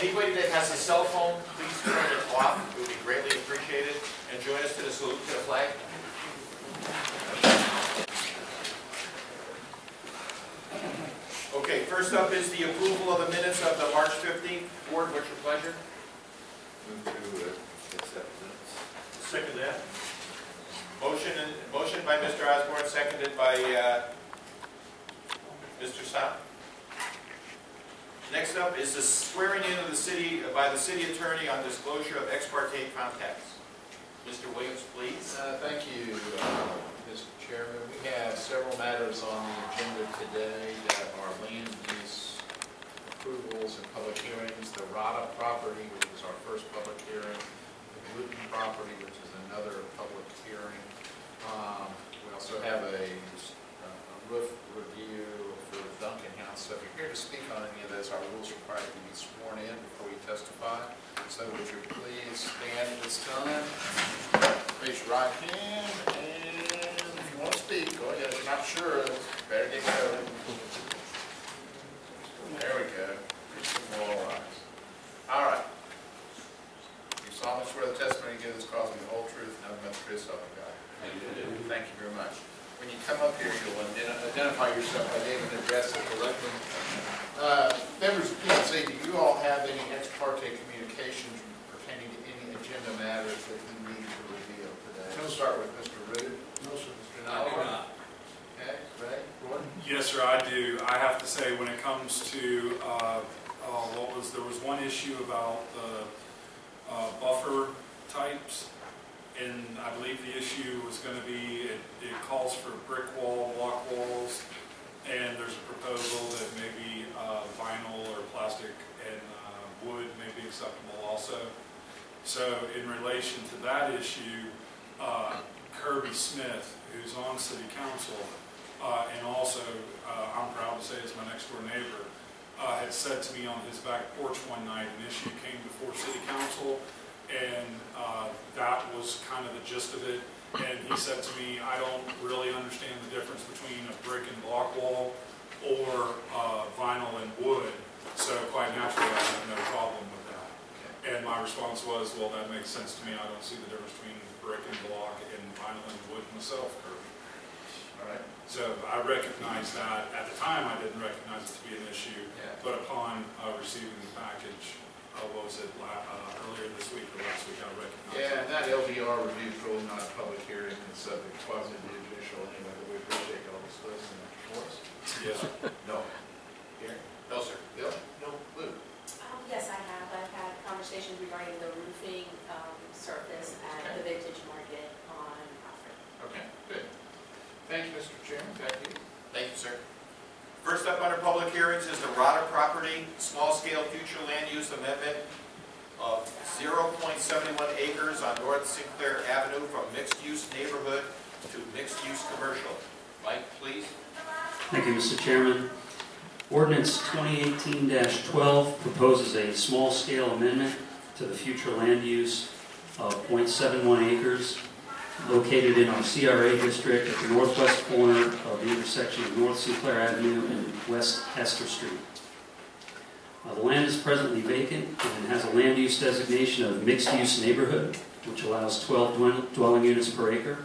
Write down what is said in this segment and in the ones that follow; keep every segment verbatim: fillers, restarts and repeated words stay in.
Anybody that has a cell phone, please turn it off. It would be greatly appreciated. And join us to the salute to the flag. Okay, first up is the approval of the minutes of the March fifteenth. Board, what's your pleasure? Move to uh, accept minutes. Second that. Motion, and, motion by Mister Osborne, seconded by uh, Mister Stopp. Next up is the swearing in of the city by the city attorney on disclosure of ex parte contacts. Mister Williams, please. Uh, thank you, uh, Mister Chairman. We have several matters on the agenda today that are land use approvals and public hearings. The Rada property, which is our first public hearing. The Gluten property, which is another public hearing. Um, we also have a, a roof review for Duncan House. So if you're here to speak on any of those, our rules require you to be sworn in before you testify. So would you please stand at this time, raise your right hand, and if you want to speak, go ahead. If you're not sure, better get going. There we go. All right. All right. You solemnly swear the testimony you give this cause will be the whole truth, nothing but the truth, so help you God. Thank you very much. When you come up here, you'll identify yourself by name and address if elected. Uh, members of P N C, do you all have any ex parte communications pertaining to any agenda matters that we need to reveal today? We'll start with Mister Root. No, sir. Mister Nalwar. Okay, Ray, Gordon? Yes, sir, I do. I have to say, when it comes to uh, uh, what was, there was one issue about the uh, buffer types. And I believe the issue was going to be, it, it calls for brick wall, block walls, and there's a proposal that maybe uh, vinyl or plastic and uh, wood may be acceptable also. So in relation to that issue, uh, Kirby Smith, who's on City Council, uh, and also, uh, I'm proud to say is my next door neighbor, uh, had said to me on his back porch one night, an issue came before City Council, and uh, that was kind of the gist of it. And he said to me, I don't really understand the difference between a brick and block wall or uh, vinyl and wood, so quite naturally I have no problem with that. And my response was, well, that makes sense to me. I don't see the difference between brick and block and vinyl and wood myself, Kirby. All right. So I recognized that. At the time, I didn't recognize it to be an issue, Yeah. but upon uh, receiving the package, Uh, what was it, uh, earlier this week or last week, I recognized Yeah, it. and that L D R review is really not a public hearing, it's subject to quasi-judicial anyway, but we appreciate y'all disclosing that for us. Yes. No. Gary? No, sir. Bill? No. Lou? Um, yes, I have. I've had conversations regarding the roofing um, surface at Okay. the Vintage Market on Alfred. Okay, good. Thank you, Mister Chairman. Thank you. Thank you, sir. First up under public hearings is the Rada property, small-scale future land use amendment of zero point seven one acres on North Sinclair Avenue from mixed-use neighborhood to mixed-use commercial. Mike, please. Thank you, Mister Chairman. Ordinance twenty eighteen dash twelve proposes a small-scale amendment to the future land use of zero point seven one acres located in our C R A district at the northwest corner of the intersection of North Sinclair Avenue and West Hester Street. Uh, the land is presently vacant and has a land use designation of mixed-use neighborhood, which allows twelve dwelling units per acre.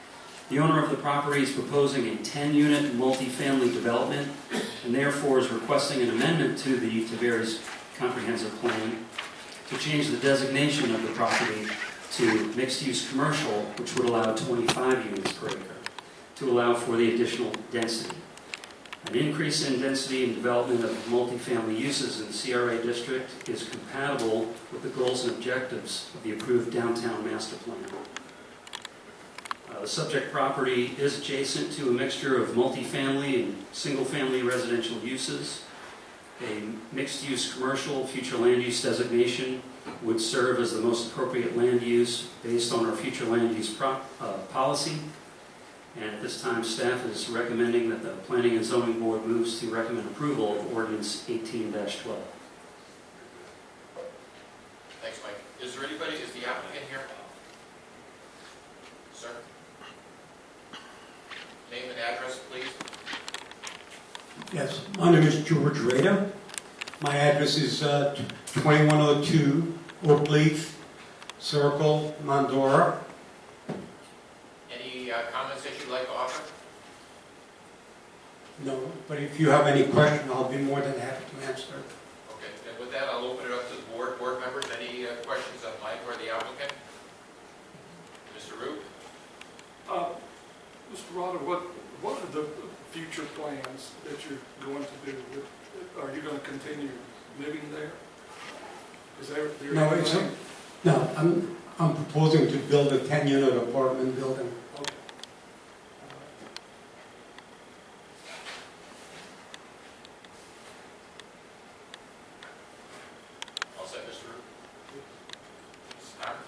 The owner of the property is proposing a ten-unit multifamily development and therefore is requesting an amendment to the Tavares Comprehensive Plan to change the designation of the property to mixed-use commercial, which would allow twenty-five units per acre, to allow for the additional density. An increase in density and development of multifamily uses in the C R A district is compatible with the goals and objectives of the approved downtown master plan. Uh, the subject property is adjacent to a mixture of multifamily and single-family residential uses. A mixed-use commercial future land use designation would serve as the most appropriate land use based on our future land use pro uh, policy. And at this time, staff is recommending that the Planning and Zoning Board moves to recommend approval of Ordinance eighteen dash twelve. Thanks, Mike. Is there anybody, is the applicant here? Sir? Name and address, please. Yes, my name is George Rada. My address is uh, twenty-one oh two Oak Leaf Circle, Mondora. Any uh, comments that you'd like to offer? No, but if you have any question, I'll be more than happy to answer. Okay, and with that, I'll open it up to the board, board members. Any uh, questions of Mike or the applicant? Mister Root? Uh, Mister Rodder, what, what are the future plans that you're going to do? Are you going to continue living there? Is there, there No, it's a, anything- no, I'm, I'm proposing to build a ten-unit apartment building. Okay. All set, Mister Root? Mister Thomas?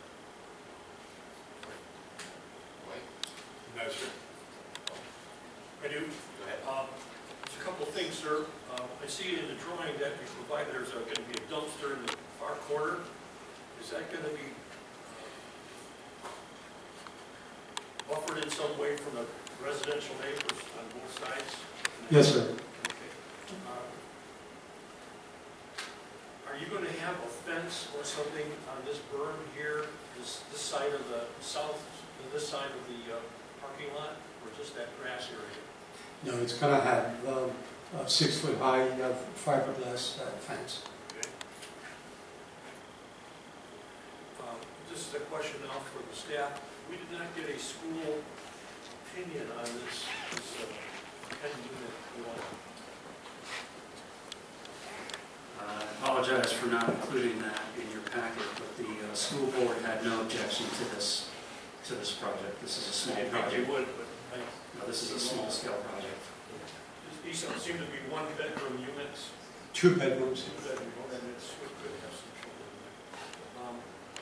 Wait, No, sir. I do. go ahead. Um, There's a couple of things, sir. Um, I see in the drawing that you provide there's going to be a dumpster in the far corner. Is that going to be buffered in some way from the residential neighbors on both sides? Yes, sir. Okay. Um, Are you going to have a fence or something on this berm here, this, this side of the south, this side of the uh, parking lot, or just that grass area? No, it's going to have um, a six-foot-high uh, fiberglass uh, fence. Okay. Um, This is a question now for the staff. We did not get a school opinion on this, this ten-unit one. I apologize for not including that in your packet, but the uh, school board had no objection to this, to this project. This is a small I didn't think they project. would, but I, No, this is a small-scale project. these seem to be one-bedroom units, Two bedrooms. two-bedroom, and it's, we could have some children in there. Um,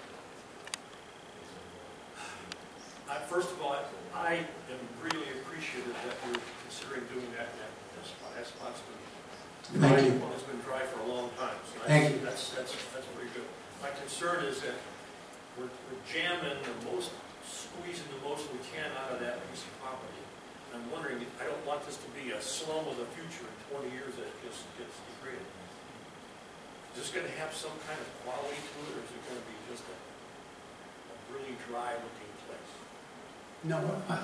I, first of all, I am really appreciative that you're considering doing that in that that spot. That spot's been, Thank you. it's been dry for a long time. So that's- Thank you. That's, that's, that's very good. My concern is that we're, we're jamming the most, squeezing the most we can out of that piece of property. And I'm wondering, I don't want this to be a slum of the future in twenty years that just gets degraded. Is this gonna have some kind of quality to it, or is it gonna be just a, a really dry looking place? No, I,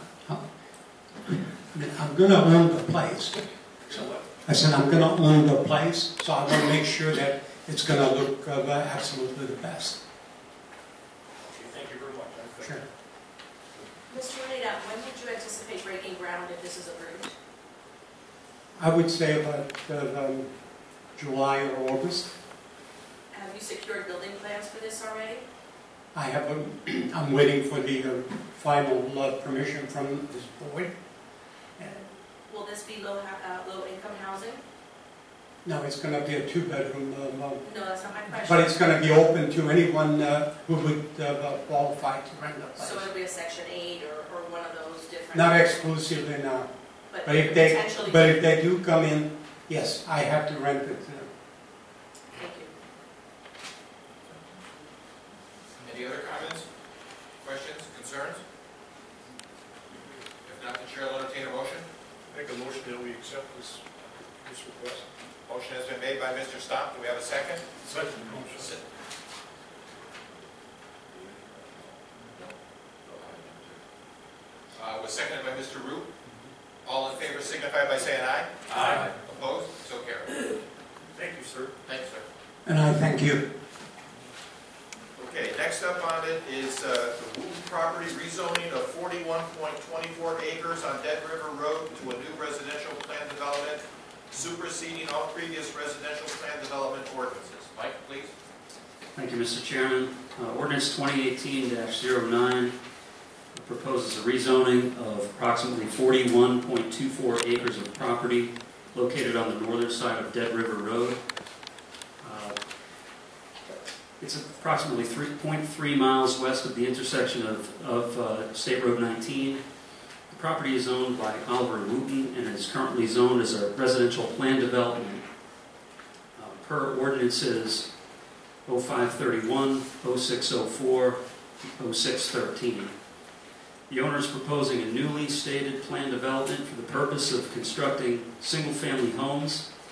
I'm going to own the place. So what? I said I'm going to own the place, so I want to make sure that it's going to look uh, absolutely the best. Okay, thank you very much. I think- Sure. Mister Renita, when would you anticipate breaking ground if this is approved? I would say about uh, um, July or August. Have you secured building plans for this already? I have a, I'm waiting for the uh, final uh, permission from this board. And, Will this be low, ha- uh, low income housing? no, it's going to be a two-bedroom, um, uh, No, that's not my question. but it's going to be open to anyone uh, who would uh, qualify to rent the So place. it'll be a section eight or, or one of those different? Not exclusively now, But but if they, potentially. but if they do come in, yes, I have to rent it. uh, Thank you. Any other comments, questions, concerns? If not, the chair will entertain a motion. Make a motion that we accept this, this request. Motion has been made by Mister Stomp. Do we have a second? Second motion. Uh, was seconded by Mister Root. All in favor signify by saying aye. Aye. Opposed? So carried. Thank you, sir. Thanks, sir. And I thank you. Okay, next up on it is uh, the Wooten property rezoning of forty-one point two four acres on Dead River Road to a new residential plan development, superseding all previous residential plan development ordinances. Mike, please. Thank you, Mister Chairman. Uh, Ordinance twenty eighteen dash zero nine proposes a rezoning of approximately forty-one point two four acres of property located on the northern side of Dead River Road. Uh, It's approximately three point three miles west of the intersection of, of uh, State Road nineteen. The property is owned by Oliver Wooten and is currently zoned as a residential plan development uh, per ordinances oh five thirty-one, oh six oh four, oh six thirteen. The owner is proposing a newly stated plan development for the purpose of constructing single-family homes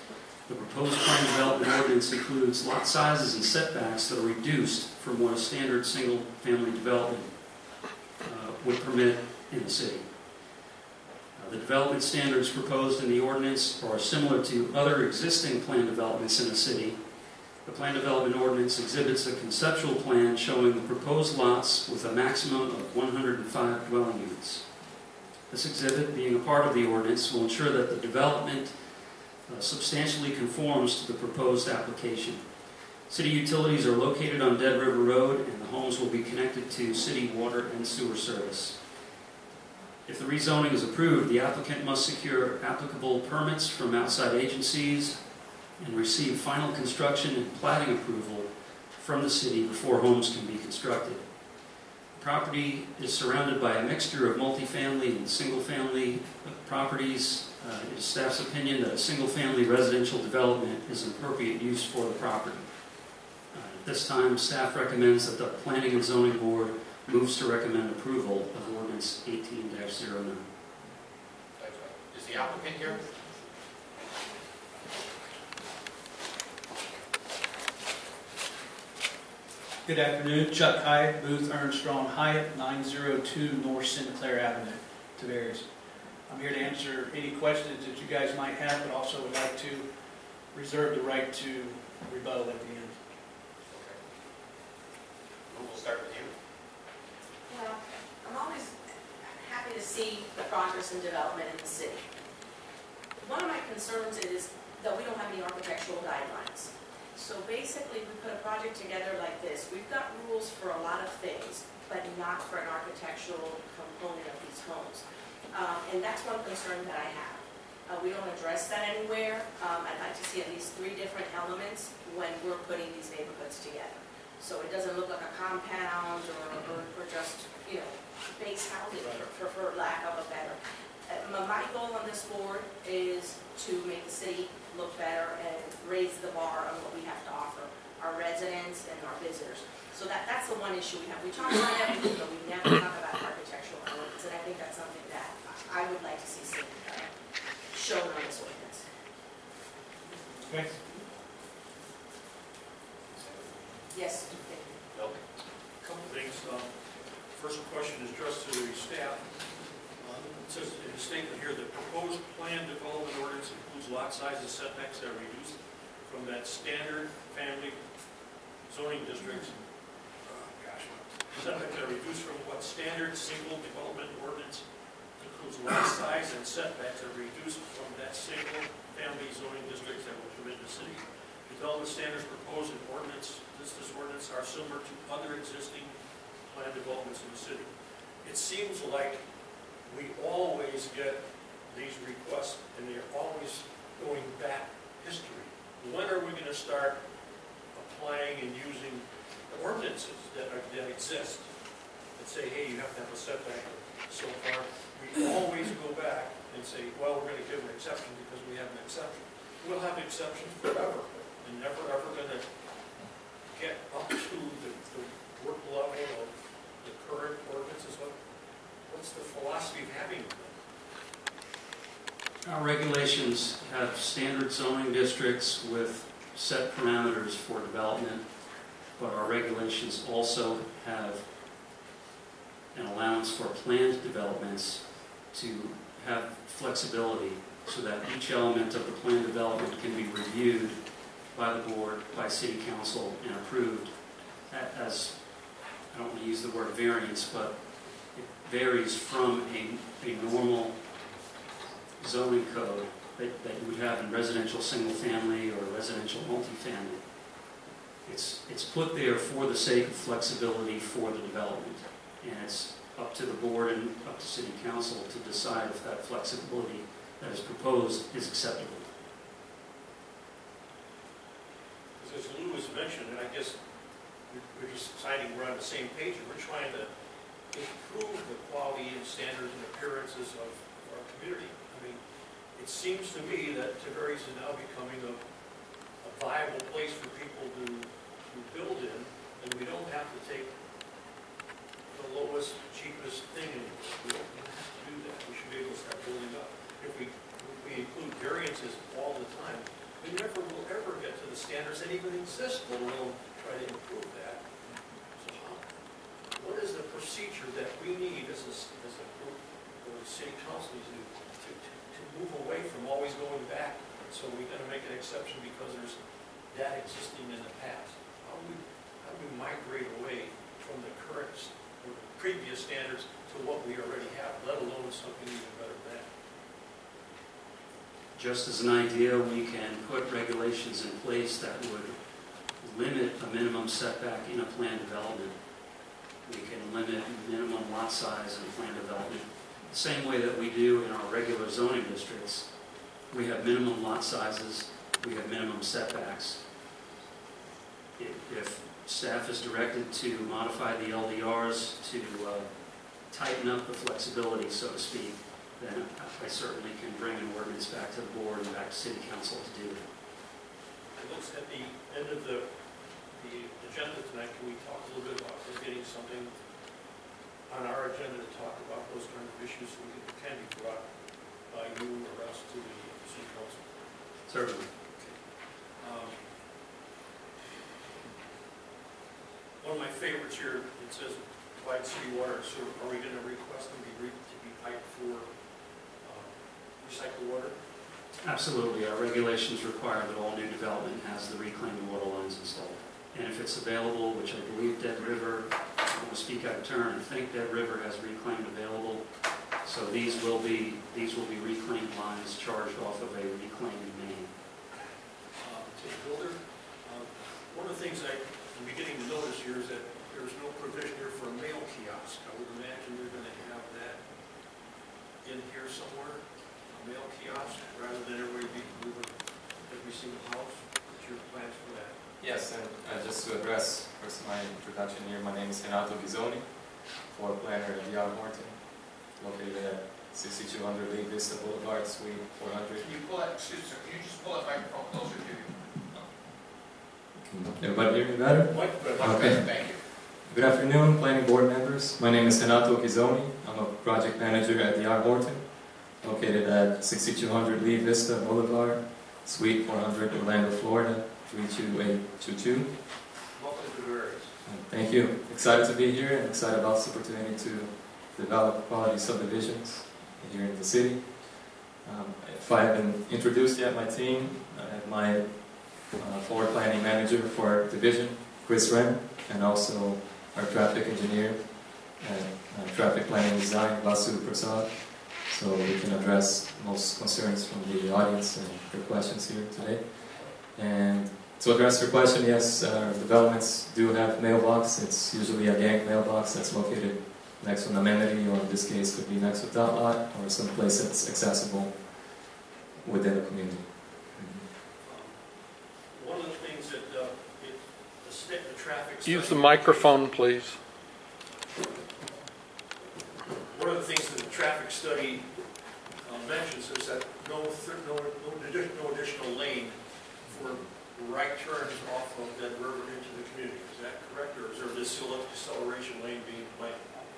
The proposed plan development ordinance includes lot sizes and setbacks that are reduced from what a standard single-family development uh, would permit in the city. Uh, The development standards proposed in the ordinance are similar to other existing plan developments in the city. The plan development ordinance exhibits a conceptual plan showing the proposed lots with a maximum of one hundred five dwelling units. This exhibit, being a part of the ordinance, will ensure that the development uh, substantially conforms to the proposed application. City utilities are located on Dead River Road, and the homes will be connected to city water and sewer service. If the rezoning is approved, the applicant must secure applicable permits from outside agencies and receive final construction and plating approval from the city before homes can be constructed. The property is surrounded by a mixture of multifamily and single-family properties. Uh, it is staff's opinion that a single-family residential development is an appropriate use for the property. Uh, At this time, staff recommends that the Planning and Zoning Board moves to recommend approval of ordinance eighteen dash oh nine. Is the applicant here? Good afternoon, Chuck Hyatt, Booth Ernst Strong Hyatt, nine oh two North Sinclair Avenue, Tavares. I'm here to answer any questions that you guys might have, but also would like to reserve the right to rebuttal at the end. Who will start with you? Well, I'm always happy to see the progress and development in the city. One of my concerns is that we don't have any architectural guidelines. So basically, we put a project together like this. We've got rules for a lot of things, but not for an architectural component of these homes. Um, and that's one concern that I have. Uh, we don't address that anywhere. Um, I'd like to see at least three different elements when we're putting these neighborhoods together. So it doesn't look like a compound or, or, or just, you know, base housing, for, for lack of a better. Uh, my goal on this board is to make the city look better and raise the bar on what we have to offer our residents and our visitors. So that, that's the one issue we have. We talk about everything, but we never talk about architectural elements, and I think that's something that I would like to see seen, uh, shown on this ordinance. Okay. Yes? No. Couple things. Um, First question is addressed to the staff. Um, It says in the statement here, the proposed plan development ordinance includes lot sizes setbacks that are reduced from that standard family zoning districts. Uh, Gosh, setbacks that are reduced from what standard single development ordinance includes lot size and setbacks that are reduced from that single family zoning districts that will permit the city. Development standards proposed in ordinance, this, this ordinance are similar to other existing plan developments in the city. It seems like we always get these requests, and they're always going back history. When are we going to start applying and using ordinances that, are, that exist that say, hey, you have to have a setback so far? We always go back and say, well, we're going to give an exception because we have an exception. We'll have exceptions forever, and never ever going to get up to the, the work level of the current ordinances. What, what's the philosophy of having them? Our regulations have standard zoning districts with set parameters for development, but our regulations also have an allowance for planned developments to have flexibility so that each element of the planned development can be reviewed by the board, by city council, and approved as, I don't want to use the word variance, but it varies from a, a normal zoning code that, that you would have in residential single family or residential multifamily. It's, it's put there for the sake of flexibility for the development, and it's up to the board and up to city council to decide if that flexibility that is proposed is acceptable. As Lou was mentioned, and I guess we're just deciding we're on the same page, and we're trying to improve the quality and standards and appearances of our community. I mean, it seems to me that Tavares is now becoming a, a viable place for people to, to build in, and we don't have to take the lowest, cheapest thing anymore. We don't have to do that. We should be able to start building up. If we, if we include variances all the time, we never doesn't even exist, let alone try to improve that. So how, what is the procedure that we need as a, as a group, or the city council to, to, to, to move away from always going back? So we're gonna make an exception because there's that existing in the past. How do we, how do we migrate away from the current, or the previous standards to what we already have, let alone something even better than that? Just as an idea, we can put regulations in place that would limit a minimum setback in a planned development. We can limit minimum lot size in a planned development. The same way that we do in our regular zoning districts. We have minimum lot sizes, we have minimum setbacks. If, if staff is directed to modify the L D Rs to uh, tighten up the flexibility, so to speak, then I certainly can bring an ordinance back to the board and back to city council to do it. It looks at the end of the, the agenda tonight, can we talk a little bit about getting something on our agenda to talk about those kind of issues so we can, can be brought by you or us to the city council? Certainly. Um, one of my favorites here, it says applied city water and sewer. Are we going to request them be re, to be piped for uh, recycled water? Absolutely. Our regulations require that all new development has the reclaimed water lines installed. And if it's available, which I believe Dead River, I don't want to speak out of turn, I think Dead River has reclaimed available. So these will be these will be reclaimed lines charged off of a reclaimed main. Um, to the builder, um, one of the things I am beginning to notice here is that there's no provision here for a mail kiosk. I would imagine you're going to have that in here somewhere, a mail kiosk, rather than everybody be moving every single house. What's your plans for that? Yes, and uh, just to address first my introduction here, my name is Renato Ghizzoni, floor planner at D R Horton, located at sixty-two hundred Lee Vista Boulevard, Suite four hundred. Can you pull that, excuse me, can you just pull that microphone closer to you? Can everybody hear me better? Mike, but Okay. Thank you. Good afternoon, planning board members. My name is Renato Ghizzoni. I'm a project manager at D R Horton, located at sixty-two hundred Lee Vista Boulevard, Suite four hundred, Orlando, Florida, three two eight two two. welcome to the areas. Thank you. Excited to be here and excited about this opportunity to develop quality subdivisions here in the city. Um, if I haven't introduced yet my team, I have my uh, floor planning manager for our division, Chris Wren, and also our traffic engineer and uh, traffic planning design, Vasu Prasad. So we can address most concerns from the audience and your questions here today. And to address your question, yes, uh, developments do have mailbox. It's usually a gang mailbox that's located next to an amenity, or in this case could be next to a dot lot, or some place that's accessible within the community. Um, one of the things that uh, it, the, sta the traffic Use the study- microphone, please. One of the things that the traffic study uh, mentions is that no, th no, no, addi- no additional lane for right turns off of Dead River into the community. Is that correct, or is there this acceleration lane being planned?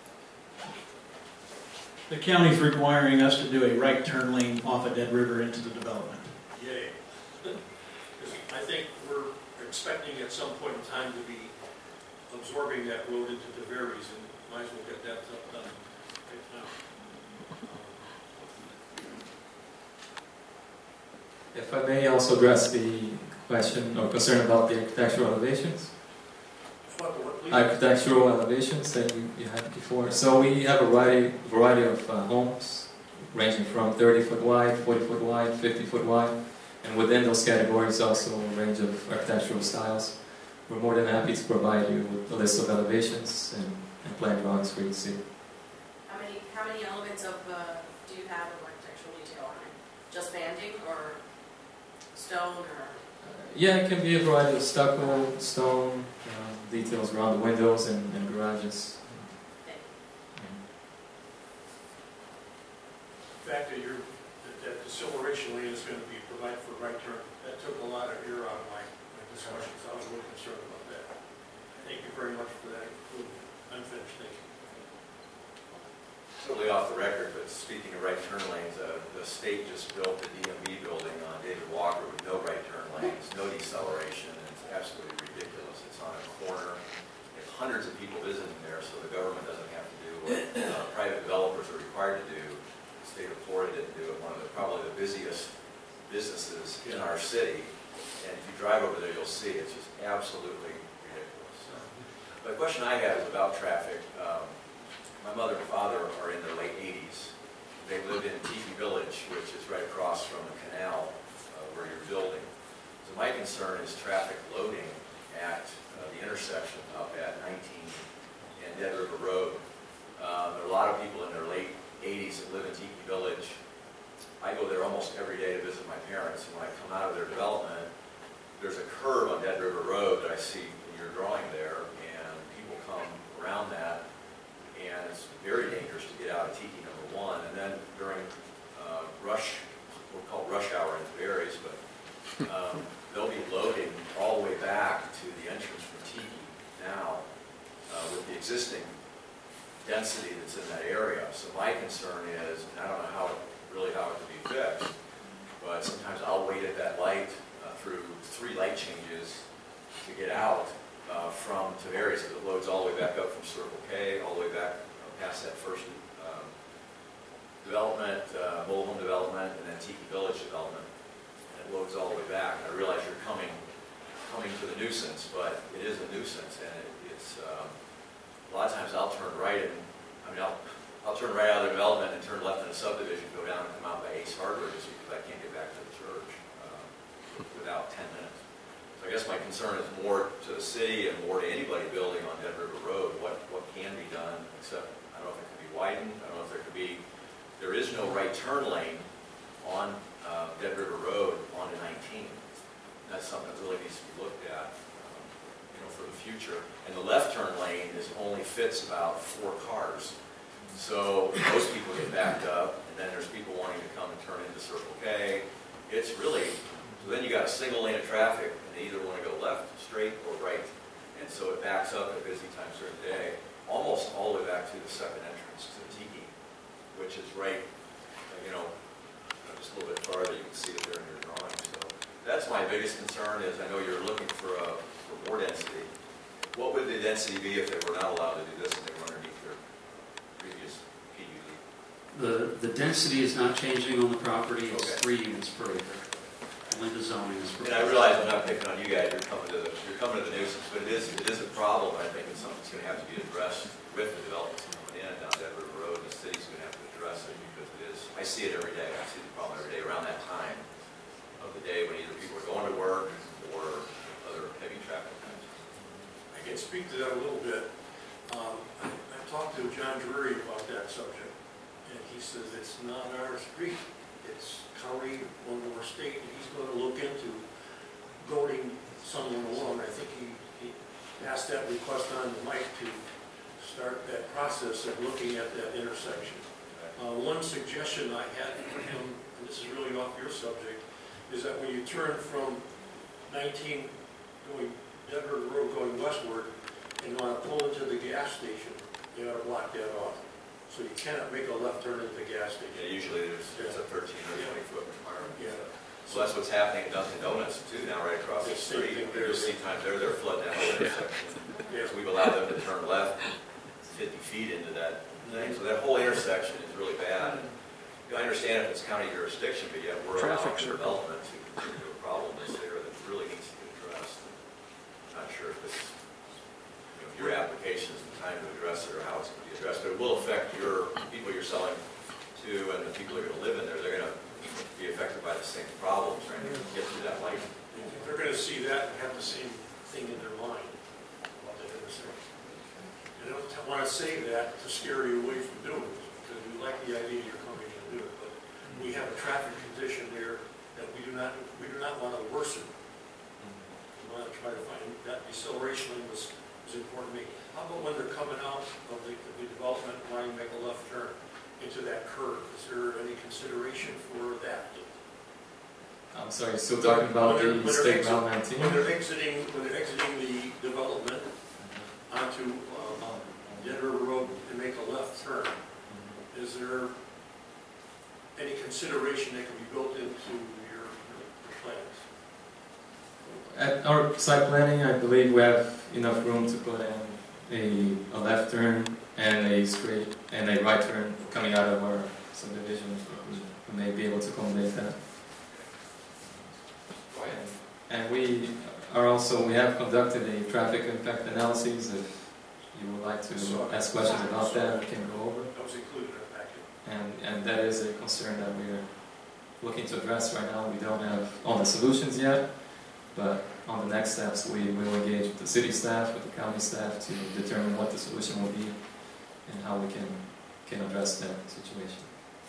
The county's requiring us to do a right turn lane off of Dead River into the development. Yay. 'Cause I think we're expecting at some point in time to be absorbing that road into the Verries, and might as well get that stuff done right now. If I may also address the question or concern about the architectural elevations. What, what, please? Architectural elevations that you, you had before. So we have a variety, variety of uh, homes ranging from thirty foot wide, forty foot wide, fifty foot wide, and within those categories also a range of architectural styles. We're more than happy to provide you with a list of elevations and, and plan drawings for you to see. How many, how many elements of, uh, do you have of architectural detail on it? Just banding or stone or? Yeah, it can be a variety of stucco, stone, um, details around the windows and, and garages. The fact that you're, that, that deceleration lane is going to be provided for right turn, that took a lot of ear out of my, my discussions. I was a little concerned about that. Thank you very much for that. I'm finished, thank you. Totally off the record, but speaking of right turn lanes, uh, the state just built the D M V building on David Walker with no right turn lanes, no deceleration, and, busiest businesses in our city. And if you drive over there, you'll see it's just absolutely ridiculous. So, the question I have is about traffic. Um, my mother and father are in their late eighties. They lived in Tiki Village, which is right across from the canal uh, where you're building. So my concern is traffic loading at uh, the intersection up at nineteen and Dead River Road. Uh, there are a lot of people in their late eighties that live in Tiki Village. I go there almost every day to visit my parents, and when I come out of their development, there's a curve on Dead River Road that I see in your drawing there, and people come around that, and it's very dangerous to get out of Tiki, number one. And then during uh, rush, we'll call rush hour in Tiberias, but um, they'll be loading all the way back to the entrance from Tiki now uh, with the existing density that's in that area. So my concern is, and I don't know how it, really how it can be fixed, but sometimes I'll wait at that light uh, through three light changes to get out uh, from Tiberias. It loads all the way back up from Circle K, all the way back uh, past that first um, development, uh, mobile home development, and then Tiki Village development. And it loads all the way back. And I realize you're coming coming to the nuisance, but it is a nuisance, and it, it's um, a lot of times I'll turn right and I mean I'll I'll turn right out of the development and turn left in a subdivision, go down and come out by Ace Hardware just because I can't get back to the church uh, without ten minutes. So I guess my concern is more to the city and more to anybody building on Dead River Road. What what can be done? Except I don't know if it can be widened. I don't know if there could be. There is no right turn lane on uh, Dead River Road onto nineteen. That's something that really needs to be looked at, um, you know, for the future. And the left turn lane is only fits about four cars. So most people get backed up, and then there's people wanting to come and turn into Circle K. It's really, so then you got a single lane of traffic, and they either want to go left, straight, or right. And so it backs up at busy times during the day, almost all the way back to the second entrance to Tiki, which is right, you know, just a little bit farther. You can see it there in your drawing. So that's my biggest concern is I know you're looking for, a, for more density. What would the density be if they were not allowed to do this and they were underneath their previous P U D? The, the density is not changing on the property. It's Okay. three units per acre. Only the zoning is And I proposed. realize I'm not picking on you guys. You're coming to the you're coming to the nuisance, but it is it is a problem. I think it's something that's going to have to be addressed with the developments coming in down Dead River Road. The city's going to have to address it because it is. I see it every day. I see the problem every day around that time of the day when either people are going to work or other heavy traffic times. I can speak to that a little bit. Um, I, I talked to John Drury about that subject, and he says it's not our street, it's county, one more state, and he's going to look into goading someone along. I think he, he passed that request on to Mike to start that process of looking at that intersection. Uh, one suggestion I had for him, and this is really off your subject, is that when you turn from nineteen going Dead River Road going westward and you want to pull into the gas station, you got to block that off. So you cannot make a left turn into the gas Yeah, station. usually there's, there's a thirteen or twenty foot requirement. Yeah. So that's what's happening at Dunkin' Donuts too now, right across the The same street. thing You'll there. see times there they're flooding that whole intersection. Yeah. So we've allowed them to turn left fifty feet into that thing. So that whole intersection is really bad. You know, I understand if it's county jurisdiction, but yet we're allowing development to contribute to a problem that's there that really needs to be addressed. I'm not sure if it's, you know, if your application is the time to address it or how it's going to be addressed, but it will affect your people you're selling to and the people who are going to live in there. They're going to be affected by the same problems trying to get through that light. They're going to see that and have the same thing in their mind about that intersection. And I don't want to say that to scare you away from doing it, because we like the idea you're coming in to do it, but we have a traffic condition there that we do not, we do not want to worsen. We want to try to find, that deceleration lane was, was important to me. How about when they're coming out of the, the development, wanting to make a left turn into that curve? Is there any consideration for that? I'm sorry, still talking about When they're- the when they're State exit- Route nineteen? When they're exiting, when they're exiting the development onto um, Dead River Road and make a left turn, is there any consideration that can be built into your, your plans? At our site planning, I believe we have enough room to put in a, a left turn and a straight and a right turn coming out of our subdivision who, who may be able to accommodate that. Go ahead. And we are also, we have conducted a traffic impact analysis. If you would like to ask questions about that, we can go over. That was included in the packet. And, and that is a concern that we're looking to address right now. We don't have all the solutions yet, but on the next steps, we will engage with the city staff, with the county staff to determine what the solution will be and how we can, can address that situation.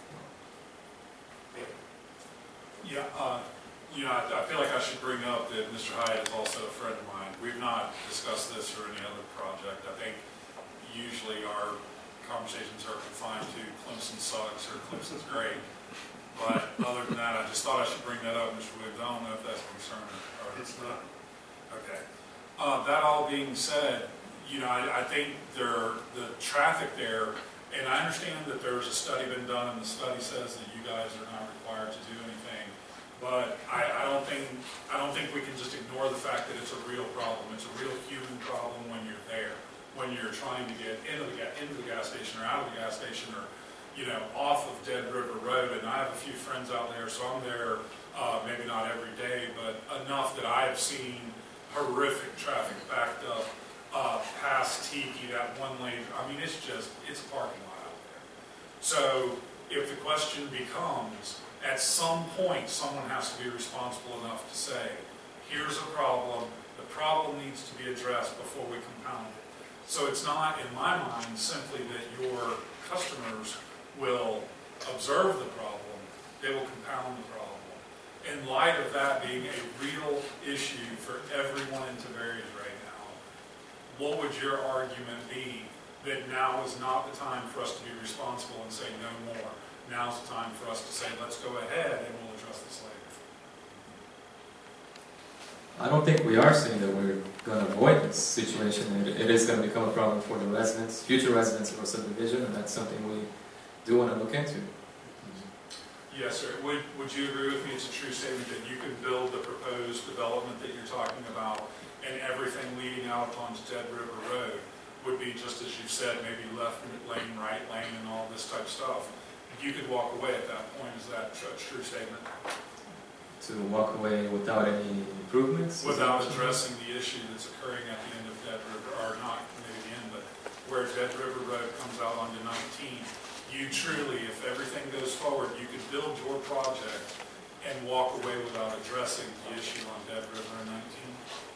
Yeah, uh, you know, I, I feel like I should bring up that Mister Hyatt is also a friend of mine. We've not discussed this or any other project. I think usually our conversations are confined to Clemson sucks or Clemson's great. But other than that, I just thought I should bring that up, Mister Williams. I don't know if that's concerning or it's not. Okay. Uh, that all being said, you know, I, I think there, the traffic there, and I understand that there's a study been done, and the study says that you guys are not required to do anything. But I, I don't think I don't think we can just ignore the fact that it's a real problem. It's a real human problem when you're there, when you're trying to get into the into the gas station or out of the gas station or, you know, off of Dead River Road. And I have a few friends out there, so I'm there uh, maybe not every day, but enough that I have seen horrific traffic backed up uh, past Tiki, that one lane. I mean, it's just it's a parking lot out there. So if the question becomes, at some point, someone has to be responsible enough to say, here's a problem, the problem needs to be addressed before we compound it. So it's not, in my mind, simply that your customers will observe the problem, they will compound the problem. In light of that being a real issue for everyone in Tiberias right now, what would your argument be that now is not the time for us to be responsible and say no more? Now's the time for us to say, let's go ahead and we'll address this later. I don't think we are saying that we're going to avoid this situation. It, it is going to become a problem for the residents, future residents of our subdivision, and that's something we do want to look into. Yes, sir. Would, would you agree with me it's a true statement that you can build the proposed development that you're talking about and everything leading out onto Dead River Road would be, just as you've said, maybe left lane, right lane, and all this type of stuff? You could walk away at that point. Is that a true statement? To walk away without any improvements? Without addressing the issue that's occurring at the end of Dead River, or not maybe the end, but where Dead River Road comes out onto nineteen, you truly, if everything goes forward, you could build your project and walk away without addressing the issue on Dead River and nineteen?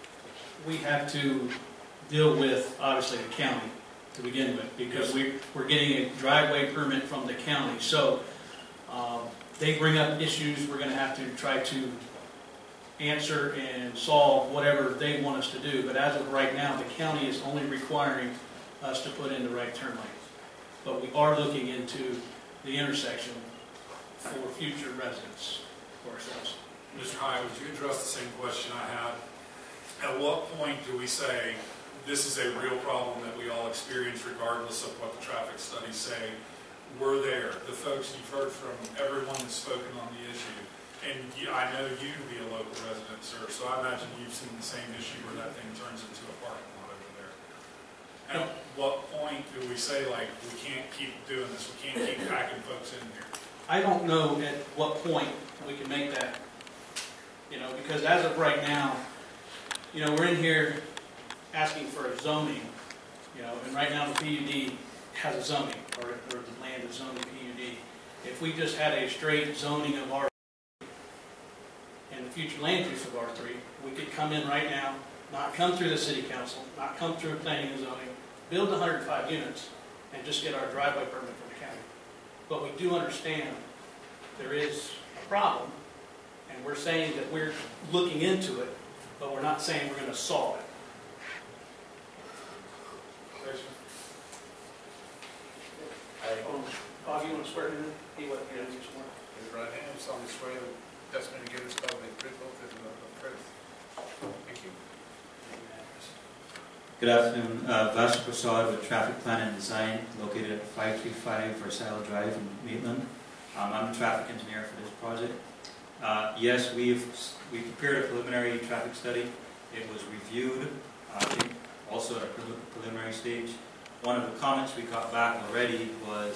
We have to deal with, obviously, the county to begin with, because we, we're getting a driveway permit from the county. So um, they bring up issues, we're going to have to try to answer and solve whatever they want us to do. But as of right now, the county is only requiring us to put in the right turn lane. But we are looking into the intersection for future residents for ourselves. Mister Hyatt, would you address the same question I had? At what point do we say, this is a real problem that we all experience regardless of what the traffic studies say? We're there. The folks you've heard from, everyone that's spoken on the issue. And you, I know you to be a local resident, sir, so I imagine you've seen the same issue where that thing turns into a parking lot over there. At what point do we say, like, we can't keep doing this, we can't keep packing folks in here? I don't know at what point we can make that, you know, because as of right now, you know, we're in here asking for a zoning, you know, and right now the P U D has a zoning, or, or the land is zoned P U D. If we just had a straight zoning of R and the future land use of R three, we could come in right now, not come through the city council, not come through planning and zoning, build one hundred five units, and just get our driveway permit from the county. But we do understand there is a problem, and we're saying that we're looking into it, but we're not saying we're going to solve it. Bob, you want to swear in? He wasn't here this morning. Raise your right hand, solemnly swear that testimony you give this will be truthful to the truth. Thank you. Good afternoon, uh, Vasu Prasad with Traffic Plan and Design, located at five three five Versailles Drive in Maitland. Um, I'm the traffic engineer for this project. Uh, yes, we've we prepared a preliminary traffic study. It was reviewed, uh, I think also at a preliminary stage. One of the comments we got back already was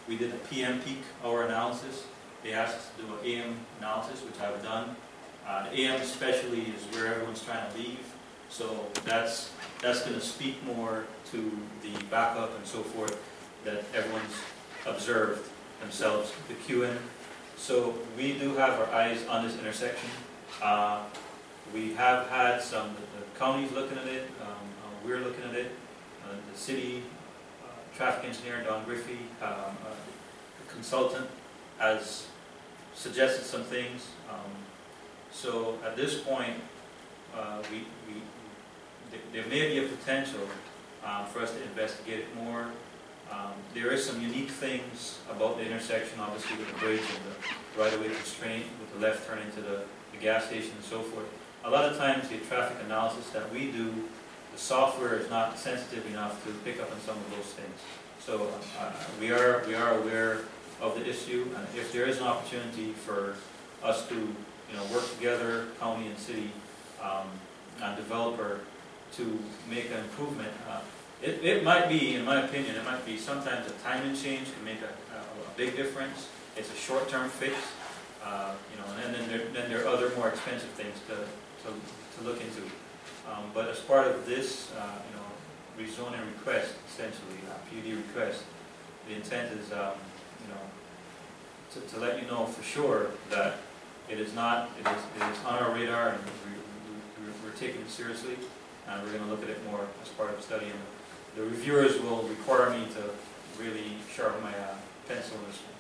we did a P M peak hour analysis. They asked us to do an A M analysis, which I've done. Uh, the A M especially is where everyone's trying to leave, so that's that's going to speak more to the backup and so forth that everyone's observed themselves, the queuing. So we do have our eyes on this intersection. Uh, we have had some, the, the county's looking at it, um, uh, we're looking at it, uh, the city uh, traffic engineer, Don Griffey, um, uh, the consultant, has suggested some things. Um, so at this point, uh, we, we, there, there may be a potential uh, for us to investigate it more. Um, there is some unique things about the intersection, obviously with the bridge and the right-of-way constraint, with the left turn into the, the gas station and so forth. A lot of times the traffic analysis that we do, the software is not sensitive enough to pick up on some of those things. So uh, we are we are aware of the issue, and if there is an opportunity for us to you know work together, county and city, um, and developer, to make an improvement. Uh, It, it might be, in my opinion, it might be sometimes a timing change can make a, a, a big difference. It's a short-term fix, uh, you know, and then there, then there are other more expensive things to, to, to look into. Um, but as part of this, uh, you know, rezoning request, essentially, uh, P U D request, the intent is, um, you know, to, to let you know for sure that it is not, it is, it is on our radar, and we, we, we're taking it seriously, and we're going to look at it more as part of the study. And the reviewers will require me to really sharpen my uh, pencil in this one.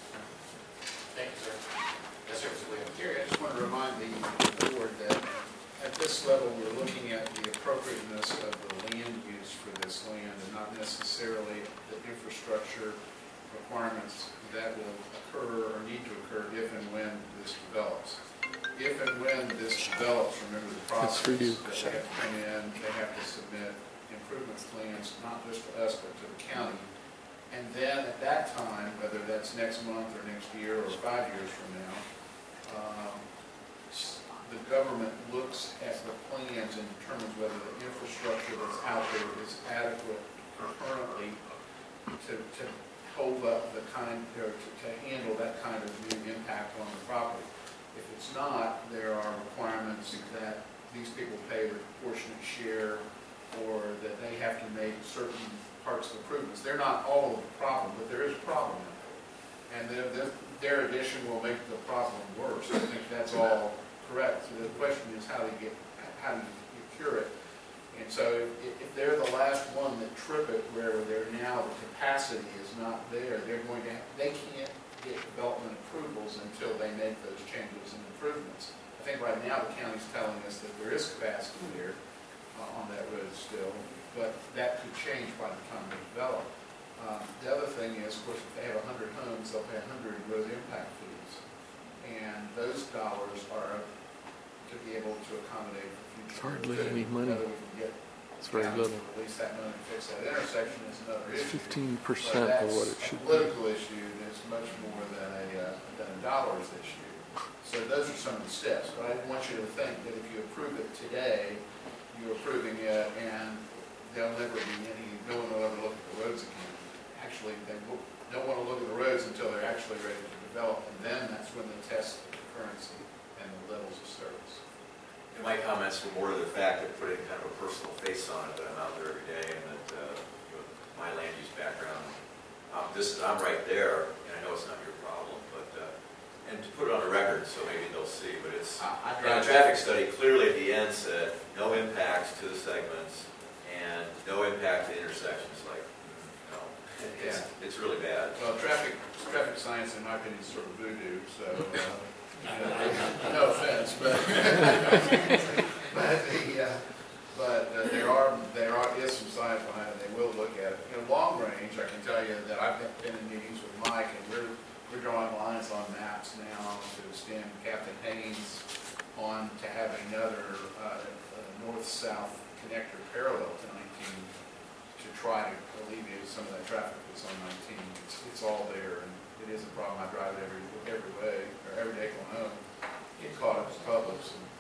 Thank you, sir. Yes, sir, Mister Williams. Gary, I just want to remind the the board that at this level, we're looking at the appropriateness of the land use for this land and not necessarily the infrastructure requirements that will occur or need to occur if and when this develops. If and when this develops, remember the process. That's for you. That they have to come in, they have to submit improvements plans, not just to us, but to the county. And then at that time, whether that's next month or next year or five years from now, um, the government looks at the plans and determines whether the infrastructure that's out there is adequate currently to, to hold up the kind, or to, to handle that kind of new impact on the property. If it's not, there are requirements that these people pay the proportionate share, or that they have to make certain parts of improvements. They're not all of the problem, but there is a problem in it. And their, their, their addition will make the problem worse. I think that's all correct. So the question is how do you get, how do you cure it? And so if, if they're the last one that trip it, where they're now the capacity is not there, they're going to have, they can't get development approvals until they make those changes and improvements. I think right now the county's telling us that there is capacity there uh, on that road still, but that could change by the time they develop. Um, the other thing is, of course, if they have one hundred homes, they'll pay one hundred road impact fees. And those dollars are to be able to accommodate for future. It's hardly activity. any money. Whether we can get It's very county little. to release that money and fix that intersection is another It's issue. fifteen But percent of what it that's should a be. political issue that's much more than a, uh, than a dollars issue. So those are some of the steps. But I want you to think that if you approve it today, you're approving it and there'll never be any, no one will ever look at the roads again. Actually, they will- don't want to look at the roads until they're actually ready to develop, and then that's when they test the currency and the levels of service. And my comments were more to the fact that putting kind of a personal face on it, that I'm out there every day, and that uh, you know, my land use background, um, this I'm right there, and I know it's not your problem, but uh, and to put it on the record so maybe they'll see, but it's I, I and the traffic study clearly at the end said no impacts to the segments and no impact to intersections. Like, no, it's, Yeah. it's really bad. Well, traffic, traffic science, in my opinion, is sort of voodoo, so, uh, you know, no offense, but, but the, uh, but uh, there are, there are, is some science behind it, they will look at it. In long range, I can tell you that I've been in meetings with Mike, and we're, we're drawing lines on maps now to extend Captain Haynes on to have another, uh, north-south connector parallel to nineteen to try to alleviate some of that traffic that's on nineteen. It's, it's all there, and it is a problem. I drive it every every way, or every day going home. Get caught up with Publix, and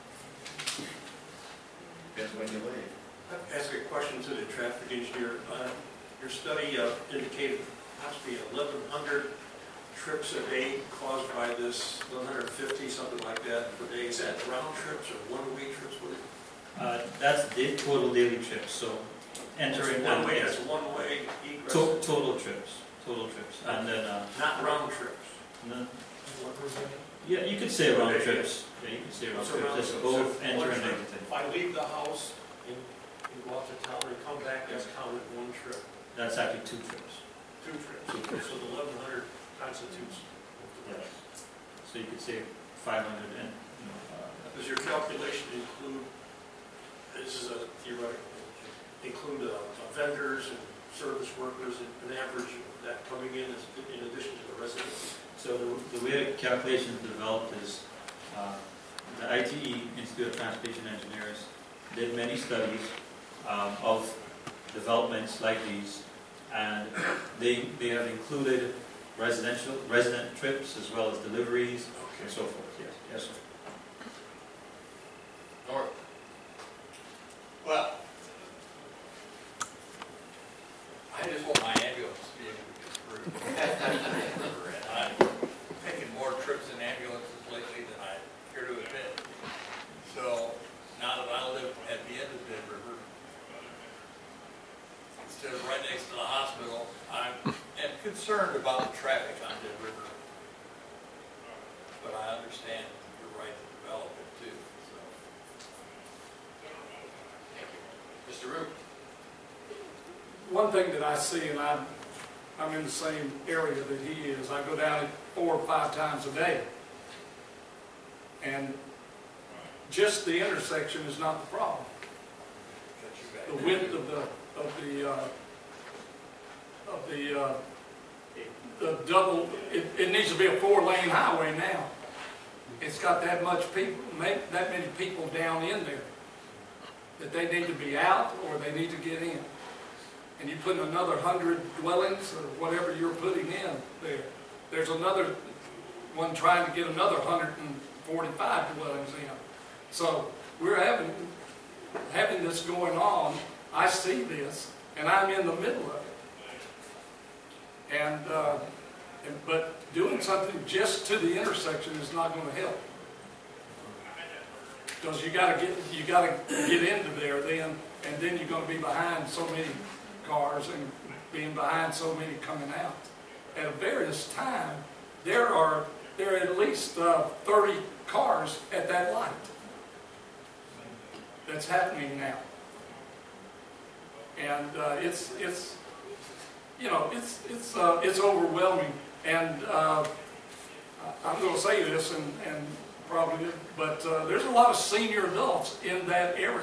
depends when you leave. I'd ask a question to the traffic engineer. Uh, Your study uh, indicated possibly eleven hundred trips a day caused by this, one hundred fifty, something like that per day. Is that round trips or one-way trips? What is it? Uh, That's the total daily trips, so entering. That's one way, that's one way egress, To- Total trips, total trips, and then, uh, not round trips. no- yeah, you could say round trips, yeah, you could say round So trips, round that's trips. both So enter one and trip, exit. If I leave the house and, and go out to town and come back, that's counted one trip, That's actually two trips. two trips. So the eleven hundred constitutes. Yes. So you could say five hundred and, you know, uh, Does your calculation include, this is a theoretical, include uh, vendors and service workers, and an average of that coming in as, in addition to the residents? so the, the way the calculation is developed is, uh, the I T E, Institute of Transportation Engineers, did many studies um, of developments like these, and they, they have included residential, resident trips as well as deliveries and so forth, yes, yes, sir. North. Well, I just want my ambulance to be able to get through. I'm taking more trips in ambulances lately than I care to admit. So now that I live at the end of Dead River, instead of right next to the hospital, I am concerned about the traffic on Dead River. But I understand your right to develop it too, so. Thank you. Mister Root. One thing that I see, and I'm, I'm in the same area that he is, I go down it four or five times a day. And just the intersection is not the problem. The width of the, of the, uh, of the, uh, the double, it, it needs to be a four-lane highway now. It's got that much people, make that many people down in there that they need to be out or they need to get in. And you put another hundred dwellings or whatever you're putting in there. There's another one trying to get another one hundred forty-five dwellings in. So we're having, having this going on. I see this, and I'm in the middle of it. And, uh, and but doing something just to the intersection is not going to help. Because you got to get you got to get into there then, and then you're going to be behind so many cars and being behind so many coming out. At various time, there are there are at least uh, thirty cars at that light. That's happening now, and uh, it's it's you know it's it's uh, it's overwhelming. And uh, I'm going to say this, and, and probably, but uh, there's a lot of senior adults in that area.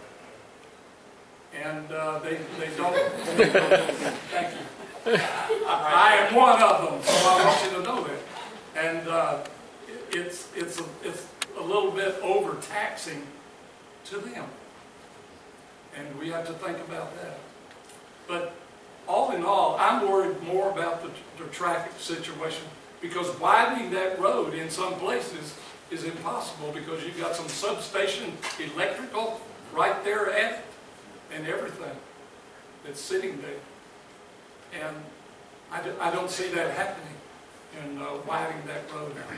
And uh, they, they don't, they don't, thank you. I am one of them, so I want you to know that. And uh, it's, it's, a, it's a little bit overtaxing to them. And we have to think about that. But all in all, I'm worried more about the, the traffic situation, because widening that road in some places is impossible, because you've got some substation electrical right there at it and everything that's sitting there. And I, do, I don't see that happening in uh, widening that road out.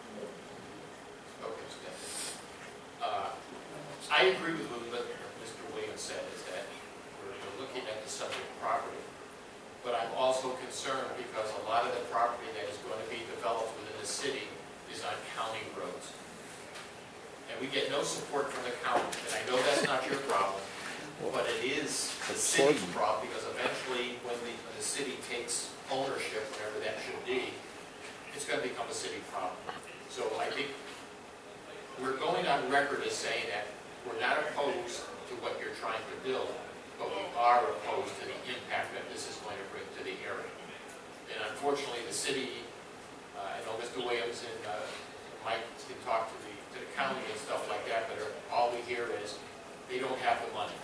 Okay, uh, I agree with what Mister Williams said, is that we're, we're looking at the subject property. But I'm also concerned because a lot of the property that is going to be developed within the city is on county roads. And we get no support from the county. And I know that's not your problem, but it is the city's problem, because eventually when the, when the city takes ownership, whatever that should be, it's going to become a city problem. So I think we're going on record as saying that we're not opposed to what you're trying to build, but we are opposed to the impact that this is going to bring to the area. And unfortunately, the city, uh, I know Mister Williams and uh, Mike can talk to the, to the county and stuff like that, but all we hear is they don't have the money.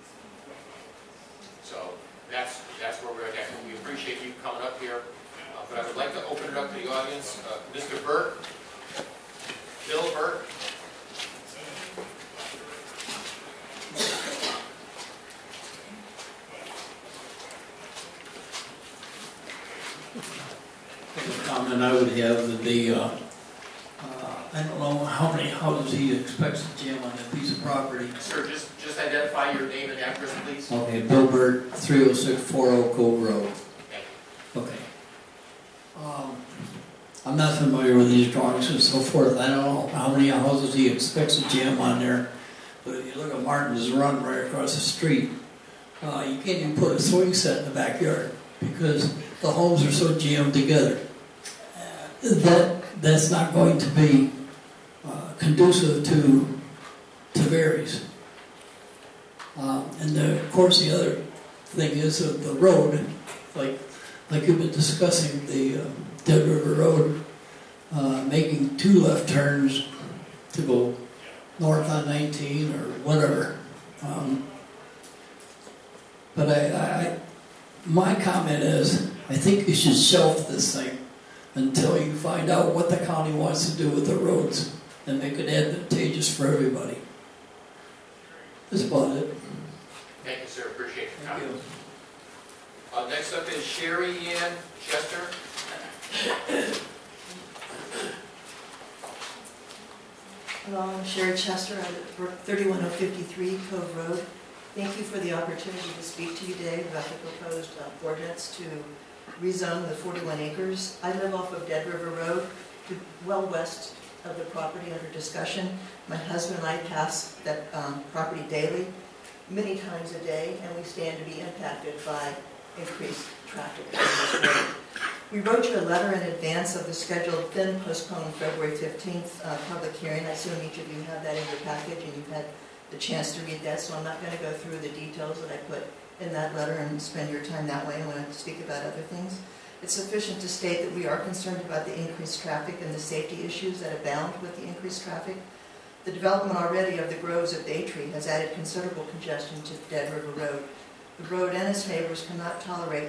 So that's, that's where we're at. And we appreciate you coming up here. Uh, but I would like to open it up to the audience. Uh, Mister Burke, Bill Burke. the, uh, uh, I don't know how many houses he expects to jam on that piece of property. Sir, just, just identify your name and address, please. Okay, Bill Burt, three oh six four oh Cove Road. Okay. Um, I'm not familiar with these drawings and so forth. I don't know how many houses he expects to jam on there. But if you look at Martin's Run right across the street, uh, you can't even put a swing set in the backyard because the homes are so jammed together. That that's not going to be uh, conducive to Tavares. Um, and the, of course, the other thing is that the road, like like you've been discussing, the uh, Dead River Road, uh, making two left turns to go north on nineteen or whatever. Um, but I, I, my comment is, I think you should shelf this thing until you find out what the county wants to do with the roads and make it advantageous for everybody. That's about it. Thank you, sir. Appreciate your Thank comment. you. Uh, next up is Sherry Ann Chester. Hello, I'm Sherry Chester. I work thirty-one oh fifty-three Cove Road. Thank you for the opportunity to speak to you today about the proposed uh, ordinance to rezone the forty-one acres. I live off of Dead River Road, to well west of the property under discussion. My husband and I pass that um, property daily, many times a day, and we stand to be impacted by increased traffic on this road. We wrote you a letter in advance of the scheduled then postponed February fifteenth uh, public hearing. I assume each of you have that in your package and you've had the chance to read that, so I'm not going to go through the details that I put in that letter and spend your time that way. I want to speak about other things. It's sufficient to state that we are concerned about the increased traffic and the safety issues that abound with the increased traffic. The development already of the groves at Baytree has added considerable congestion to Dead River Road. The road and its neighbors cannot tolerate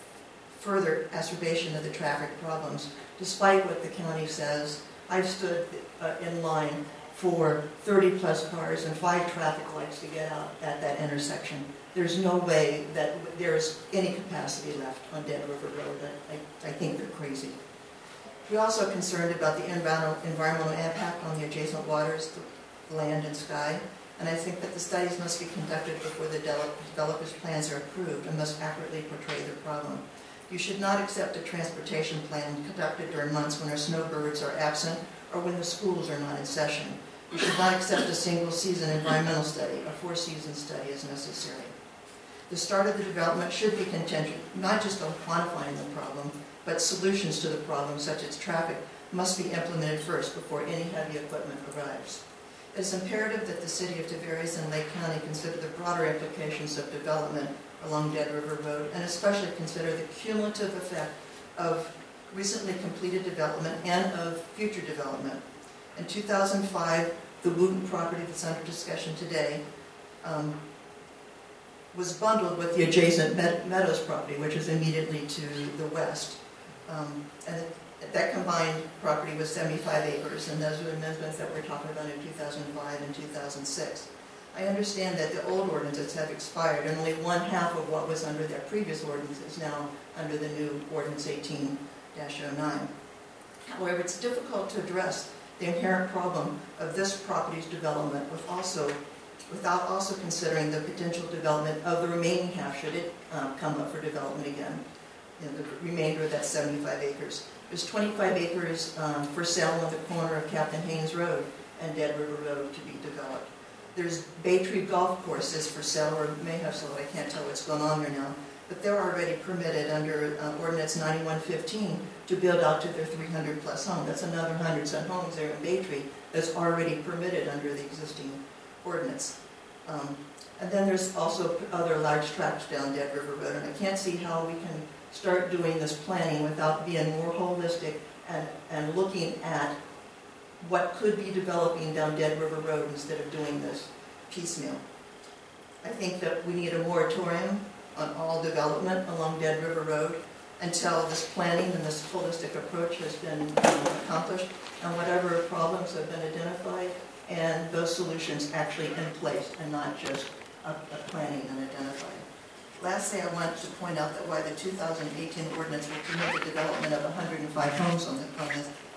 further exacerbation of the traffic problems, despite what the county says. I've stood uh, in line for thirty plus cars and five traffic lights to get out at that intersection. There's no way that there is any capacity left on Dead River Road. I, I think they're crazy. We're also concerned about the environmental impact on the adjacent waters, the land and sky, and I think that the studies must be conducted before the developer's plans are approved and must accurately portray the problem. You should not accept a transportation plan conducted during months when our snowbirds are absent or when the schools are not in session. You should not accept a single-season environmental study. A four-season study is necessary. The start of the development should be contingent not just on quantifying the problem, but solutions to the problem, such as traffic, must be implemented first before any heavy equipment arrives. It is imperative that the City of Tavares and Lake County consider the broader implications of development along Dead River Road, and especially consider the cumulative effect of recently completed development and of future development. In two thousand five, the Wooten property that's under discussion today um, was bundled with the adjacent Meadows property, which is immediately to the west. Um, and it, that combined property was seventy-five acres, and those are amendments that we're talking about in two thousand five and two thousand six. I understand that the old ordinances have expired, and only one half of what was under their previous ordinance is now under the new Ordinance eighteen dash oh nine. However, it's difficult to address the inherent problem of this property's development with also, without also considering the potential development of the remaining half should it um, come up for development again, you know, the remainder of that seventy-five acres. There's twenty-five acres um, for sale on the corner of Captain Haynes Road and Dead River Road to be developed. There's Baytree Golf Courses for sale, or may have sold, I can't tell what's going on there now, but they're already permitted under uh, Ordinance ninety-one fifteen to build out to their three hundred plus homes. That's another hundreds of homes there in Baytree that's already permitted under the existing ordinance. Um, and then there's also other large tracts down Dead River Road, and I can't see how we can start doing this planning without being more holistic and, and looking at what could be developing down Dead River Road instead of doing this piecemeal. I think that we need a moratorium on all development along Dead River Road until this planning and this holistic approach has been um, accomplished and whatever problems have been identified and those solutions actually in place and not just a, a planning and identifying. Lastly, I want to point out that while the two thousand eighteen ordinance will permit the development of one hundred five homes on the, on the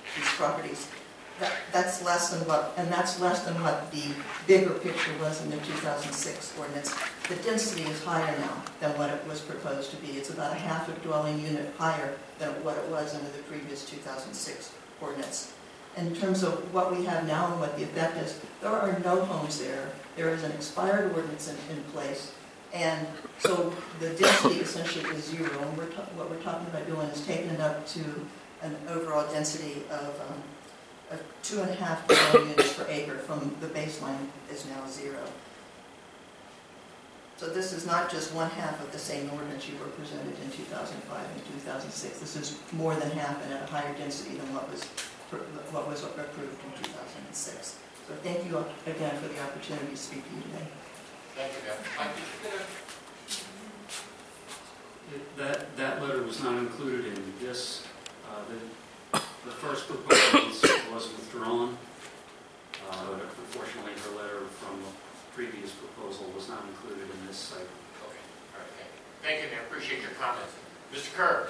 these properties. That, that's less than what, and that's less than what the bigger picture was in the two thousand six ordinance. The density is higher now than what it was proposed to be. It's about a half a dwelling unit higher than what it was under the previous two thousand six ordinance. In terms of what we have now and what the effect is, there are no homes there. There is an expired ordinance in, in place. And so the density essentially is zero. And we're what we're talking about doing is taking it up to an overall density of um, of two and a half dwelling units per acre from the baseline is now zero. So this is not just one half of the same ordinance you were presented in two thousand five and two thousand six. This is more than half and at a higher density than what was what was approved in two thousand six. So thank you again for the opportunity to speak to you today. Thank you, Jeff. Mike, did you get a... That, that letter was not included in this. Uh, the, the first proposal was withdrawn, uh, but unfortunately her letter from the previous proposal was not included in this cycle. Okay, all right, thank you. Thank you, and I appreciate your comments. Mister Kerr.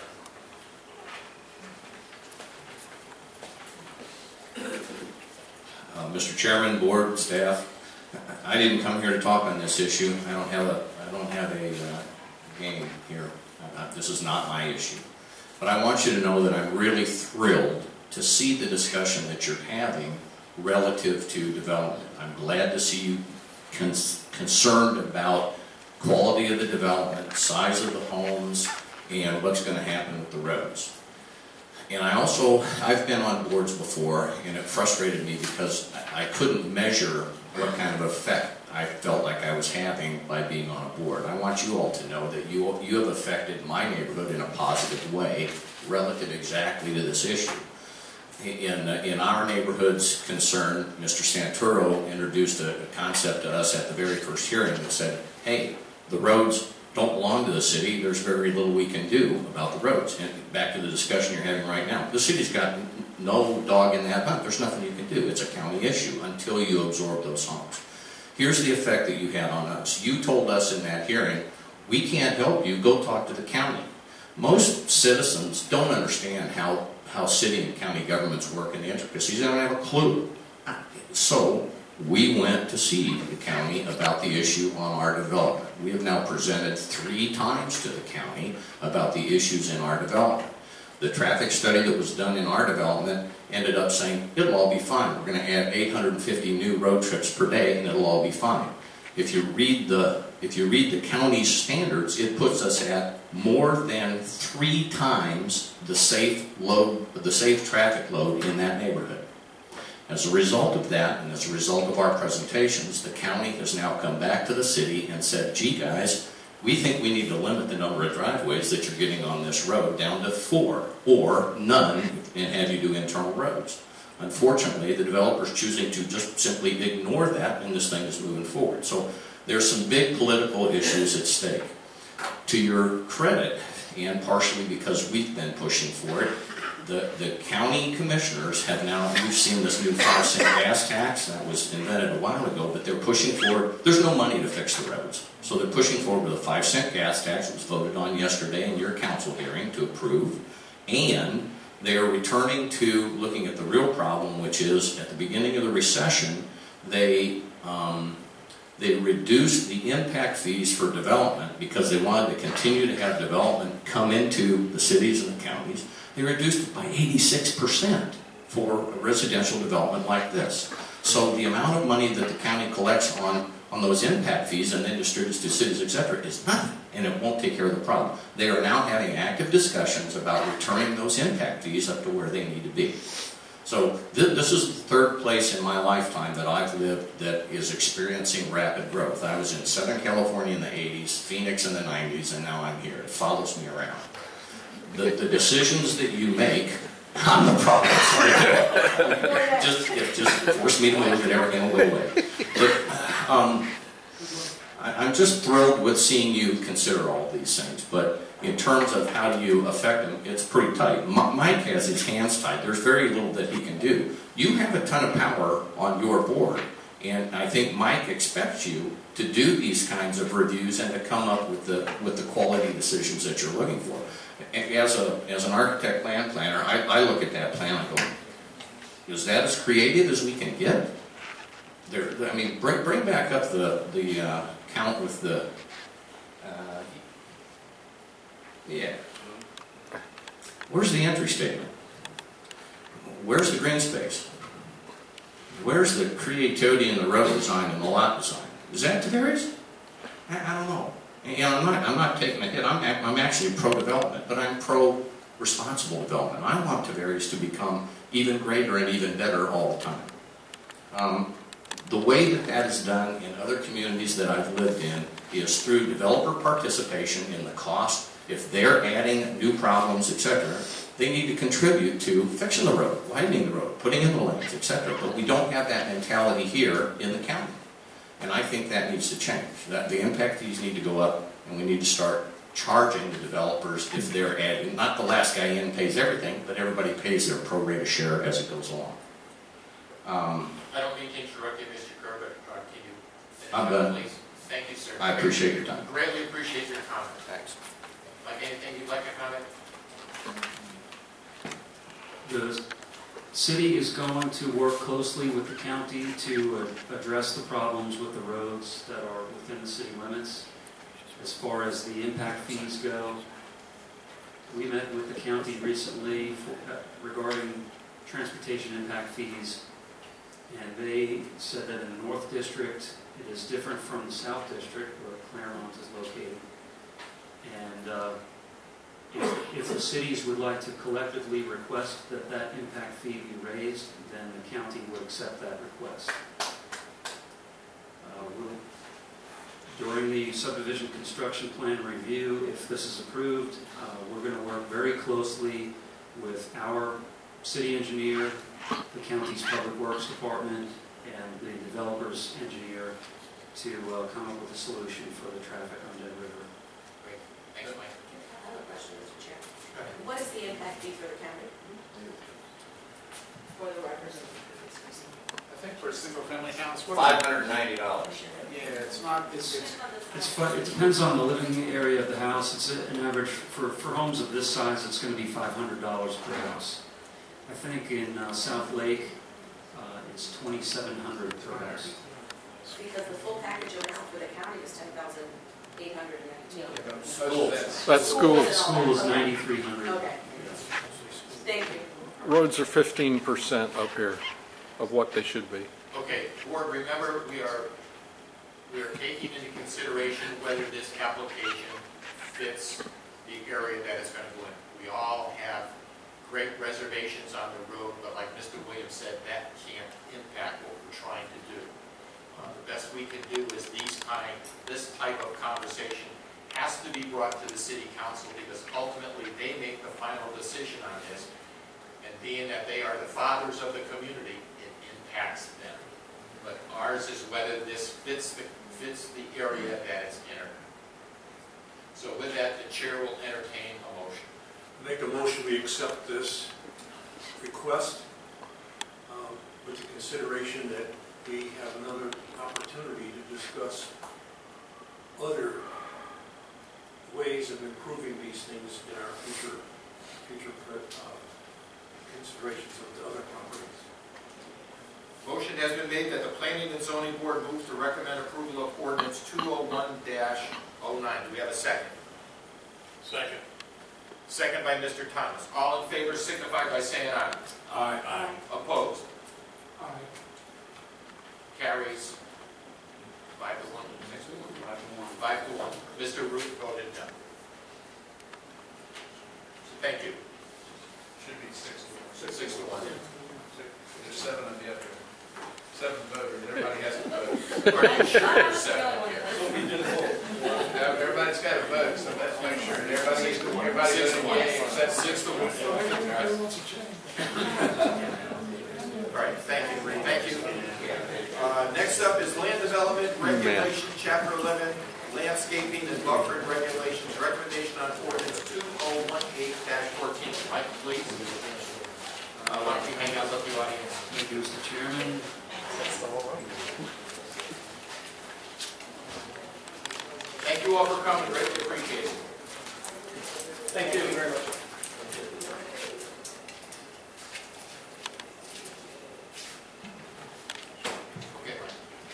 Uh, Mister Chairman, board, staff, I didn't come here to talk on this issue. I don't have a, I don't have a uh, game here. Uh, this is not my issue. But I want you to know that I'm really thrilled to see the discussion that you're having relative to development. I'm glad to see you cons concerned about quality of the development, size of the homes, and what's going to happen with the roads. And I also, I've been on boards before, and it frustrated me because I couldn't measure what kind of effect I felt like I was having by being on a board. I want you all to know that you, you have affected my neighborhood in a positive way relative exactly to this issue. In, in our neighborhood's concern, Mister Santoro introduced a, a concept to us at the very first hearing that said, hey, the roads don't belong to the city, there's very little we can do about the roads. And back to the discussion you're having right now, the city's got no dog in that hunt. There's nothing you can do. It's a county issue until you absorb those homes. Here's the effect that you had on us. You told us in that hearing, we can't help you, go talk to the county. Most citizens don't understand how, how city and county governments work in the intricacies. They don't have a clue. So we went to see the county about the issue on our development. We have now presented three times to the county about the issues in our development. The traffic study that was done in our development ended up saying, it'll all be fine. We're going to add eight hundred fifty new road trips per day and it'll all be fine. If you read the, if you read the county's standards, it puts us at more than three times the safe load, the safe traffic load in that neighborhood. As a result of that, and as a result of our presentations, the county has now come back to the city and said, gee guys, we think we need to limit the number of driveways that you're getting on this road down to four, or none, and have you do internal roads. Unfortunately, the developer's choosing to just simply ignore that, and this thing is moving forward. So there's some big political issues at stake. To your credit, and partially because we've been pushing for it, The, the county commissioners have now, we've seen this new five cent gas tax that was invented a while ago, but they're pushing forward, there's no money to fix the roads. So they're pushing forward with a five cent gas tax that was voted on yesterday in your council hearing to approve, and they are returning to looking at the real problem, which is at the beginning of the recession, they, um, they reduced the impact fees for development because they wanted to continue to have development come into the cities and the counties. They reduced it by eighty-six percent for a residential development like this. So the amount of money that the county collects on, on those impact fees and then distributes to cities, et cetera, is nothing, and it won't take care of the problem. They are now having active discussions about returning those impact fees up to where they need to be. So th this is the third place in my lifetime that I've lived that is experiencing rapid growth. I was in Southern California in the eighties, Phoenix in the nineties, and now I'm here. It follows me around. The, the decisions that you make, I'm the problem. Sorry. just, just force me to move and everything will go away. But um, I, I'm just thrilled with seeing you consider all these things. But in terms of how do you affect them, it's pretty tight. M Mike has his hands tied. There's very little that he can do. You have a ton of power on your board. And I think Mike expects you to do these kinds of reviews and to come up with the, with the quality decisions that you're looking for. As, a, as an architect land planner, I, I look at that plan and go, Is that as creative as we can get? There, I mean, bring, bring back up the, the uh, count with the, uh, yeah. Where's the entry statement? Where's the green space? Where's the creativity in the road design and the lot design? Is that Tavares? I, I don't know. You know, I'm not, I'm not taking a hit. I'm, I'm actually pro-development, but I'm pro-responsible development. I want Tavares to become even greater and even better all the time. Um, the way that that is done in other communities that I've lived in is through developer participation in the cost. If they're adding new problems, et cetera, they need to contribute to fixing the road, widening the road, putting in the lanes, et cetera. But we don't have that mentality here in the county. And I think that needs to change. That the impact fees need to go up, and we need to start charging the developers if they're adding. Not the last guy in pays everything, but everybody pays their pro rata share as it goes along. Um, I don't mean to interrupt you, Mister Kerr, but uh, can you finish I'm up, done. please? Thank you, sir. I appreciate your time. Greatly appreciate your comment. Thanks. Like anything you'd like to comment? The city is going to work closely with the county to uh, address the problems with the roads that are within the city limits. As far as the impact fees go, we met with the county recently for, uh, regarding transportation impact fees, and they said that in the North District it is different from the South District where Claremont is located. And uh, if, if the cities would like to collectively request that that impact fee be raised, then the county would accept that request. Uh, we'll, during the subdivision construction plan review, if this is approved, uh, we're going to work very closely with our city engineer, the county's public works department, and the developer's engineer to uh, come up with a solution for the traffic on Dead River. Great. Thanks, Mike. I have a question, Mister Chair. What is the impact fee for the county? For the records? I think for a single-family house, what Five hundred ninety dollars. Yeah, it's not, it's, it's, It's fun. It depends on the living area of the house. It's an average, for, for homes of this size, it's going to be five hundred dollars per house. I think in uh, South Lake, uh, it's twenty-seven hundred dollars per house. Because the full package amount for the county is ten thousand eight hundred nineteen. School. That's school. School is ninety-three hundred dollars. Okay. Thank you. Roads are fifteen percent up here of what they should be. Okay, board, remember, we are, we are taking into consideration whether this application fits the area that it's going to go in. We all have great reservations on the road, but like Mister Williams said, that can't impact what we're trying to do. Uh, the best we can do is these kind, this type of conversation has to be brought to the city council because ultimately they make the final decision on this. And being that they are the fathers of the community, it impacts them. But ours is whether this fits the, fits the area that it's in. So with that, the chair will entertain a motion. Make a motion, we accept this request um, with the consideration that we have another opportunity to discuss other ways of improving these things in our future, future uh, considerations of the other properties. Motion has been made that the Planning and Zoning Board moves to recommend approval of ordinance two oh one dash oh nine. Do we have a second? Second. Second by Mister Thomas. All in favor signify by saying aye. Aye. Aye. Opposed? Aye. Carries five to one. Six to one. Five to one. Five to one. Mister Root voted no. So thank you. Should be six to one. Six, six to one. There's seven of you up there. Seven voters, everybody has to vote. Are you sure there's seven here? No, everybody's got to vote, so let's make sure. And everybody, everybody Six to voted one. yea, except Six to one. All right, thank you, thank you. Uh, Next up is land development regulation, chapter eleven, landscaping and buffering regulations, recommendation on ordinance two oh one eight dash fourteen. Mike, please. Uh, Why don't you hang out with the audience? Thank you, Mister Chairman. Thank you all for coming, greatly appreciate it. Thank you very much.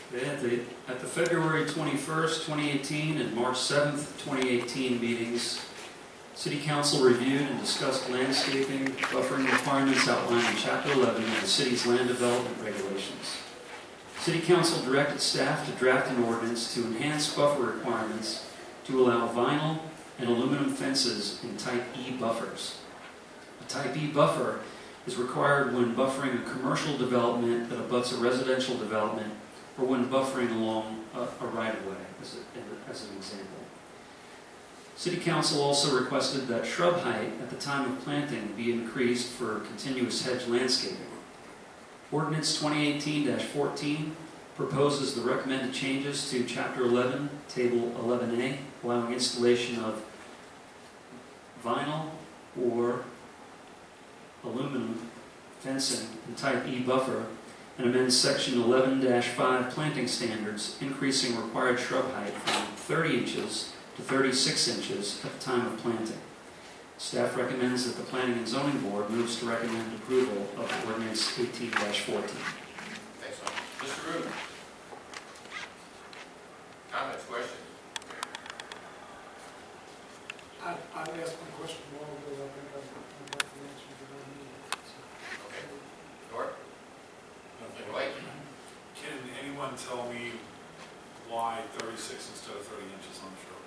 Okay, At the, at the February twenty-first, twenty eighteen and March seventh, twenty eighteen meetings, City Council reviewed and discussed landscaping, buffering requirements outlined in Chapter eleven of the city's land development regulations. City Council directed staff to draft an ordinance to enhance buffer requirements to allow vinyl and aluminum fences in Type E buffers. A Type E buffer is required when buffering a commercial development that abuts a residential development or when buffering along a, a right-of-way, as, a, as an example. City Council also requested that shrub height at the time of planting be increased for continuous hedge landscaping. Ordinance twenty eighteen dash fourteen proposes the recommended changes to Chapter eleven, Table eleven A, allowing installation of vinyl or aluminum fencing in Type E buffer, and amends Section eleven dash five planting standards, increasing required shrub height from thirty inches to thirty-six inches at the time of planting. Staff recommends that the Planning and Zoning Board moves to recommend approval of Ordinance eighteen dash fourteen. Thanks, Mike. Mister Rubin? Comments, questions? I, I'd ask my question more because I think I've I've got the answer that I need. Okay. Nor? Dwight? Can anyone tell me why thirty-six instead of thirty inches on shrubs?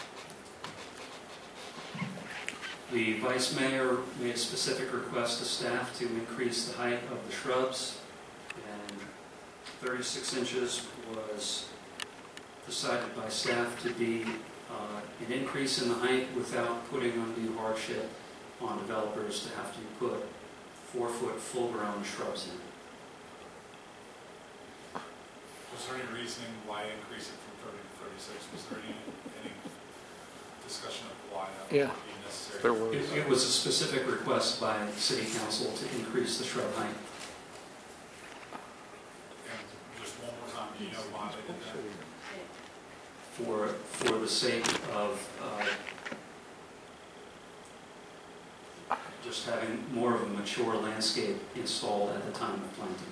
The Vice Mayor made a specific request to staff to increase the height of the shrubs, and thirty-six inches was decided by staff to be uh, an increase in the height without putting undue hardship on developers to have to put four-foot full-grown shrubs in. Was there any reasoning why increase it from thirty to thirty-six? Was there any, any discussion of why that Yeah, would be necessary? there was. It, it was a specific request by City Council to increase the shrub height. And just one more time, do you know why they did that? For, for the sake of uh, just having more of a mature landscape installed at the time of planting.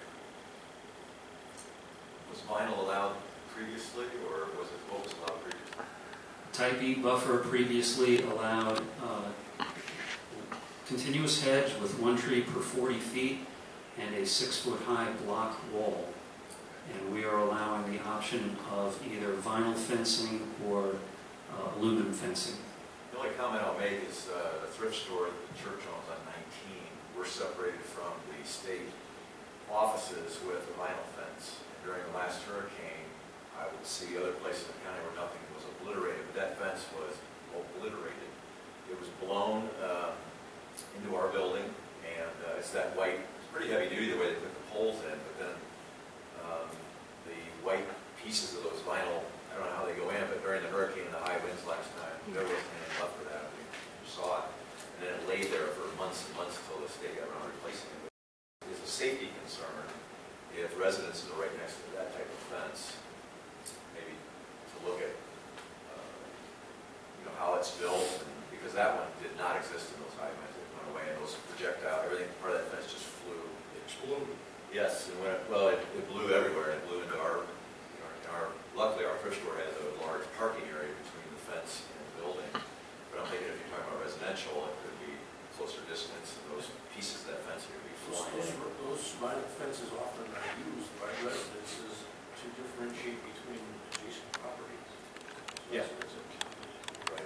Was vinyl allowed previously, or was it, what was allowed previously? Type E buffer previously allowed uh, continuous hedge with one tree per forty feet and a six-foot-high block wall. And we are allowing the option of either vinyl fencing or uh, aluminum fencing. The only comment I'll make is uh, the thrift store that the church owns on nineteen, we're separated from the state offices with a vinyl fence. And during the last hurricane, I would see other places in the county where nothing was obliterated, but that fence was obliterated. It was blown uh, into our building, and uh, it's that white, it's pretty heavy duty the way they put the poles in, but then um, the white pieces of those vinyl, I don't know how they go in, but during the hurricane and the high winds last time, there wasn't anything left for that. We saw it, and then it laid there for months and months until the state got around replacing it. It's a safety concern if residences are right next to that type of fence, maybe to look at uh, you know, how it's built, and, because that one did not exist in those high winds. It went away, and those projectile, everything, part of that fence just flew. It exploded. Yes, and when it, well, it, it blew everywhere. It blew into our, you know, our, luckily our thrift store has a large parking area between the fence and the building. But I'm thinking if you're talking about residential, it could be closer distance, and those pieces of that fence could be Those, flying. those, those vinyl fences often are used by residences to differentiate between adjacent properties. So Yeah. it's- it's a- Right.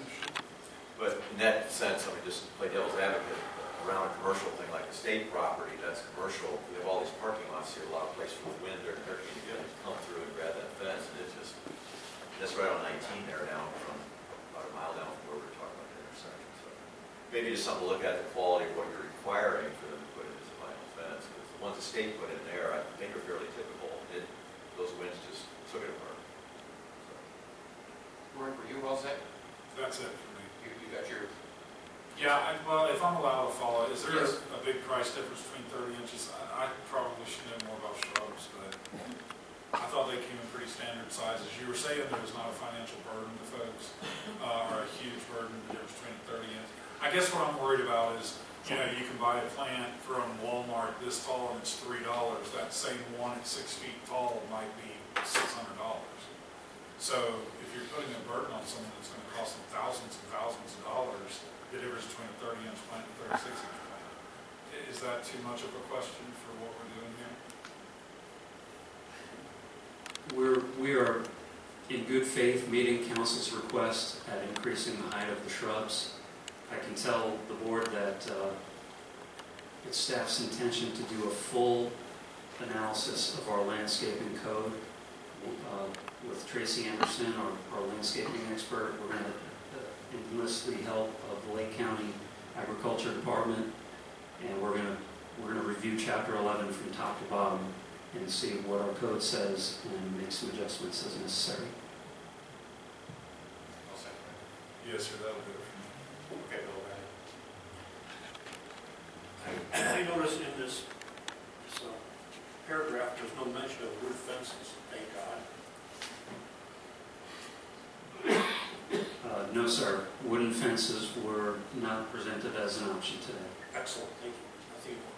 But in that sense, I mean, just play devil's advocate, around a commercial thing like the state property, that's commercial. We have all these parking lots here, a lot of place for the wind or hurricane to come through and grab that fence, and it just, that's right on nineteen there now, from about a mile down from where we were talking about the intersection. So maybe just something to look at, the quality of what you're requiring for them to put in as a vinyl fence, because the ones the state put in there, I think are fairly typical. It, those winds just took it apart. So. Roy, were you all set? That's it for me. You, you got your, Yeah, I, well, if I'm allowed to follow, is there Yes. a, a big price difference between thirty inches? I, I probably should know more about shrubs, but I thought they came in pretty standard sizes. You were saying there was not a financial burden to folks, uh, or a huge burden, the difference between thirty inch. I guess what I'm worried about is You know, you can buy a plant from Walmart this tall and it's three dollars. That same one at six feet tall might be six hundred dollars. So if you're putting a burden on someone that's going to cost them thousands and thousands of dollars, the difference between a thirty inch plant and a thirty-six inch plant, is that too much of a question for what we're doing here? We're, we are in good faith meeting council's request at increasing the height of the shrubs. I can tell the board that uh, it's staff's intention to do a full analysis of our landscaping code uh, with Tracy Anderson, our, our landscaping expert. We're going to enlist the help of the Lake County Agriculture Department, and we're going to we're going to review Chapter eleven from top to bottom and see what our code says and make some adjustments as necessary. Yes, sir, that'll do it for me. Okay, Bill, I, I noticed in this, this uh, paragraph, there's no mention of wood fences, thank God. Uh, no, sir. Wooden fences were not presented as an option today. Excellent, thank you. Nothing more.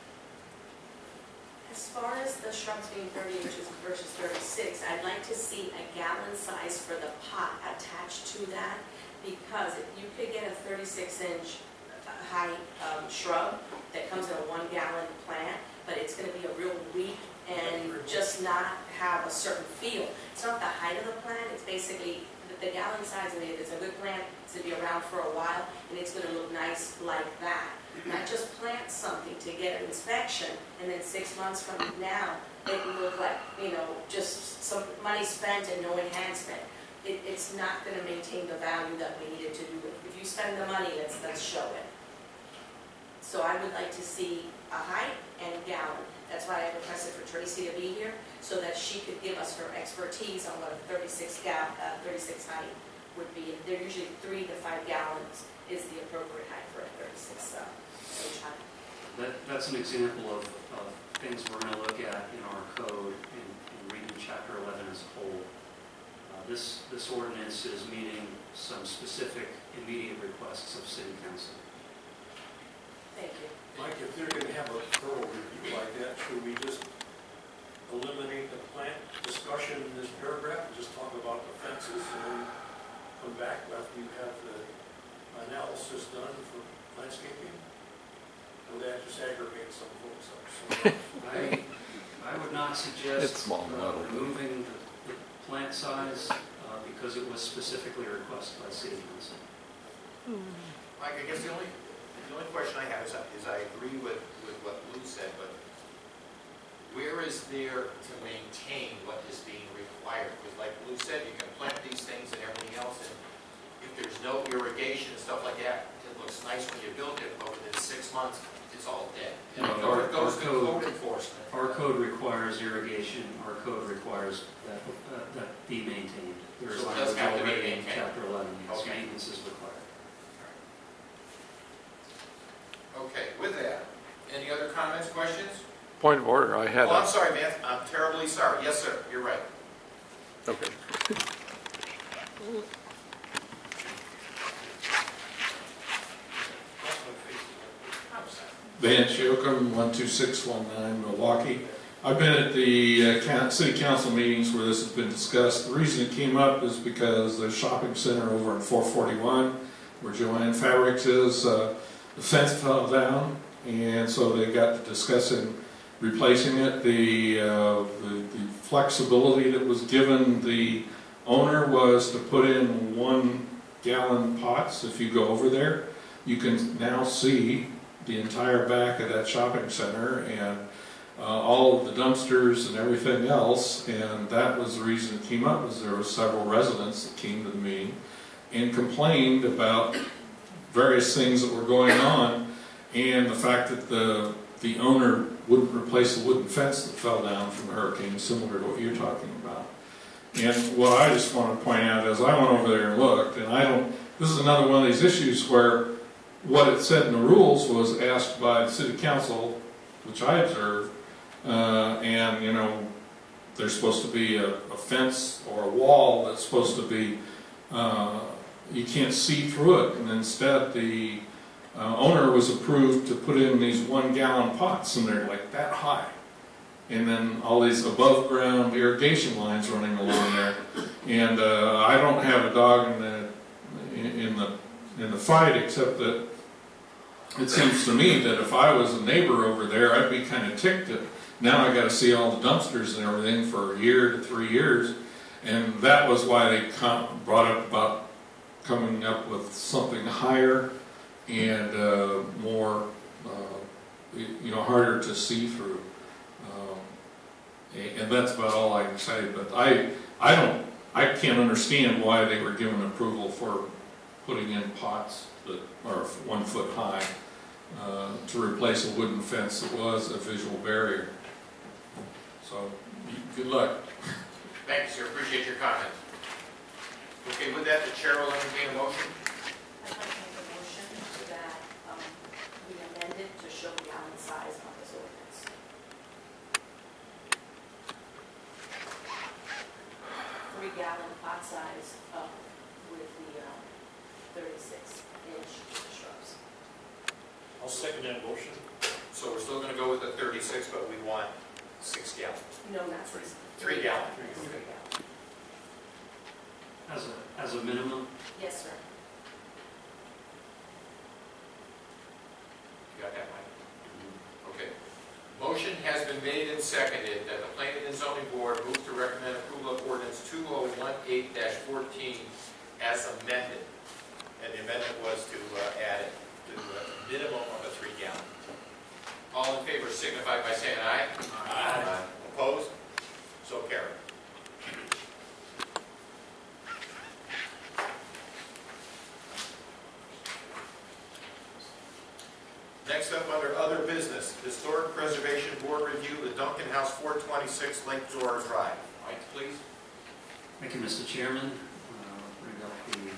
As far as the shrubs being thirty inches versus thirty-six, I'd like to see a gallon size for the pot attached to that, because if you could get a thirty-six inch high um, shrub that comes in a one gallon plant, but it's going to be a real weak and just not have a certain feel. It's not the height of the plant, it's basically the, the gallon size of it. It's a good plant, it's going to be around for a while, and it's going to look nice like that. Not just plant something to get an inspection, and then six months from now, it will look like, you know, just some money spent and no enhancement. It, it's not going to maintain the value that we needed to do. If you spend the money, let's, let's show it. So I would like to see a height and gallon. That's why I requested for Tracy to be here, so that she could give us her expertise on what a thirty-six gal, uh, thirty-six height would be. They're usually three to five gallons is the appropriate height for a thirty-six uh, inch height. That, that's an example of, of things we're going to look at in our code and, and reading Chapter eleven as a whole. Uh, this, this ordinance is meeting some specific immediate requests of City Council. Thank you. Mike, if they're going to have a thorough review like that, should we just eliminate the plant discussion in this paragraph and just talk about the fences and then come back after you have the analysis done for landscaping? Or that just aggregates some folks up? So I, I would not suggest It's small, uh, no. removing the, the plant size uh, because it was specifically requested by City Council. Mike, I guess the only, the only question I have is, is I agree with, with what Lou said, but where is there to maintain what is being required? Because like Lou said, you can plant these things and everything else, and if there's no irrigation and stuff like that, it looks nice when you build it, but within six months, it's all dead. And No, it our- goes our to code- code enforcement. Our code requires irrigation, our code requires that, uh, that be maintained. There's So it does language have to be already in maintained. Chapter eleven, yes, Okay. maintenance is required. Okay, with that, any other comments, questions? Point of order, I had Oh, I'm a, sorry, man, I'm terribly sorry. Yes, sir, you're right. okay. Van Shokum, one two six one nine Milwaukee. I've been at the uh, coun- city council meetings where this has been discussed. The reason it came up is because the shopping center over in four forty-one, where Joanne Fabrics is, uh, the fence fell down, and so they got to discussing replacing it. The, uh, the, the flexibility that was given the owner was to put in one gallon pots. If you go over there, you can now see the entire back of that shopping center and uh, all of the dumpsters and everything else, and that was the reason it came up, was there were several residents that came to the meeting and complained about various things that were going on, and the fact that the the owner wouldn't replace the wooden fence that fell down from the hurricane, similar to what you're talking about. And what I just want to point out is I went over there and looked, and I don't, this is another one of these issues where what it said in the rules was asked by the city council, which I observed, uh, and you know, there's supposed to be a, a fence or a wall that's supposed to be, uh, you can't see through it, and instead the uh, owner was approved to put in these one-gallon pots, and they're like that high. And then all these above-ground irrigation lines running along there. And uh, I don't have a dog in the in, in the in the fight, except that it seems to me that if I was a neighbor over there, I'd be kind of ticked that now I got to see all the dumpsters and everything for a year to three years. And that was why they com- brought up about coming up with something higher and uh, more, uh, you know, harder to see through. Um, and that's about all I can say. But I, I don't, I can't understand why they were given approval for putting in pots that are one foot high uh, to replace a wooden fence that was a visual barrier. So, good luck. Thank you, sir. Appreciate your comment. Okay, with that, the chair will entertain a motion. I'd like to make a motion that um, we amend it to show gallon size on this ordinance. Three gallon pot size uh, with the uh, thirty-six inch shrubs. I'll second that motion. So we're still going to go with the thirty-six, but we want six gallon. No, not three. Three gallon. Three gallon. As a, as a minimum? Yes, sir. You got that, Mike? Okay. Motion has been made and seconded that the Planning and Zoning Board move to recommend approval of ordinance two oh one eight dash fourteen as amended. And the amendment was to uh, add it to a minimum of a three gallon. All in favor signify by saying aye. Aye. Opposed? So carried. Next up, under other business, Historic Preservation Board review the Duncan House, four twenty-six Lake Door Drive. Mike, please. Thank you, Mister Chairman. Uh, bring up the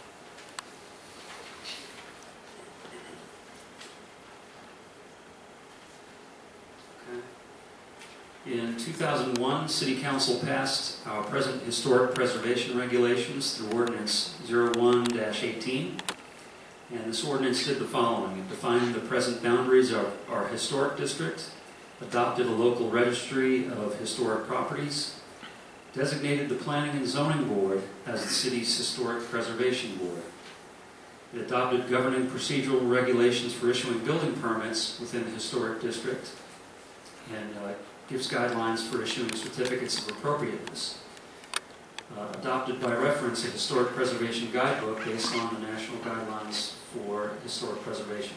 okay. In two thousand one, City Council passed our present historic preservation regulations through Ordinance oh one dash eighteen. And this ordinance did the following. It defined the present boundaries of our historic district, adopted a local registry of historic properties, designated the Planning and Zoning Board as the city's historic preservation board. It adopted governing procedural regulations for issuing building permits within the historic district, and uh, gives guidelines for issuing certificates of appropriateness. Uh, adopted by reference a historic preservation guidebook based on the national guidelines for historic preservation.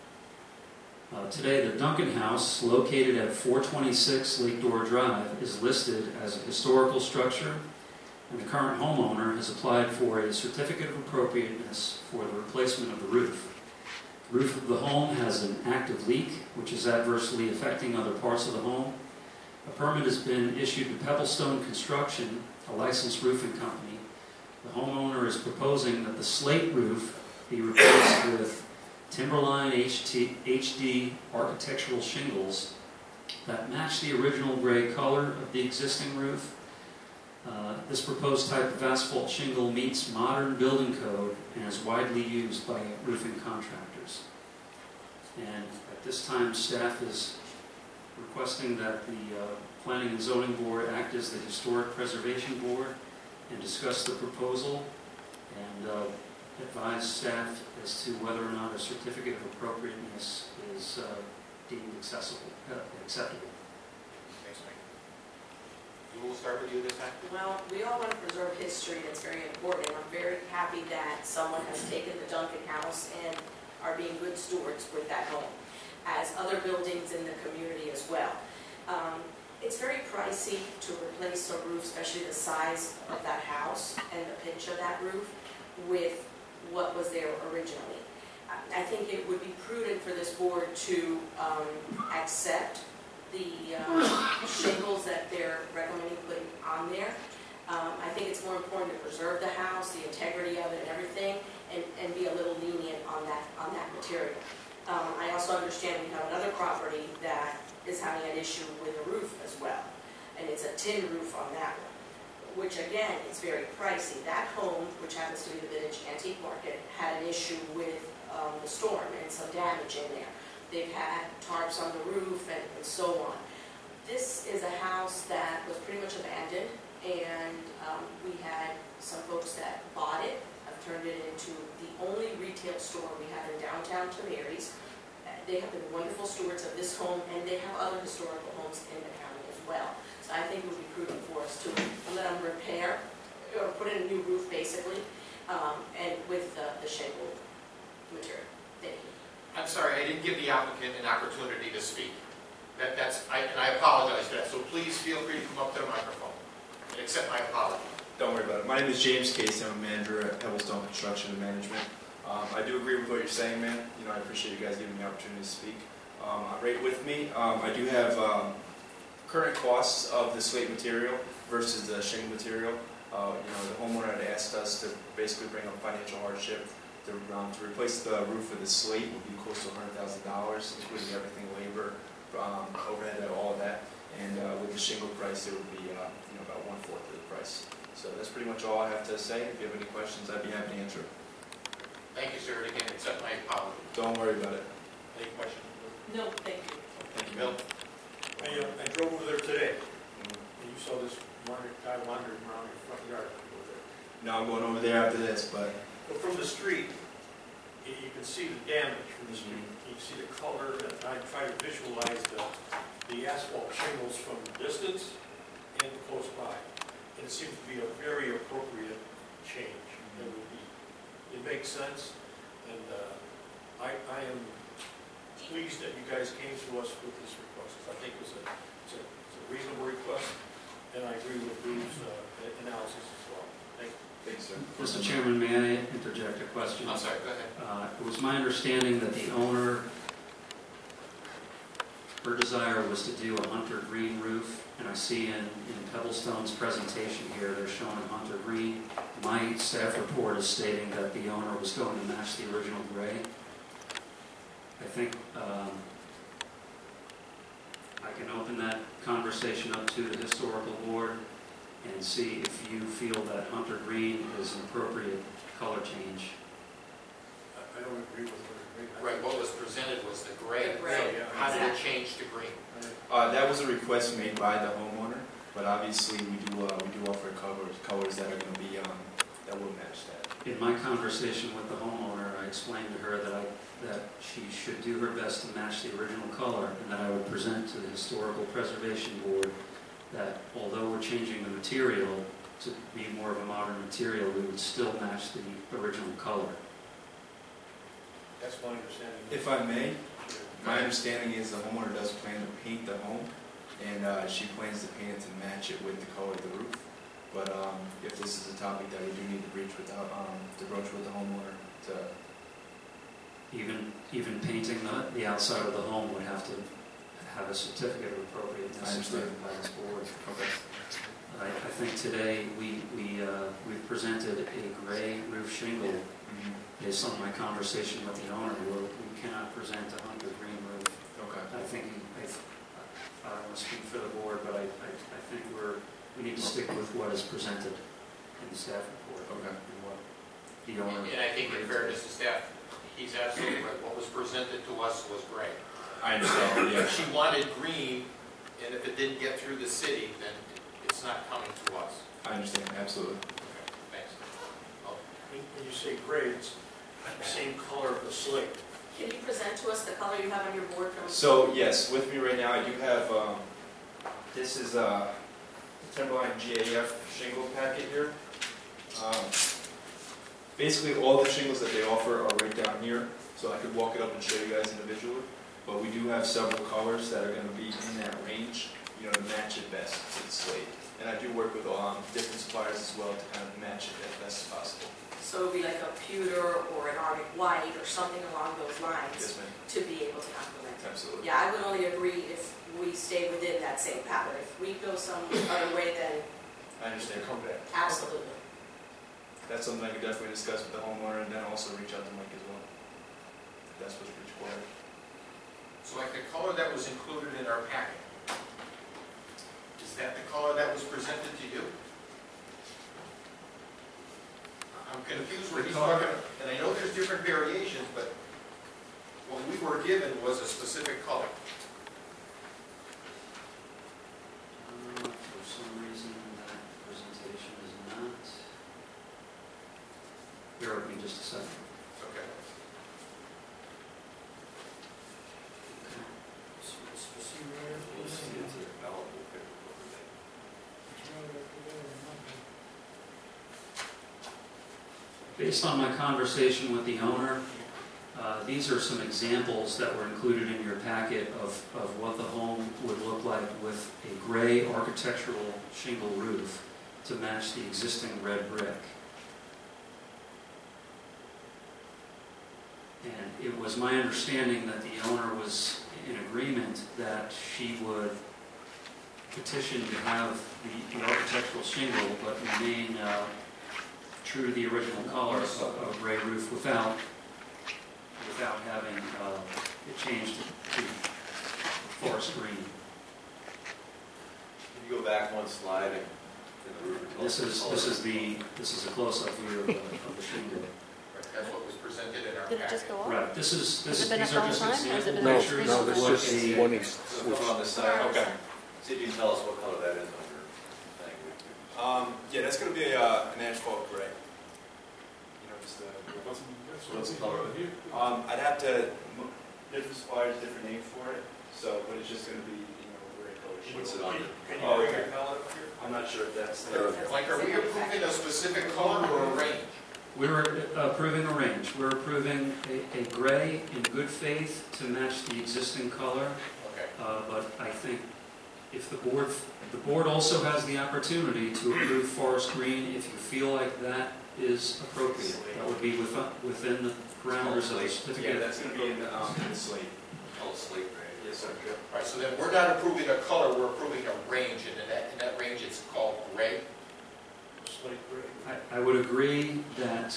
Uh, today, the Duncan House, located at four twenty-six Lake Door Drive, is listed as a historical structure, and the current homeowner has applied for a certificate of appropriateness for the replacement of the roof. The roof of the home has an active leak, which is adversely affecting other parts of the home. A permit has been issued to Pebblestone Construction, a licensed roofing company. The homeowner is proposing that the slate roof be replaced with Timberline H D architectural shingles that match the original gray color of the existing roof. Uh, this proposed type of asphalt shingle meets modern building code and is widely used by roofing contractors. And at this time, staff is requesting that the uh, Planning and Zoning Board act as the Historic Preservation Board and discuss the proposal and uh, advise staff as to whether or not a certificate of appropriateness is uh, deemed accessible, uh, acceptable. Thanks, Mike. We'll start with you this time. Well, we all want to preserve history, and it's very important. And I'm very happy that someone has taken the Duncan House and are being good stewards with that home, as other buildings in the community as well. Um, it's very pricey to replace a roof, especially the size of that house and the pitch of that roof, with what was there originally. I think it would be prudent for this board to um, accept the uh, shingles that they're recommending putting on there. Um, I think it's more important to preserve the house, the integrity of it and everything, and, and be a little lenient on that, on that material. Um, I also understand we have another property that is having an issue with a roof as well, and it's a tin roof on that one, which again, is very pricey. That home, which happens to be the Vintage Antique Market, had an issue with um, the storm and some damage in there. They've had tarps on the roof and, and so on. This is a house that was pretty much abandoned, and um, we had some folks that bought it, have turned it into the only retail store we have in downtown Tavares. They have been wonderful stewards of this home, and they have other historical homes in the county as well. So I think it would be prudent for us to let them repair, or put in a new roof basically, um, and with the, the shingle material. Thank you. I'm sorry, I didn't give the applicant an opportunity to speak. That, that's, I, and I apologize for that, so please feel free to come up to the microphone and accept my apology. Don't worry about it. My name is James Casey. I'm a manager at Pebblestone Construction and Management. Um, I do agree with what you're saying, man. You know, I appreciate you guys giving me the opportunity to speak. Um, right with me, um, I do have um, current costs of the slate material versus the shingle material. Uh, you know, the homeowner had asked us to basically bring up financial hardship. To, um, to replace the roof with the slate would be close to one hundred thousand dollars, including everything, labor, um, overhead, all of that. And uh, with the shingle price, it would be uh, you know, about one-fourth of the price. So that's pretty much all I have to say. If you have any questions, I'd be happy to answer. Thank you, sir, and again, accept my apology. Don't worry about it. Any questions? No, thank you. Thank you, Bill? I, uh, I drove over there today, and you saw this wander- guy wandering around your front yard over there. Now I'm going over there after this, but But from the street, you you can see the damage from the street. You can see the color, and I try to visualize the, the asphalt shingles from the distance and close by. And it seems to be a very appropriate change. It would be, it makes sense, and uh, I, I am pleased that you guys came to us with this request. I think it was a, it's a, it's a reasonable request, and I agree with Bruce's uh, analysis as well. Thank you. thanks, sir. Mister Chairman, may I interject a question? I'm sorry, go ahead. Uh, It was my understanding that the owner, her desire was to do a hunter green roof, and I see in, in Pebblestone's presentation here, they're showing hunter green. My staff report is stating that the owner was going to match the original gray. I think um, I can open that conversation up to the historical board and see if you feel that hunter green is an appropriate color change. I don't agree with what you agree. Right, what was presented was the gray. The gray, yeah. How did it change to green? Uh, that was a request made by the homeowner, but obviously we do uh, we do offer colors colors that are going to be um, that will match that. In my conversation with the homeowner, I explained to her that I that she should do her best to match the original color, and that I would present to the Historical Preservation Board that although we're changing the material to be more of a modern material, we would still match the original color. That's my understanding. If I may, my understanding is the homeowner does plan to paint the home, and uh, she plans to paint it to match it with the color of the roof. But um, if this is a topic that we do need to breach with, the, um, to broach with the homeowner, to Even even painting the, the outside of the home would have to have a certificate of appropriateness I understand. approved by this board. okay. I, I think today we we uh, we've presented a gray roof shingle. Mm-hmm. Based on my conversation with the owner, we we cannot present a hunter green roof. Okay. I think I, I don't want to speak for the board, but I, I, I think we're we need to stick with what is presented in the staff report. Okay. And what the owner. And I think in fairness to staff, he's absolutely right. What was presented to us was gray. I understand. Yeah. If she wanted green, and if it didn't get through the city, then it's not coming to us. I understand. Absolutely. Okay, thanks. Oh, When when you say gray, it's the same color of the slate. Can you present to us the color you have on your board from? So yes, with me right now, I do have. Um, this is uh, the Timberline G A F shingle packet here. Um, basically, all the shingles that they offer are right down here, so I could walk it up and show you guys individually. But we do have several colors that are going to be in that range, you know, to match it best to the slate. And I do work with um, different suppliers as well to kind of match it as best as possible. So it would be like a pewter or an arctic white or something along those lines Yes, ma'am. to be able to complement it. Absolutely. Yeah, I would only agree if we stay within that same palette. If we go some other way, then I understand. Come back. absolutely. That's something I could definitely discuss with the homeowner, and then also reach out to Mike as well. If that's what's required. So like the color that was included in our packet, is that the color that was presented to you? I'm confused what he's talking about, and I know there's different variations, but given was a specific color. Uh, For some reason, that presentation is not. Bear with me just a second. Okay. Based on my conversation with the owner, uh, these are some examples that were included in your packet of, of what the home would look like with a gray architectural shingle roof to match the existing red brick. And it was my understanding that the owner was in agreement that she would petition to have the, the architectural shingle but remain uh, true to the original color of a gray roof without without having uh, it changed to, to forest green. Can you go back one slide and the roof? This is this is the this is a close-up view of the, of the shingle. That's what was presented in our Did it packet. just go up? Right. This is this Has it been these up are all just the time, or has it example been up pictures recently? of No, what this a one So the one on the side. Okay. See if you can tell us what color that is on your thing. Um, yeah, that's going to be uh, an asphalt gray. You know, just the. So what's the color of it? Um, I'd have to. Different suppliers, different name for it. So, but it's just going to be, you know, gray color. What's it on? Can Can you Oh, bring okay. your palette up here? I'm not sure if that's. Like, are we approving a specific color or a range? We're approving a range. We're approving a, a gray in good faith to match the existing color. Okay. Uh, but I think if the board, the board also has the opportunity to approve forest green if you feel like that is appropriate. That would be within, within the parameters of the certificate. Yeah, that's going to be in the, um, in the slate. Oh, slate gray. Yes, sir. All right, so then we're not approving a color, we're approving a range, and in that, in that range, it's called gray. Slate gray. I, I would agree that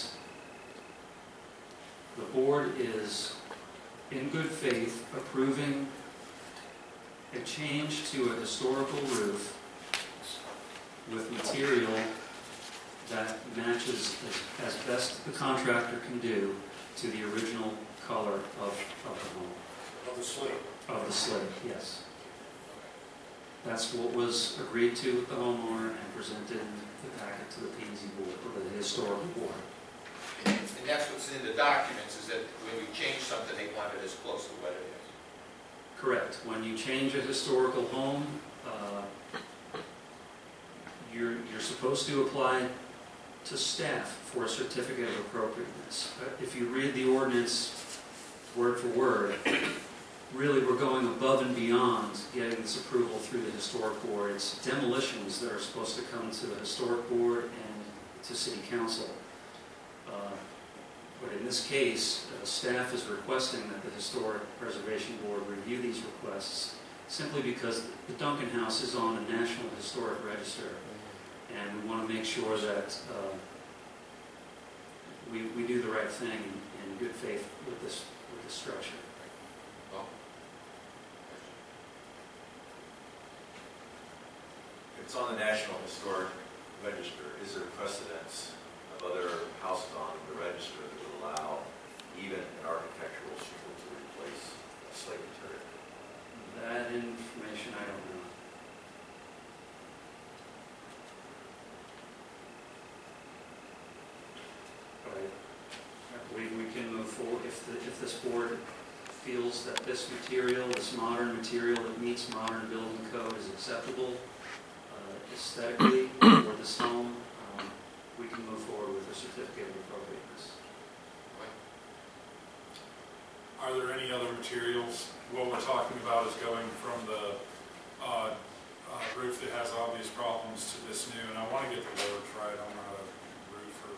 the board is, in good faith, approving a change to a historical roof with material that matches as, as best the contractor can do to the original color of, of the home. Of the slate. Of the slate, yes. That's what was agreed to with the homeowner and presented in the packet to the P and Z board, or the historical board. And and that's what's in the documents, is that when we change something, they want it as close to what it is. Correct. When you change a historical home, uh, you're, you're supposed to apply to staff for a certificate of appropriateness. Uh, If you read the ordinance word for word, really we're going above and beyond getting this approval through the historic board. It's demolitions that are supposed to come to the historic board and to city council. Uh, But in this case, uh, staff is requesting that the Historic Preservation Board review these requests simply because the Duncan House is on the National Historic Register, and we want to make sure that uh, we, we do the right thing in, in good faith with this, with this structure. Well, It's on the National Historic Register. Is there precedence of other houses on the register that would allow even an architectural shingle to replace a slate material? That information I don't know. But I believe we can move forward if, the, if this board feels that this material, this modern material that meets modern building code is acceptable uh, aesthetically for this home, um, we can move forward with a certificate of appropriateness. Are there any other materials? What we're talking about is going from the uh, uh, roof that has obvious problems to this new, and I want to get the words right. I'm not a roofer.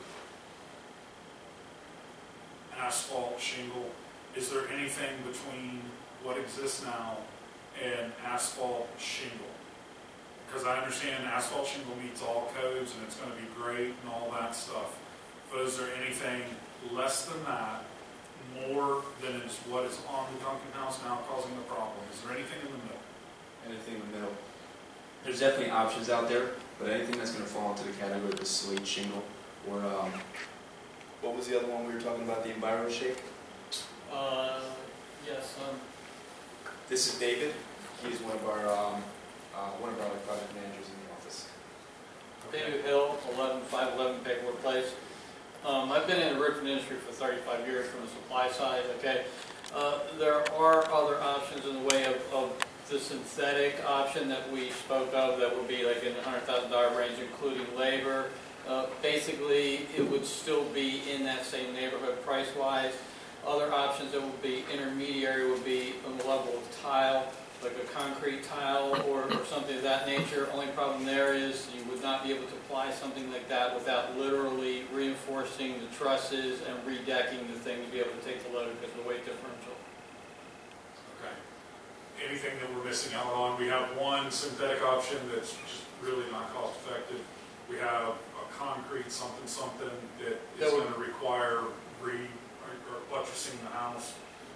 Asphalt shingle. Is there anything between what exists now and asphalt shingle? Because I understand asphalt shingle meets all codes and it's going to be great and all that stuff. But is there anything less than that, more than is what is on the Duncan House now causing the problem? Is there anything in the middle? Anything in the middle. There's definitely options out there, but anything that's going to fall into the category of the slate shingle, or um, what was the other one we were talking about, the Enviro shake? Uh, Yes, um, This is David. He's one of our um, uh, one of our project managers in the office. David Hill, eleven five eleven Pegwood Place. Um, I've been in the roofing industry for thirty-five years from the supply side, okay? Uh, there are other options in the way of, of the synthetic option that we spoke of that would be like in the one hundred thousand dollar range, including labor. Uh, basically, it would still be in that same neighborhood price-wise. Other options that would be intermediary would be on the level of tile, like a concrete tile or, or something of that nature. Only problem there is you would not be able to apply something like that without literally reinforcing the trusses and redecking the thing to be able to take the load because of the weight differential. Okay. Anything that we're missing out on? We have one synthetic option that's just really not cost effective. We have a concrete something something that is That would- going to require re or buttressing the house.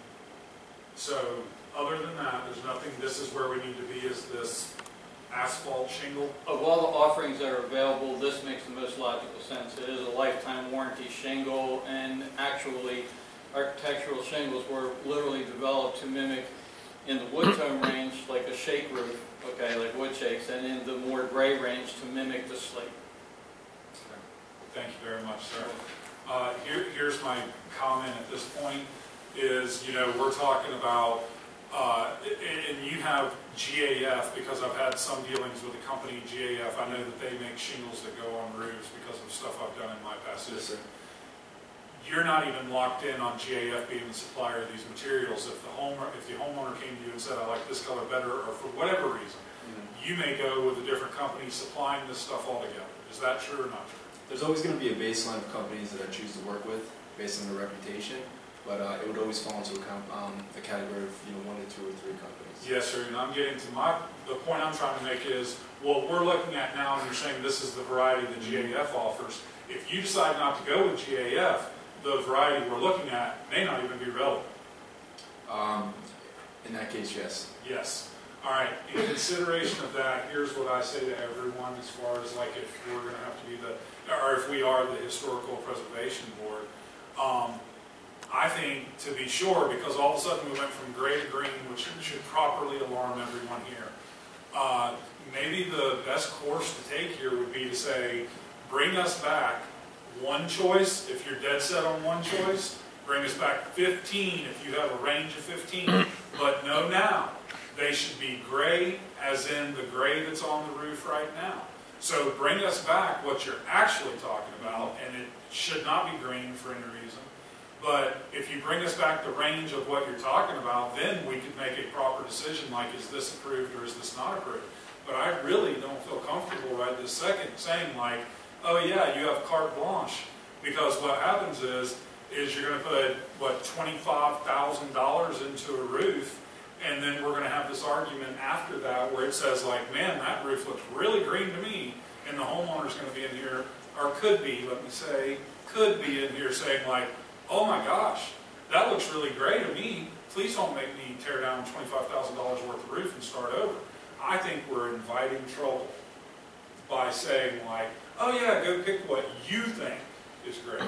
So other than that, there's nothing. This is where we need to be. Is this asphalt shingle? Of all the offerings that are available, this makes the most logical sense. It is a lifetime warranty shingle, and actually architectural shingles were literally developed to mimic in the wood tone range like a shake roof, okay, like wood shakes, and in the more gray range to mimic the slate. Thank you very much, sir. Uh, here, here's my comment at this point is, you know, we're talking about, uh, and you have G A F, because I've had some dealings with the company G A F. I know that they make shingles that go on roofs because of stuff I've done in my past history. You're not even locked in on G A F being the supplier of these materials. If the homeowner, if the homeowner came to you and said, I like this color better, or for whatever reason, mm-hmm. you may go with a different company supplying this stuff altogether. Is that true or not true? There's always going to be a baseline of companies that I choose to work with based on their reputation, but uh, it would always fall into a, comp um, a category of you know one to two or three companies. Yes, sir. And I'm getting to my the point I'm trying to make is what we're looking at now, and you're saying this is the variety that G A F offers. If you decide not to go with G A F, the variety we're looking at may not even be relevant. Um, in that case, yes. Yes. All right. In consideration of that, here's what I say to everyone as far as like if we're going to have to be the, or if we are the Historical Preservation Board. Um, I think to be sure, because all of a sudden we went from gray to green, which should properly alarm everyone here. Uh, maybe the best course to take here would be to say, bring us back one choice if you're dead set on one choice. Bring us back fifteen if you have a range of fifteen. But know now, they should be gray, as in the gray that's on the roof right now. So bring us back what you're actually talking about, and it should not be green for any reason. But if you bring us back the range of what you're talking about, then we could make a proper decision like, is this approved or is this not approved? But I really don't feel comfortable right this second saying like, oh yeah, you have carte blanche. Because what happens is, is you're going to put, what, twenty-five thousand dollars into a roof, and then we're going to have this argument after that where it says like, man, that roof looks really green to me, and the homeowner's going to be in here, or could be, let me say, could be in here saying like, oh my gosh, that looks really gray to me. Please don't make me tear down twenty-five thousand dollars worth of roof and start over. I think we're inviting trouble by saying like, oh yeah, go pick what you think is great.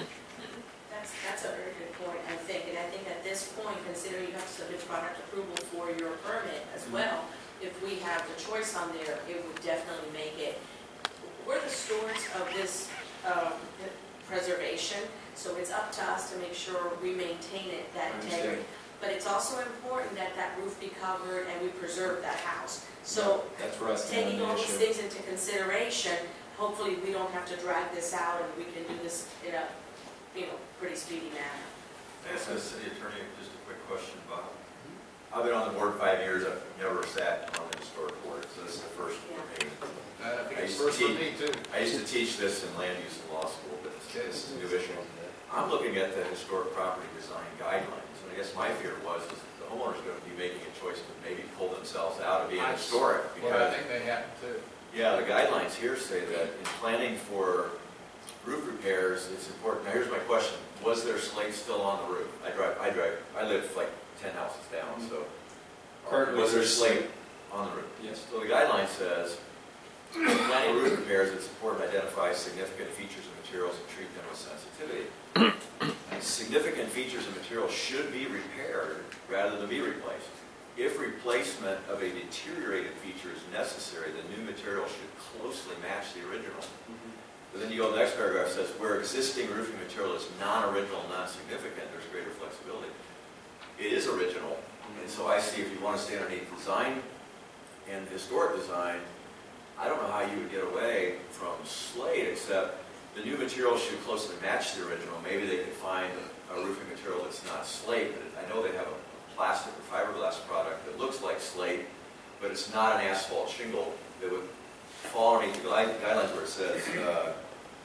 That's, that's a very good point, I think. And I think at this point, considering you have to submit product approval for your permit as well, if we have the choice on there, it would definitely make it. We're the stewards of this um, preservation, so it's up to us to make sure we maintain it, that integrity. But it's also important that that roof be covered and we preserve that house. So that's where I stand taking on all the these issue. things into consideration, hopefully we don't have to drag this out and we can do this in a, you know, pretty speedy manner. As a city attorney, just a quick question, Bob. I've been on the board five years. I've never sat on the historic board, so this is the first for me. I think I it's used to first for teach- me too. I used to teach this in land use and law school, but this is a new issue. I'm looking at the historic property design guidelines, and I guess my fear was is the homeowner's going to be making a choice to maybe pull themselves out of being I- historic. Well, Because, I think they happen too. yeah, the guidelines here say that in planning for roof repairs, it's important. Now, here's my question: was there slate still on the roof? I drive. I drive. I live like ten houses down, so Currently, was there there's slate on the roof? Yes. So the guideline says planning roof repairs, it's important to identify significant features and materials and treat them with sensitivity. Significant features and materials should be repaired rather than be replaced. If replacement of a deteriorated feature is necessary, the new material should closely match the original. But then you go to the next paragraph, says, where existing roofing material is non-original, non-significant, there's greater flexibility. It is original, and so I see if you want to stay underneath design and historic design, I don't know how you would get away from slate, except the new material should closely match the original. Maybe they could find a roofing material that's not slate, but I know they have a plastic or fiberglass product that looks like slate, but it's not an asphalt shingle that would fall underneath the guide- guidelines where it says uh, uh,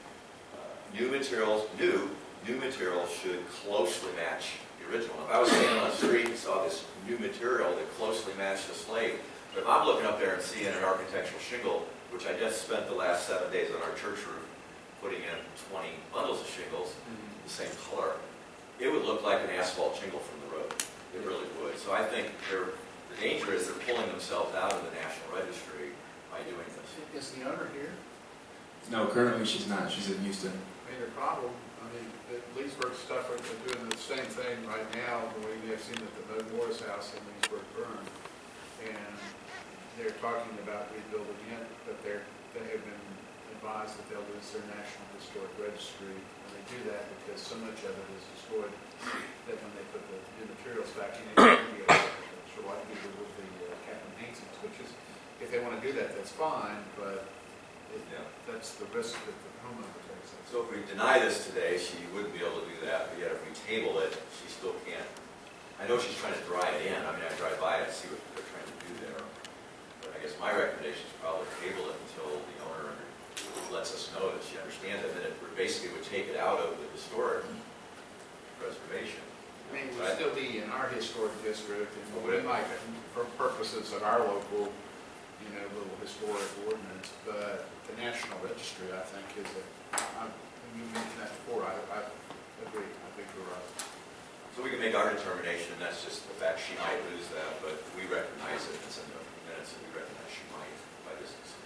new materials, new, new materials should closely match the original. If I was standing on the street and saw this new material that closely matched the slate, but if I'm looking up there and seeing an architectural shingle, which I just spent the last seven days on our church roof, putting in twenty bundles of shingles, mm-hmm. the same color, it would look like an asphalt shingle from the road. It really would. So I think they're, the danger is they're pulling themselves out of the National Registry by doing this. Is the owner here? No, currently she's not. She's in Houston. I mean, the problem, I mean, the Leesburg stuff, are they're doing the same thing right now, the way we have seen at the Mo Morris house in Leesburg burned. And they're talking about rebuilding it, but they're, they have been advised that they'll lose their National Historic Registry. And they do that because so much of it is destroyed that when they put the new materials back in, it sure like we did with the uh, Captain Hainsey's, which is, if they want to do that, that's fine, but it, Yeah. that's the risk that the homeowner takes. So if we deny this today, she wouldn't be able to do that, but yet if we table it, she still can't. I know she's trying to dry it in. I mean, I drive by it and see what they're trying to do there. But I guess my recommendation is probably table it until the owner lets us know that she understands it, and then it basically would take it out of the historic preservation. I mean, we'll still be in our historic district, and we might, for purposes of our local, you know, little historic ordinance, but the National Registry, I think, is a, I, you mentioned that before, I, I agree, I think you're right. So we can make our determination, and that's just the fact she might lose that, but we recognize it, it's in the minutes, and we recognize she might by this decision.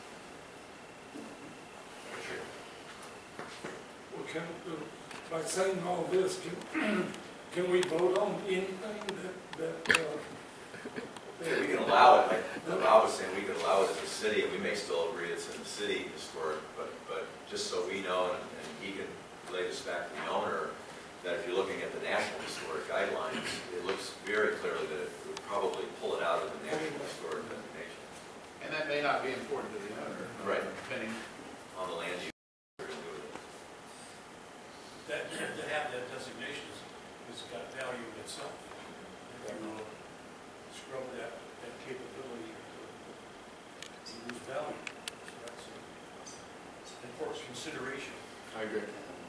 Sure. Well, can, uh, by saying all this, can, can we vote on anything that, that, uh, Yeah, we can allow it, like Bob was saying, we can allow it as a city, and we may still agree it's in the city historic, but, but just so we know, and, and he can relay this back to the owner, that if you're looking at the National Historic Guidelines, it looks very clearly that it would probably pull it out of the National Historic designation. and that may not be important to the owner. Right. Depending On the land use. we're gonna do it. That, to have that designation is, has got value in itself. You know, scrub that, that capability to lose value. So that's an important consideration. I agree.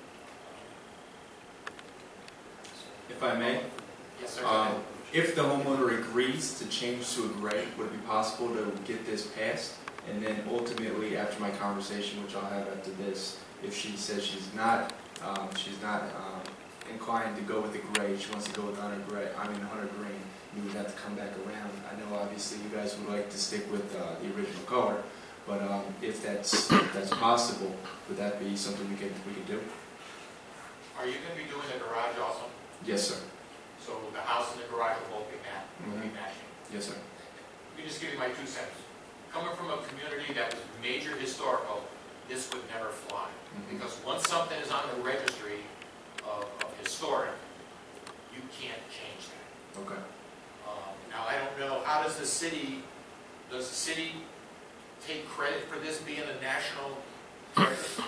If I may, Yes, sir. um, if the homeowner agrees to change to a gray, would it be possible to get this passed? And then ultimately, after my conversation, which I'll have after this, if she says she's not, um, she's not um, inclined to go with the gray, she wants to go with hunter gray, I mean hunter green, you would have to come back around. I know obviously you guys would like to stick with uh, the original color, but um, if that's if that's possible, would that be something we could we could do? Are you going to be doing the garage also? Yes, sir. So the house and the garage will both be matched, will be Mhm. matching? Yes, sir. Let me just give you my two cents. Coming from a community that was major historical, this would never fly. Mhm. Because once something is on the registry of, of historic, you can't change that. Okay. Um, Now, I don't know, how does the city, does the city take credit for this being a national treasure?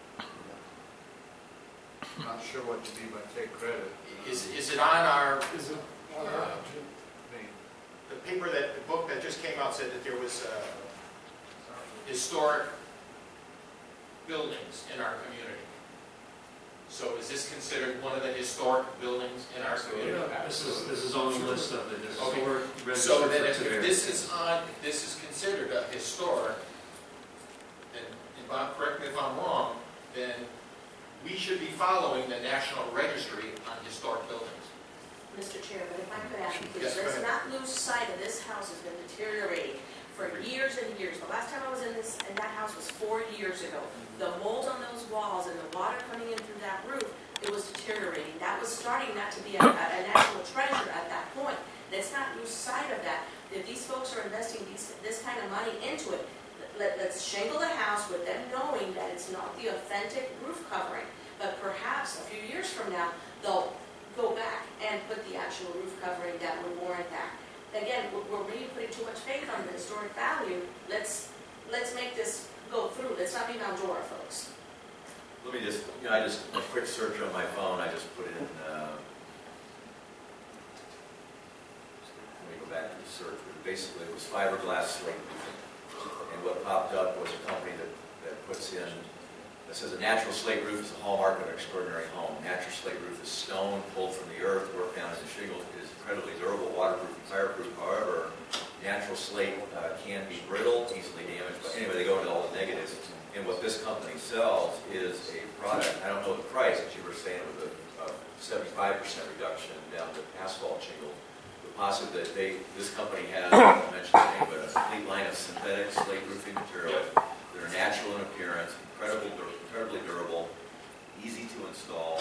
I'm not sure what you mean by take credit. Is, is it on our, is it, uh, the paper that, the book that just came out said that there was uh, historic buildings in our community. So is this considered one of the historic buildings in our community? This is, this is on the list of the historic register So then for if, if Tavares. this is on, if this is considered a historic, and, and Bob, correct me if I'm wrong, then we should be following the National Registry on historic buildings. Mister Chairman, if I could ask you, Yes, please, go let's ahead. not lose sight of this house has been deteriorating for years and years. The last time I was in this this, and that house was four years ago. The mold on those walls and the water coming in through that roof, it was deteriorating. That was starting not to be a, a national treasure at that point. Let's not lose sight of that. If these folks are investing these, this kind of money into it, let, let's shingle the house with them knowing that it's not the authentic roof covering. But perhaps a few years from now, they'll go back and put the actual roof covering that would warrant that. Again, we're, we're really putting too much faith on the historic value. Let's let's make this go through. Let's not be Mount Dora, folks. Let me just, you know, I just, a quick search on my phone, I just put in, uh, let me go back to the search. Basically, it was fiberglass slate roofing. And what popped up was a company that, that puts in, that says a natural slate roof is a hallmark of an extraordinary home. Natural slate roof is stone pulled from the earth, worked down into shingles. It is incredibly durable, waterproof, and fireproof. However, natural slate uh, can be brittle, easily damaged. But anyway, they go into all the negatives. And what this company sells is a product, I don't know the price, but you were saying it was a seventy-five percent reduction down to asphalt shingle. But possibly that they, this company has, I won't mention the name, but a complete line of synthetic slate roofing materials that are natural in appearance, incredibly, incredibly durable, easy to install,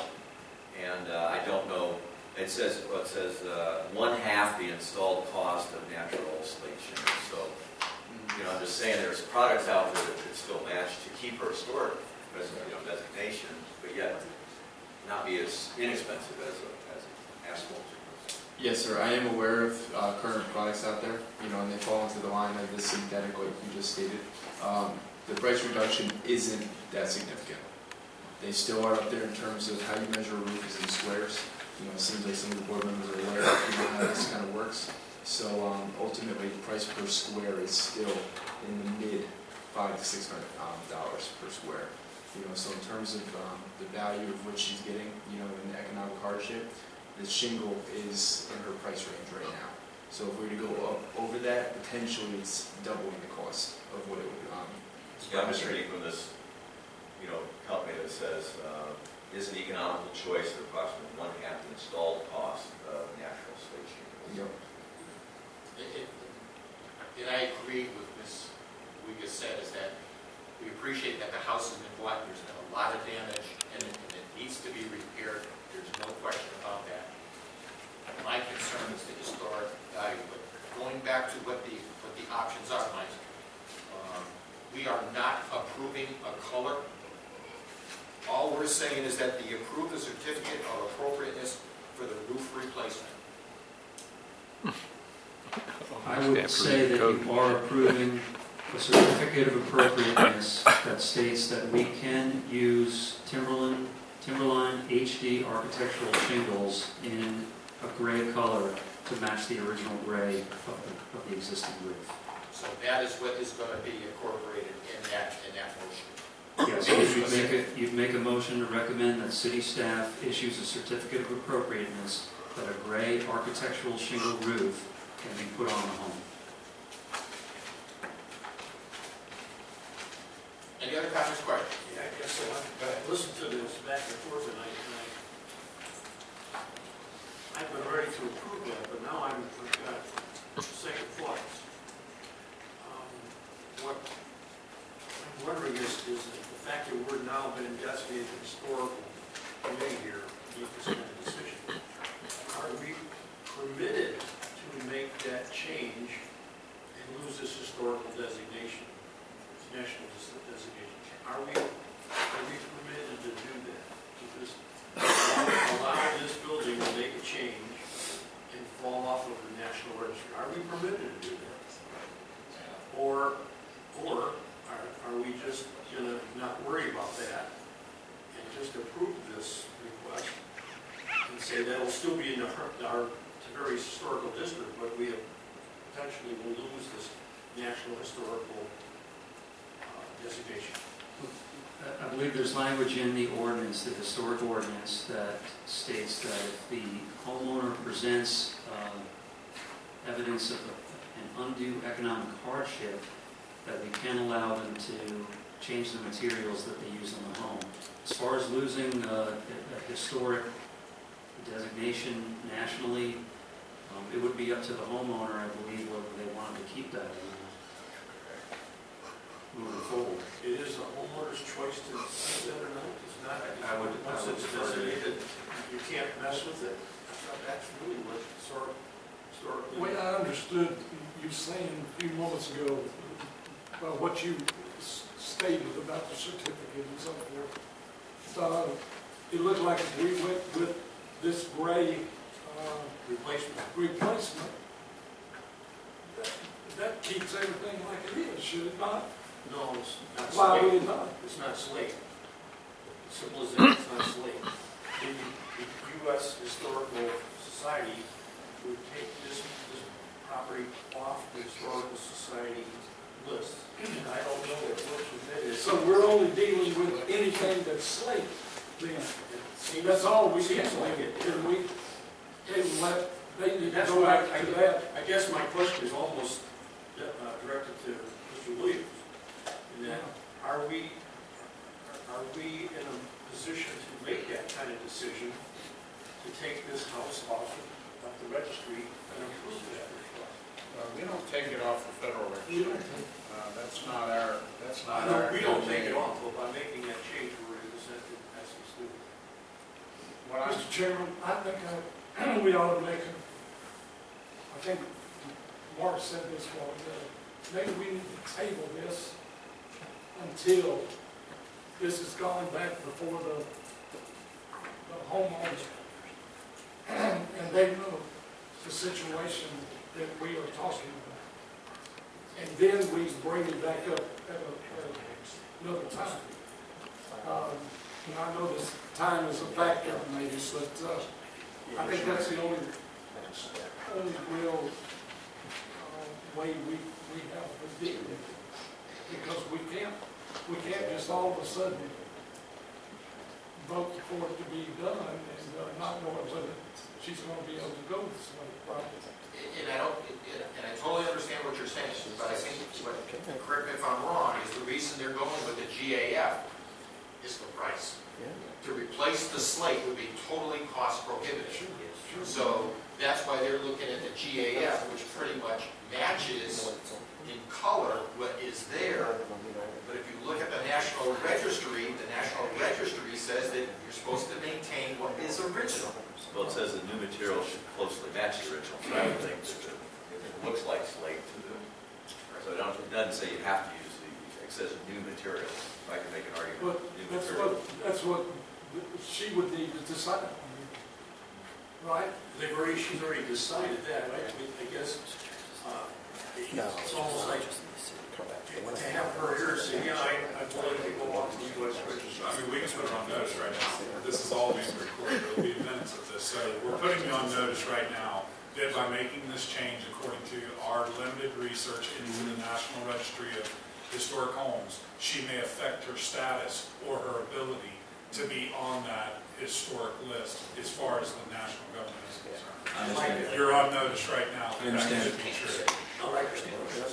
and uh, I don't know, it says, well, it says uh, one half the installed cost of natural slate shingles. So, you know, I'm just saying there's products out there that could still match to keep her historic, you know, designation, but yet not be as inexpensive as, a, as asphalt. Yes, sir. I am aware of uh, current products out there, you know, and they fall into the line of the synthetic, like you just stated. Um, the price reduction isn't that significant. They still are up there in terms of how you measure a roof is in squares. You know, it seems like some of the board members are aware of you know, how this kind of works. So um, ultimately, the price per square is still in the mid five to six hundred um, dollars per square. You know, so in terms of um, the value of what she's getting, you know, in the economic hardship, the shingle is in her price range right now. So if we were to go up over that, potentially it's doubling the cost of what it would. Um, yeah, I'm just reading from this, you know, company that says uh, is an economical choice at approximately one half the installed cost of natural slate shingles. Yep. It, it, and I agree with Miz we just said is that we appreciate that the house has been bought, there's been a lot of damage, and it, and it needs to be repaired. There's no question about that. My concern is the historic value. But going back to what the what the options are, Mike, um, we are not approving a color. All we're saying is that the approve the certificate of appropriateness for the roof replacement. I would say that you are approving a certificate of appropriateness that states that we can use Timberland, Timberline H D architectural shingles in a gray color to match the original gray of the, of the existing roof. So that is what is going to be incorporated in that in that motion. Yes, so you'd make a, you'd make a motion to recommend that city staff issues a certificate of appropriateness that a gray architectural shingle roof can be put on the home. Any other comments, questions? Yeah, I guess so. I've listened to this back and forth tonight, and I, I've been ready to approve that, but now I'm, I've got second thoughts. Um, what I'm wondering is, is that the fact that we're now been designated a historical committee here, make this kind of decision, are we permitted to make that change and lose this historical designation, this national designation? Are we, are we permitted to do that? To just allow, allow this building to make a change and fall off of the national registry? Are we permitted to do that? Or, or are, are we just gonna not worry about that and just approve this request and say that'll still be in the, our very historical district, but we have potentially will lose this national historical uh, designation? I believe there's language in the ordinance, the historic ordinance, that states that if the homeowner presents uh, evidence of a, an undue economic hardship, that we can allow them to change the materials that they use in the home. As far as losing uh, a historic designation nationally, um, it would be up to the homeowner, I believe, whether they wanted to keep that or not. Moving owner's choice to do that or not? It's not, I would- I once would it's defer to you. designated, you can't mess with it. I thought that's really what sort of, sort of. The way I understood you saying a few moments ago, about what you s- stated about the certificate and so forth, uh, it looked like if we went with this gray uh, Replacement. replacement, that, that keeps everything like it is, should it not? No, it's not Why would slate. it not? It's not slate. Simple as that, it's not slate. The, the U S Historical Society would take this, this property off the Historical Society list. And I don't know what works with it is. So we're only dealing with anything that's slate then. That's all we can Seems like it. Can we, they let, they need to That's go why back I, to that. I guess my question is almost uh, directed to Mister Williams. In that, are we, are we in a position to make that kind of decision to take this house off of the registry and approve that request? Uh, we don't take it off the federal We register. don't Uh, that's not our, that's not I know our. we don't take it off, but by making that change, we're representing as a student. What I, Mister Chairman, I think I, we ought to make a, I think Mark said this while ago, maybe we need to table this until this has gone back before the, the homeowner. And they know the situation that we are talking about. And then we bring it back up at a, at another time. Um, And I know this time is a factor maybe, but uh, I think that's the only, only real uh, way we, we have to deal with it. Because we can't, we can't just all of a sudden vote for it to be done and uh, not knowing whether she's going to be able to go this way. Right? And I don't, and I totally understand what you're saying, but I think, what, correct me if I'm wrong, is the reason they're going with the G A F is the price. To replace the slate would be totally cost prohibitive. So that's why they're looking at the G A F, which pretty much matches in color what is there. But if you look at the National Registry, the National Registry says that you're supposed to maintain what is original. Well, it says the new material should closely match the original, so I would think that the- if it looks like slate to the, so it don't- it doesn't say you have to use the, it says new material. If I can make an argument, But new that's material. what, that's what she would need to decide. Right? They've already, she's already decided that, right? I mean, I guess, uh, it's almost like to have her here say, yeah, I, I'm willing to go off the U S registry. I mean, we can put it on notice right now. This is all being recorded. There'll be minutes of this. So we're putting you on notice right now that by making this change, according to our limited research into the National Registry of Historic Homes, she may affect her status or her ability to be on that historic list as far as the national government is concerned. I like it. You're on notice right now. I understand. That should be true. I like her.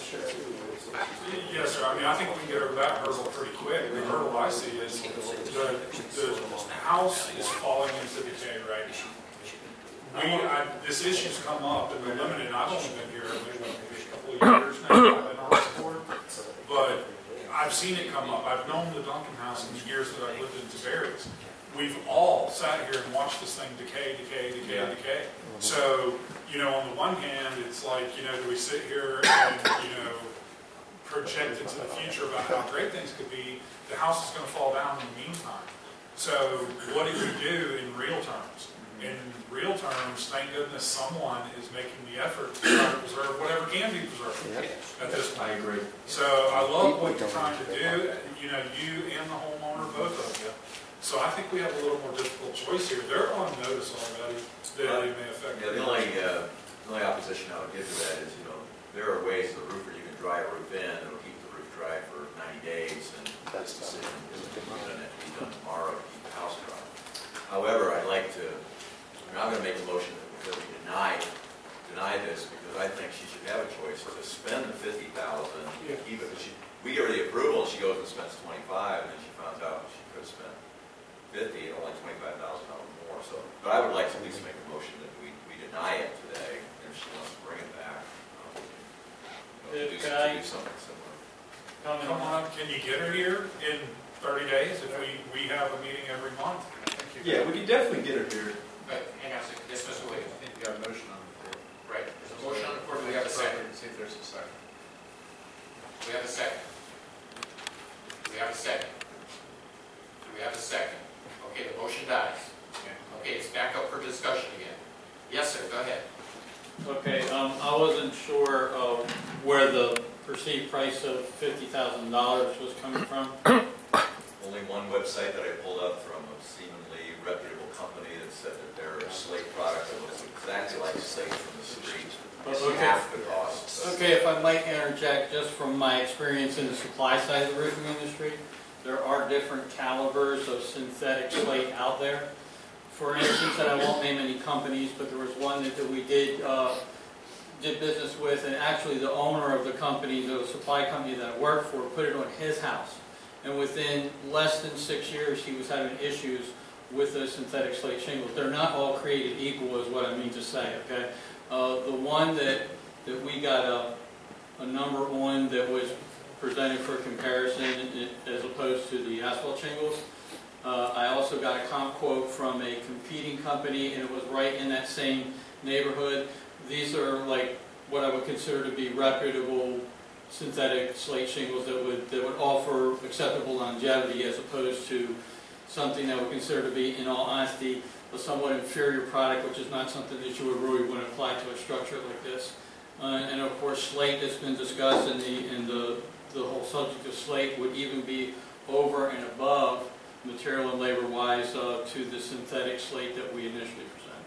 Yes, sir. I mean, I think we can get over that hurdle pretty quick. The hurdle I see is the, the house is falling into decay right now. We, I, this issue's come up in the limited, and I've only been here maybe a couple of years now, I've been on this board, but I've seen it come up. I've known the Duncan House in the years that I've lived in Tiberias. We've all sat here and watched this thing decay, decay, decay, Yeah. decay. So, you know, on the one hand, it's like, you know, do we sit here and, you know, project into the future about how great things could be? The house is going to fall down in the meantime. So what do we do in real terms? In real terms, thank goodness someone is making the effort to try to preserve whatever can be preserved at this point. I agree. So I love what you're trying to do, you know, you and the homeowner, both of you. So I think we have a little more difficult choice here. They're on notice already that it may affect. Yeah, the only, uh, the only opposition I would give to that is, you know, there are ways as a roofer you can dry a roof in, it'll keep the roof dry for ninety days, and this decision isn't going to be done tomorrow to keep the house dry. However, I'd like to, I mean, I'm going to make a motion that we deny, deny this, because I think she should have a choice to spend the fifty thousand, Yeah. e- even if she, we give her the approval, and she goes and spends twenty-five, and then she finds out she could have spent fifty, only twenty-five thousand dollars more, so. But I would like to at least make a motion that we, we deny it today, and if she wants to bring it back, um, you know, to do, Can to I- do something similar. Come on, can you get her here? And thirty days, if we, we have a meeting every month. I think you Yeah, we could definitely get her here. But hang on a second, yes, Mister Williams. I think we got a motion on the floor. Right, there's a motion on the floor, do we have a second? See if there's a second. Do we have a second? Do we have a second? Do we have a second? Okay, the motion dies. Okay, it's back up for discussion again. Yes, sir, go ahead. Okay, um, I wasn't sure, uh, where the perceived price of fifty thousand dollars was coming from. Only one website that I pulled up from a seemingly reputable company that said that their slate product that looks exactly like slate from the street is Okay. half the cost. Okay, if I might interject, just from my experience in the supply side of the roofing industry, there are different calibers of synthetic slate out there. For instance, and I won't name any companies, but there was one that, that we did uh, did business with, and actually the owner of the company, the supply company that I worked for, put it on his house. And within less than six years, he was having issues with those synthetic slate shingles. They're not all created equal, is what I mean to say, okay? Uh, the one that, that we got a, a number on that was presented for comparison as opposed to the asphalt shingles, uh, I also got a comp quote from a competing company, and it was right in that same neighborhood. These are like what I would consider to be reputable synthetic slate shingles that would that would offer acceptable longevity, as opposed to something that would consider to be, in all honesty, a somewhat inferior product, which is not something that you would really want to apply to a structure like this. Uh, and of course, slate that's been discussed in the in the the whole subject of slate would even be over and above, material and labor wise, uh, to the synthetic slate that we initially presented.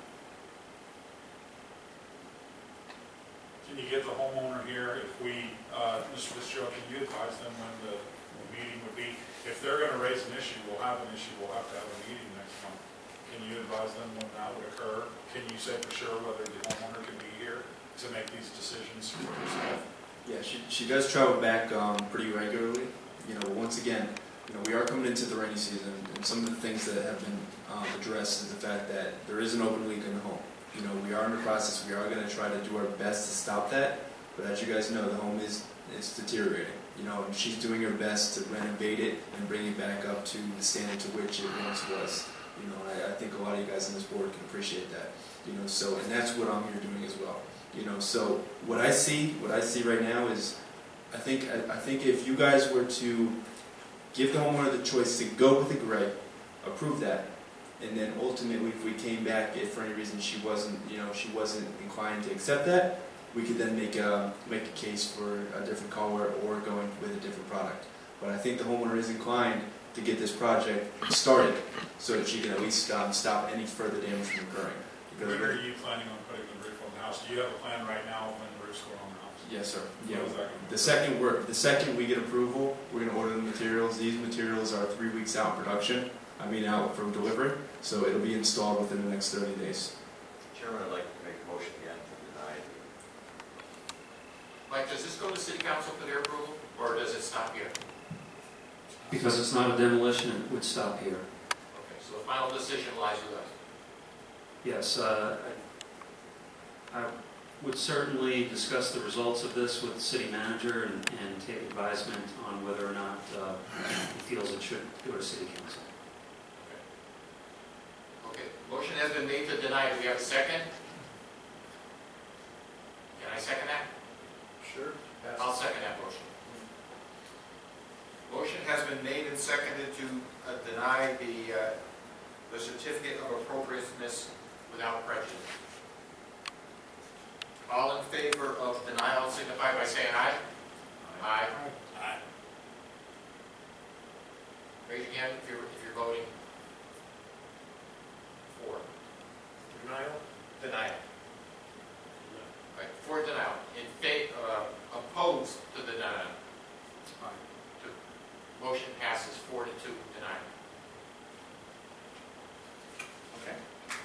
Can you get the homeowner here if we, uh, Mister Fitzgerald, can you advise them when the the meeting would be? If they're gonna raise an issue, we'll have an issue, we'll have to have a meeting next month. Can you advise them when that would occur? Can you say for sure whether the homeowner can be here to make these decisions for herself? Yeah, she, she does travel back um, pretty regularly. You know, once again, you know, we are coming into the rainy season, and some of the things that have been um, addressed is the fact that there is an open leak in the home. You know, we are in the process, we are going to try to do our best to stop that, but as you guys know, the home is it's deteriorating. You know, and she's doing her best to renovate it and bring it back up to the standard to which it once was. You know, and I, I think a lot of you guys on this board can appreciate that. You know, so, and that's what I'm here doing as well. You know, so what I see, what I see right now is, I think, I, I think if you guys were to give the homeowner the choice to go with the gray, approve that, and then ultimately, if we came back, if for any reason she wasn't, you know, she wasn't inclined to accept that, we could then make a make a case for a different color or going with a different product. But I think the homeowner is inclined to get this project started so that she can at least um, stop any further damage from occurring. When are you planning on putting the roof on the house? Do you have a plan right now when the roof's going on the house? Yes, sir. Yeah. What is that gonna be? The second we're, the second we get approval, we're going to order the materials. These materials are three weeks out in production. I mean, out from delivery, so it'll be installed within the next thirty days. Chairman, I'd like to make a motion again to deny. Mike, does this go to city council for their approval, or does it stop here? Because it's not a demolition, it would stop here. Okay, so the final decision lies with us. Yes, uh, I I would certainly discuss the results of this with the city manager and, and take advisement on whether or not uh, he feels it should go to city council. Okay, motion has been made to deny. Do we have a second? Can I second that? Sure. I'll second that motion. Motion has been made and seconded to uh, deny the, uh, the certificate of appropriateness without prejudice. All in favor of denial signify by saying aye. Aye. Aye. Raise your hand if you're, if you're voting for. Denial? Denial. Right, for denial. In favor, uh, opposed to the denial. Two. Motion passes four to two, denial. Okay.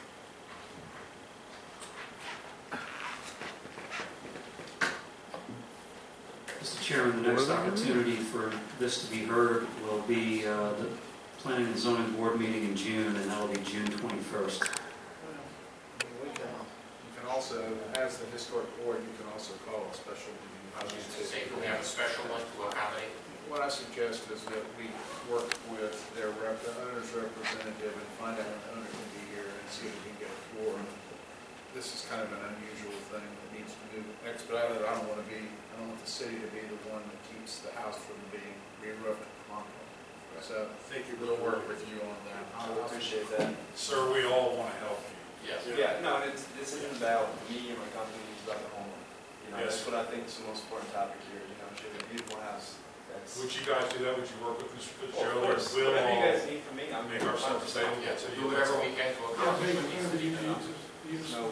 Mister Chairman, the next opportunity for this to be heard will be uh, the Planning and Zoning Board meeting in June, and that will be June twenty-first. You can also, as the historic board, you can also call a special meeting. I was just going to say, can we have a special one to accommodate? what I suggest is that we work with their rep, the owner's representative and find out if the owner can be here and see if we can get a floor. This is kind of an unusual thing that needs to move expedited. I don't want to be, I don't want the city to be the one that keeps the house from being re-roofed promptly. So, Thank you. we'll work with you on that. I appreciate that. Sir, we all want to help you. Yes. Yeah, no, it's, this isn't about me and my company, it's about the homeowner. You know, Yes. that's what I think is the most important topic here, you know, she has a beautiful house. That's, Would you guys do that? Would you work with Mister Well, of Fitzgerald? course, We'll whatever you all guys need from me, I'm make ourselves available Yeah, to so you. do whatever we can to accomplish what needs to be done. No,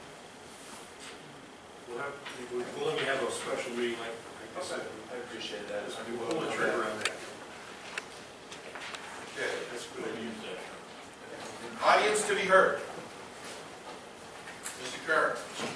We'll have, we'll let me have a special meeting like, like I said. I appreciate that. Just do pull the trigger on that. Okay, that's good. Audience to be heard. Mister Kerr.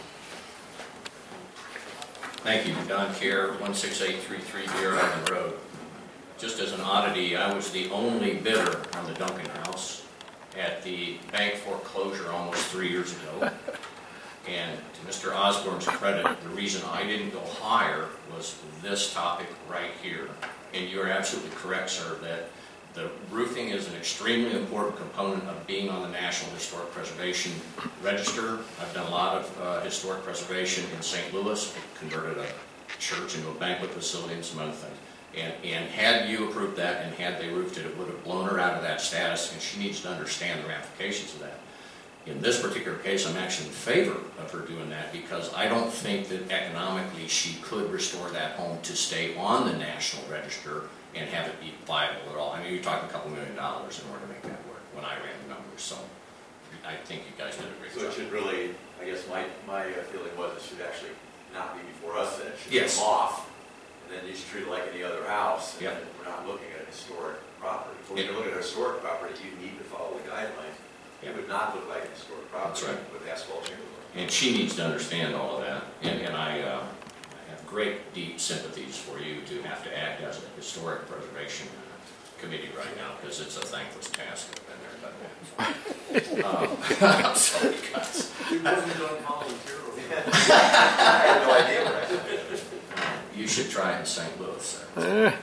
Thank you, Don Kerr, one six eight three three Deer Island Road. Just as an oddity, I was the only bidder on the Duncan House at the bank foreclosure almost three years ago. And to Mister Osborne's credit, the reason I didn't go higher was this topic right here. And you are absolutely correct, sir, that the roofing is an extremely important component of being on the National Historic Preservation Register. I've done a lot of uh, historic preservation in Saint Louis. I converted a church into a banquet facility and some other things. And, and had you approved that and had they roofed it, it would have blown her out of that status, and she needs to understand the ramifications of that. In this particular case, I'm actually in favor of her doing that because I don't think that economically she could restore that home to stay on the National Register and have it be viable at all. I mean, you're talking a couple million dollars in order to make that work when I ran the numbers. So I think you guys did a great So it job. should really, I guess my, my uh, feeling was it should actually not be before us, then it should Yes. come off, and then you should treat it like any other house, and Yep. then we're not looking at a historic property. If we're looking at a historic property, you need to follow the guidelines. It would not look like a historic property That's right. with asphalt everywhere. And she needs to understand all of that. And, and I, uh, I have great, deep sympathies for you to have to act as a historic preservation committee right now, because it's a thankless task to have been there. But, um, I'm sorry, guys. It wasn't done voluntarily. I had no idea what I was doing. You should try it in Saint Louis, sir.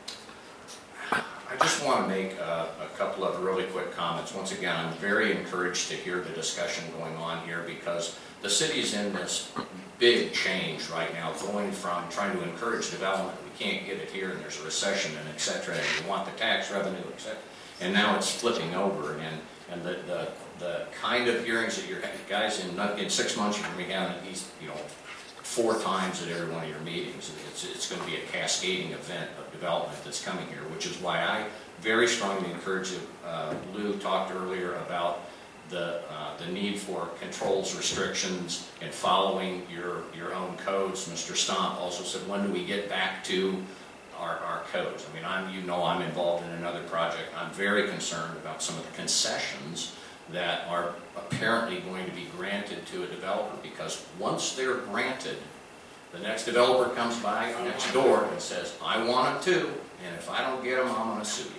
I just want to make a, a couple of really quick comments. Once again, I'm very encouraged to hear the discussion going on here because the city's in this big change right now, going from trying to encourage development, we can't get it here, and there's a recession, and et cetera, and we want the tax revenue, et cetera. And now it's flipping over, and, and the, the, the kind of hearings that you're, guys, in, in six months, you're going to be having at least, you know, four times at every one of your meetings. It's, it's going to be a cascading event of development that's coming here, which is why I very strongly encourage you. Uh, Lou talked earlier about the, uh, the need for controls, restrictions, and following your, your own codes. Mister Stomp also said, when do we get back to our, our codes? I mean, I'm, you know I'm involved in another project. I'm very concerned about some of the concessions that are apparently going to be granted to a developer, because once they're granted, the next developer comes by next door and says, I want it too, and if I don't get them, I'm going to sue you.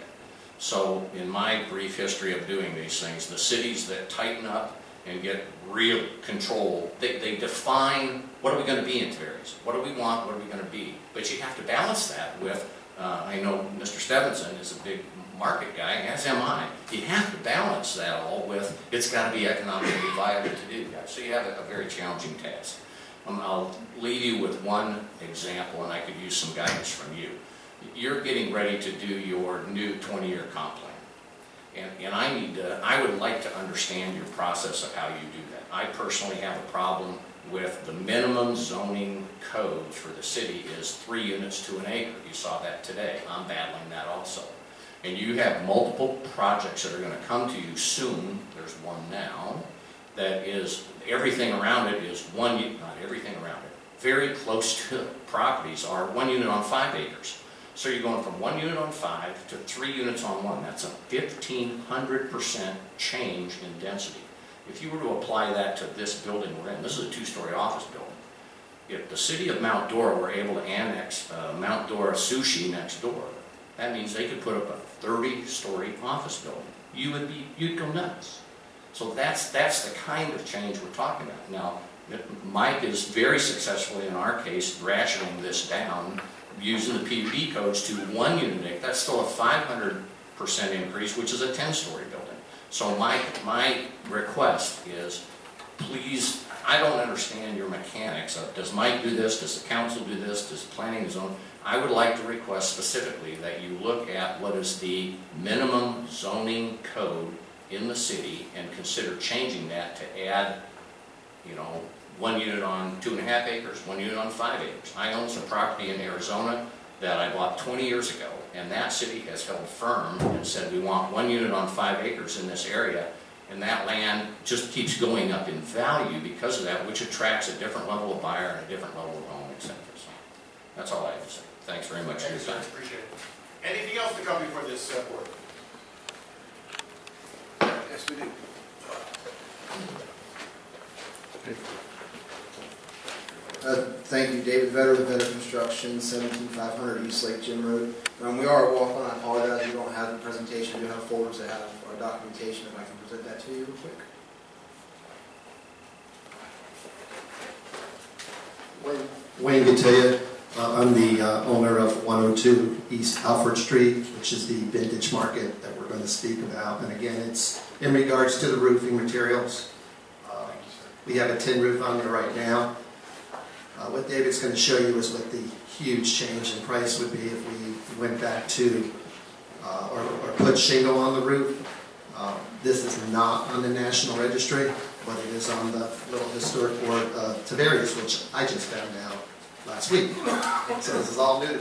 So in my brief history of doing these things, the cities that tighten up and get real control, they, they define what are we going to be in Tavares, what do we want, what are we going to be. But you have to balance that with, uh, I know Mister Stevenson is a big market guy, as am I. You have to balance that all with, it's got to be economically viable to do that. So you have a, a very challenging task. Um, I'll leave you with one example, and I could use some guidance from you. You're getting ready to do your new twenty-year comp plan. And, and I need to, I would like to understand your process of how you do that. I personally have a problem with the minimum zoning code for the city is three units to an acre. You saw that today. I'm battling that also. And you have multiple projects that are going to come to you soon. There's one now that is, everything around it is one unit, not everything around it. Very close to properties are one unit on five acres. So you're going from one unit on five to three units on one. That's a fifteen hundred percent change in density. If you were to apply that to this building we're in, this is a two-story office building. If the city of Mount Dora were able to annex uh, Mount Dora Sushi next door, that means they could put up a thirty-story office building. You would be, you'd go nuts. So that's that's the kind of change we're talking about. Now, Mike is very successfully, in our case, rationing this down using the P U D codes to one unit acre, that's still a five hundred percent increase, which is a ten-story building. So my, my request is, please, I don't understand your mechanics of, does Mike do this, does the council do this, does planning and zoning? I would like to request specifically that you look at what is the minimum zoning code in the city and consider changing that to add, you know, one unit on two and a half acres, one unit on five acres. I own some property in Arizona that I bought twenty years ago, and that city has held firm and said we want one unit on five acres in this area, and that land just keeps going up in value because of that, which attracts a different level of buyer and a different level of home, et cetera. So that's all I have to say. Thanks very much for your time. Appreciate it. Anything else to come before this uh, board? Yes, we do. Uh, thank you, David Vetter with Vetter Construction, seventeen five hundred East Lake Gym Road. Um, we are a walk-on. I apologize, we don't have the presentation. We do have folders that have our documentation. If I can present that to you real quick. Wayne, Wayne Gattia. Uh, I'm the uh, owner of one oh two East Alfred Street, which is the vintage market that we're going to speak about. And again, it's in regards to the roofing materials. Uh, we have a tin roof on there right now. Uh, what David's going to show you is what the huge change in price would be if we went back to uh, or, or put shingle on the roof. Uh, this is not on the National Registry, but it is on the Little Historic Board of Tiberias, which I just found out last week. So this is all new to me.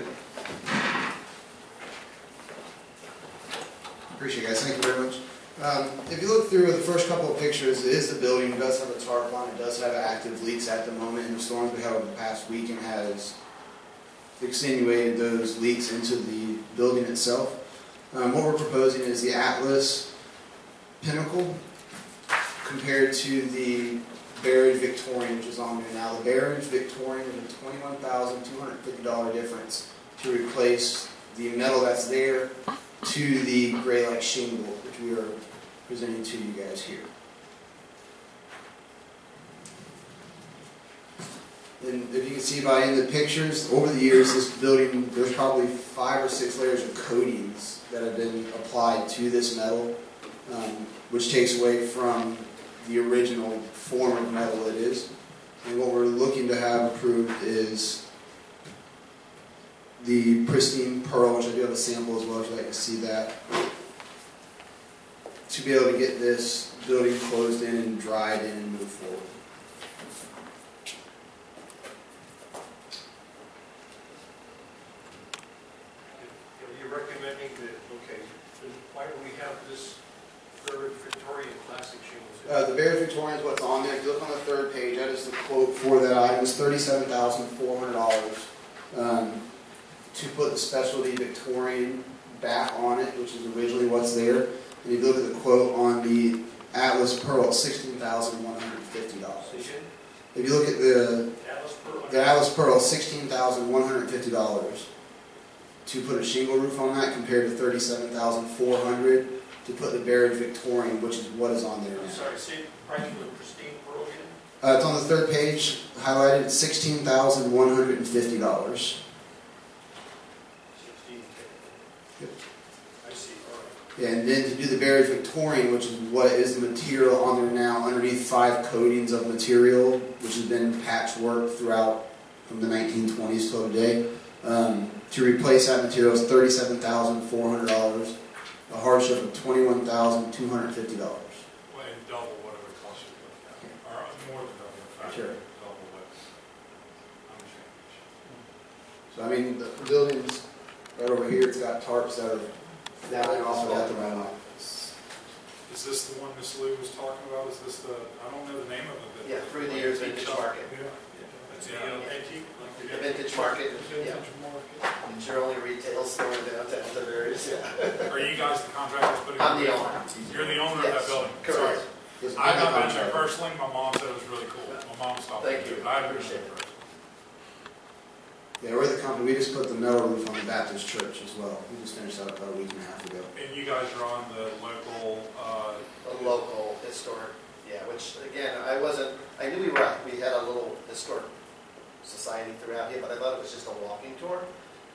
Appreciate it, guys. Thank you very much. Um, if you look through the first couple of pictures, it is the building. It does have a tarp on. It does have active leaks at the moment. And the storms we had over the past weekend has extenuated those leaks into the building itself. Um, what we're proposing is the Atlas Pinnacle compared to the Barrage Victorian, which is on there now. The Barrage Victorian is a twenty-one thousand two hundred fifty dollars difference to replace the metal that's there to the gray-like shingle, which we are presenting to you guys here. And if you can see by in the pictures, over the years, this building, there's probably five or six layers of coatings that have been applied to this metal, um, which takes away from the original form of metal it is. And what we're looking to have approved is the pristine pearl, which I do have a sample as well if you'd like to see that, to be able to get this building closed in and dried in and move forward. You're recommending that, okay, then why do we have this third Victorian classic shingles? Uh, the Barrett Victorian is what's on there. If you look on the third page, that is the quote for that item. It's thirty-seven thousand four hundred dollars um, to put the specialty Victorian back on it, which is originally what's there. And if you look at the quote on the Atlas Pearl, it's sixteen thousand one hundred fifty dollars. If you look at the Atlas Pearl, the Atlas Pearl, sixteen thousand one hundred fifty dollars to put a shingle roof on that, compared to thirty-seven thousand four hundred dollars to put the Barrett Victorian, which is what is on there now. I'm sorry, same price for the pristine pearl again? Uh, it's on the third page, highlighted, sixteen thousand one hundred fifty dollars. sixteen K. Yep. I see, all right. Yeah, and then to do the Barrett Victorian, which is what is the material on there now, underneath five coatings of material, which has been patchwork throughout from the nineteen twenties till today. Um, to replace that material is thirty-seven thousand four hundred dollars, a hardship of twenty-one thousand two hundred fifty dollars. Well, and double whatever it costs you to put it down. Or more than double, in fact. Sure. Double what I'm So I mean, the building's right over here. It's got tarps that are down and also at the right line. Is this the one Miss Lou was talking about? Is this the, I don't know the name of it. but- Yeah, through the years vintage market. Yeah. That's the uh, antique? like the- The vintage market. Yeah. Vintage market. It's your only retail store in downtown Tiberias. Yeah. Are you guys the contractors putting? I'm it the in? owner. You're the owner of that Yes, building? correct. So, Yes, I've not been contractor. there personally. My mom said it was really cool. My mom stopped. Thank there, you. but I haven't been Appreciate there it. personally. Yeah, we're the company. We just put the metal roof on the Baptist church as well. We just finished that about a week and a half ago. And you guys are on the local, uh, A local historic, yeah, which again, I wasn't, I knew we were, we had a little historic society throughout here, but I thought it was just a walking tour.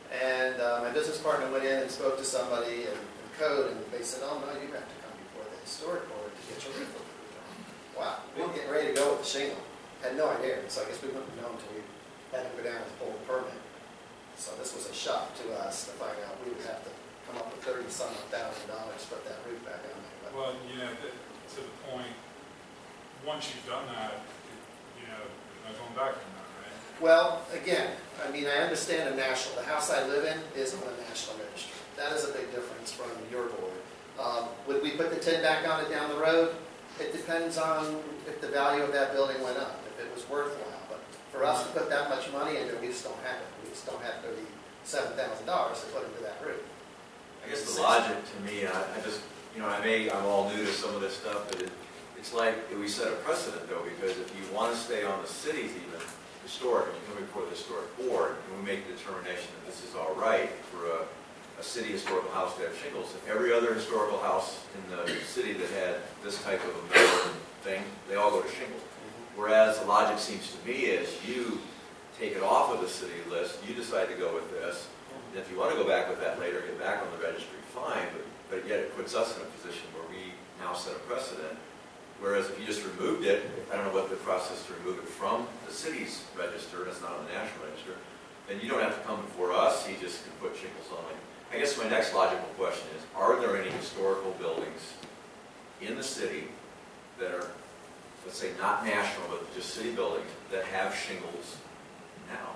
And uh, my business partner went in and spoke to somebody in in code, and they said, oh, no, you have to come before the historic board to get your roof approved. Wow, we were getting ready to go with the shingle. Had no idea, so I guess we wouldn't have known until we had to go down and pull the permit. So this was a shock to us to find out we would have to come up with thirty some odd thousand dollars to put that roof back on there. But Well, you know, th- to the point, once you've done that, you know, there's no going back from that, right? Well, again, I mean, I understand the national, the house I live in is on the national registry. That is a big difference from your board. Um, would we put the tin back on it down the road? It depends on if the value of that building went up, if it was worthwhile. But for us to put that much money into it, we just don't have it. We just don't have thirty-seven thousand dollars to put into that roof. I guess the logic to me, I, I just, you know, I may, I'm all new to some of this stuff, but it, it's like we set a precedent though, because if you want to stay on the city's even historic, and you come before the historic board, and we make the determination that this is all right for a, a city historical house to have shingles, if every other historical house in the city that had this type of a metal thing, they all go to shingles. Whereas the logic seems to me is you take it off of the city list, you decide to go with this, and if you want to go back with that later, get back on the registry, fine, but, but yet it puts us in a position where we now set a precedent. Whereas if you just removed it, I don't know what the process to remove it from the city's register, it's not on the national register, then you don't have to come before us, you just can put shingles on it. I guess my next logical question is, are there any historical buildings in the city that are, let's say, not national, but just city buildings that have shingles now?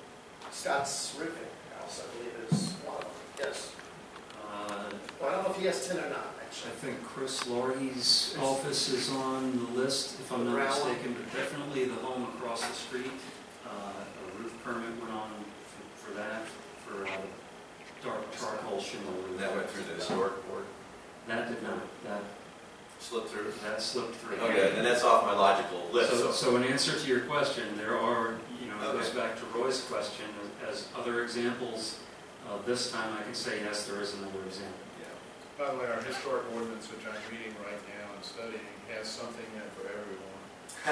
Scott's Roofing House, I believe, is one of them. Yes. Uh, Well, I don't know if he has tin or not, I actually. think Chris Laurie's office is on the list, if I'm not Brown one? mistaken, but definitely the home across the street. Uh, A roof permit went on for- for that, for uh, dark charcoal shingle roof. And that went through the historic board? That did not, that, Slipped through? that slipped through. Okay, and that's off my logical list, So, so. so in answer to your question, there are, you know, it goes Okay. back to Roy's question, as other examples, uh, this time I can say, yes, there is another example. By the way, our historic ordinance, which I'm reading right now and studying, has something in it for everyone.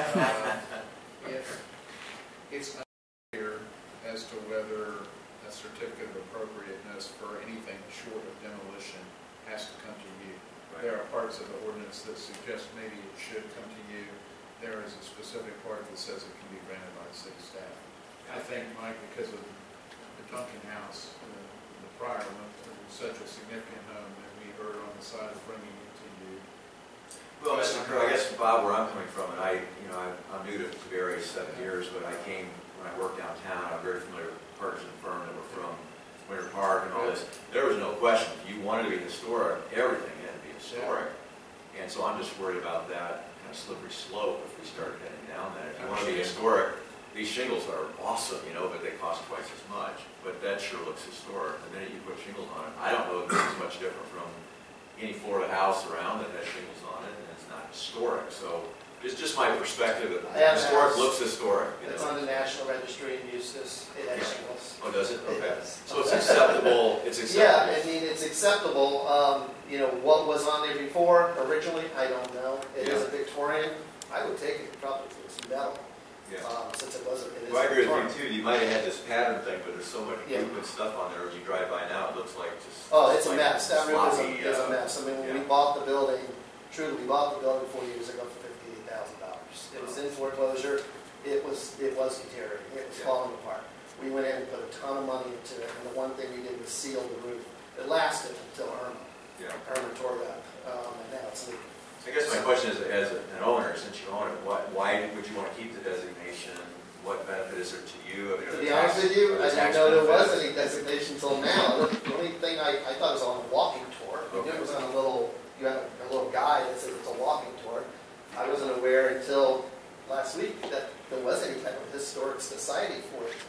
Uh, If it's unclear as to whether a certificate of appropriateness for anything short of demolition has to come to you. There are parts of the ordinance that suggest maybe it should come to you. There is a specific part that says it can be granted by the city staff. I think, Mike, because of the Duncan House, uh, the prior one, it was such a significant home that we heard on the side of bringing it to you. Well, Mister Crow, I guess, Bob, where I'm coming from, and I, you know, I- I'm new to Tiberias seven years, but I came, when I worked downtown, I'm very familiar with partners in the firm that were from Winter Park and all this. There was no question, if you wanted to be historic, everything had to be historic. And so I'm just worried about that kind of slippery slope if we started heading down that. If you want to be historic, these shingles are awesome, you know, but they cost twice as much. But that sure looks historic. The minute you put shingles on it, I don't know if this is much different from any Florida house around that has shingles on it, and it's not historic. So it's just my perspective. That I have a historic house. looks historic. You It's know? on the National Registry in Eustis. It has shingles. Oh, does it? It Okay. does. So it's acceptable. It's acceptable. Yeah, I mean, it's acceptable. Um, you know, what was on there before originally, I don't know. It is Yeah. a Victorian. I would take it probably if it was metal, Yeah. um, since it wasn't, it is Well, I agree Victorian. with you too. You might have had this pattern thing, but there's so much Yeah. good stuff on there. When you drive by now, it looks like just. Oh, it's a like mess. That room is a, sloppy, is a uh, mess. I mean, when we yeah. bought the building, truly, we bought the building four years ago for fifty-eight thousand dollars. It was in foreclosure. It was, it was deteriorating. It was Yeah. falling apart. We went in and put a ton of money into it, and the one thing we did was seal the roof. It lasted until Irma. Yeah. Irma tore it up, um, and now it's leaking. I guess my question is, as an owner, since you own it, why, why would you want to keep the designation? What benefit is there to you? Are there To other be tax- honest with you, are there I didn't tax know there was benefits? any designation until now. The only thing I, I thought it was on a walking tour. I knew it was on a little, you had a, a little guide that said it's a walking tour. I wasn't aware until last week that there was any type of historic society for it.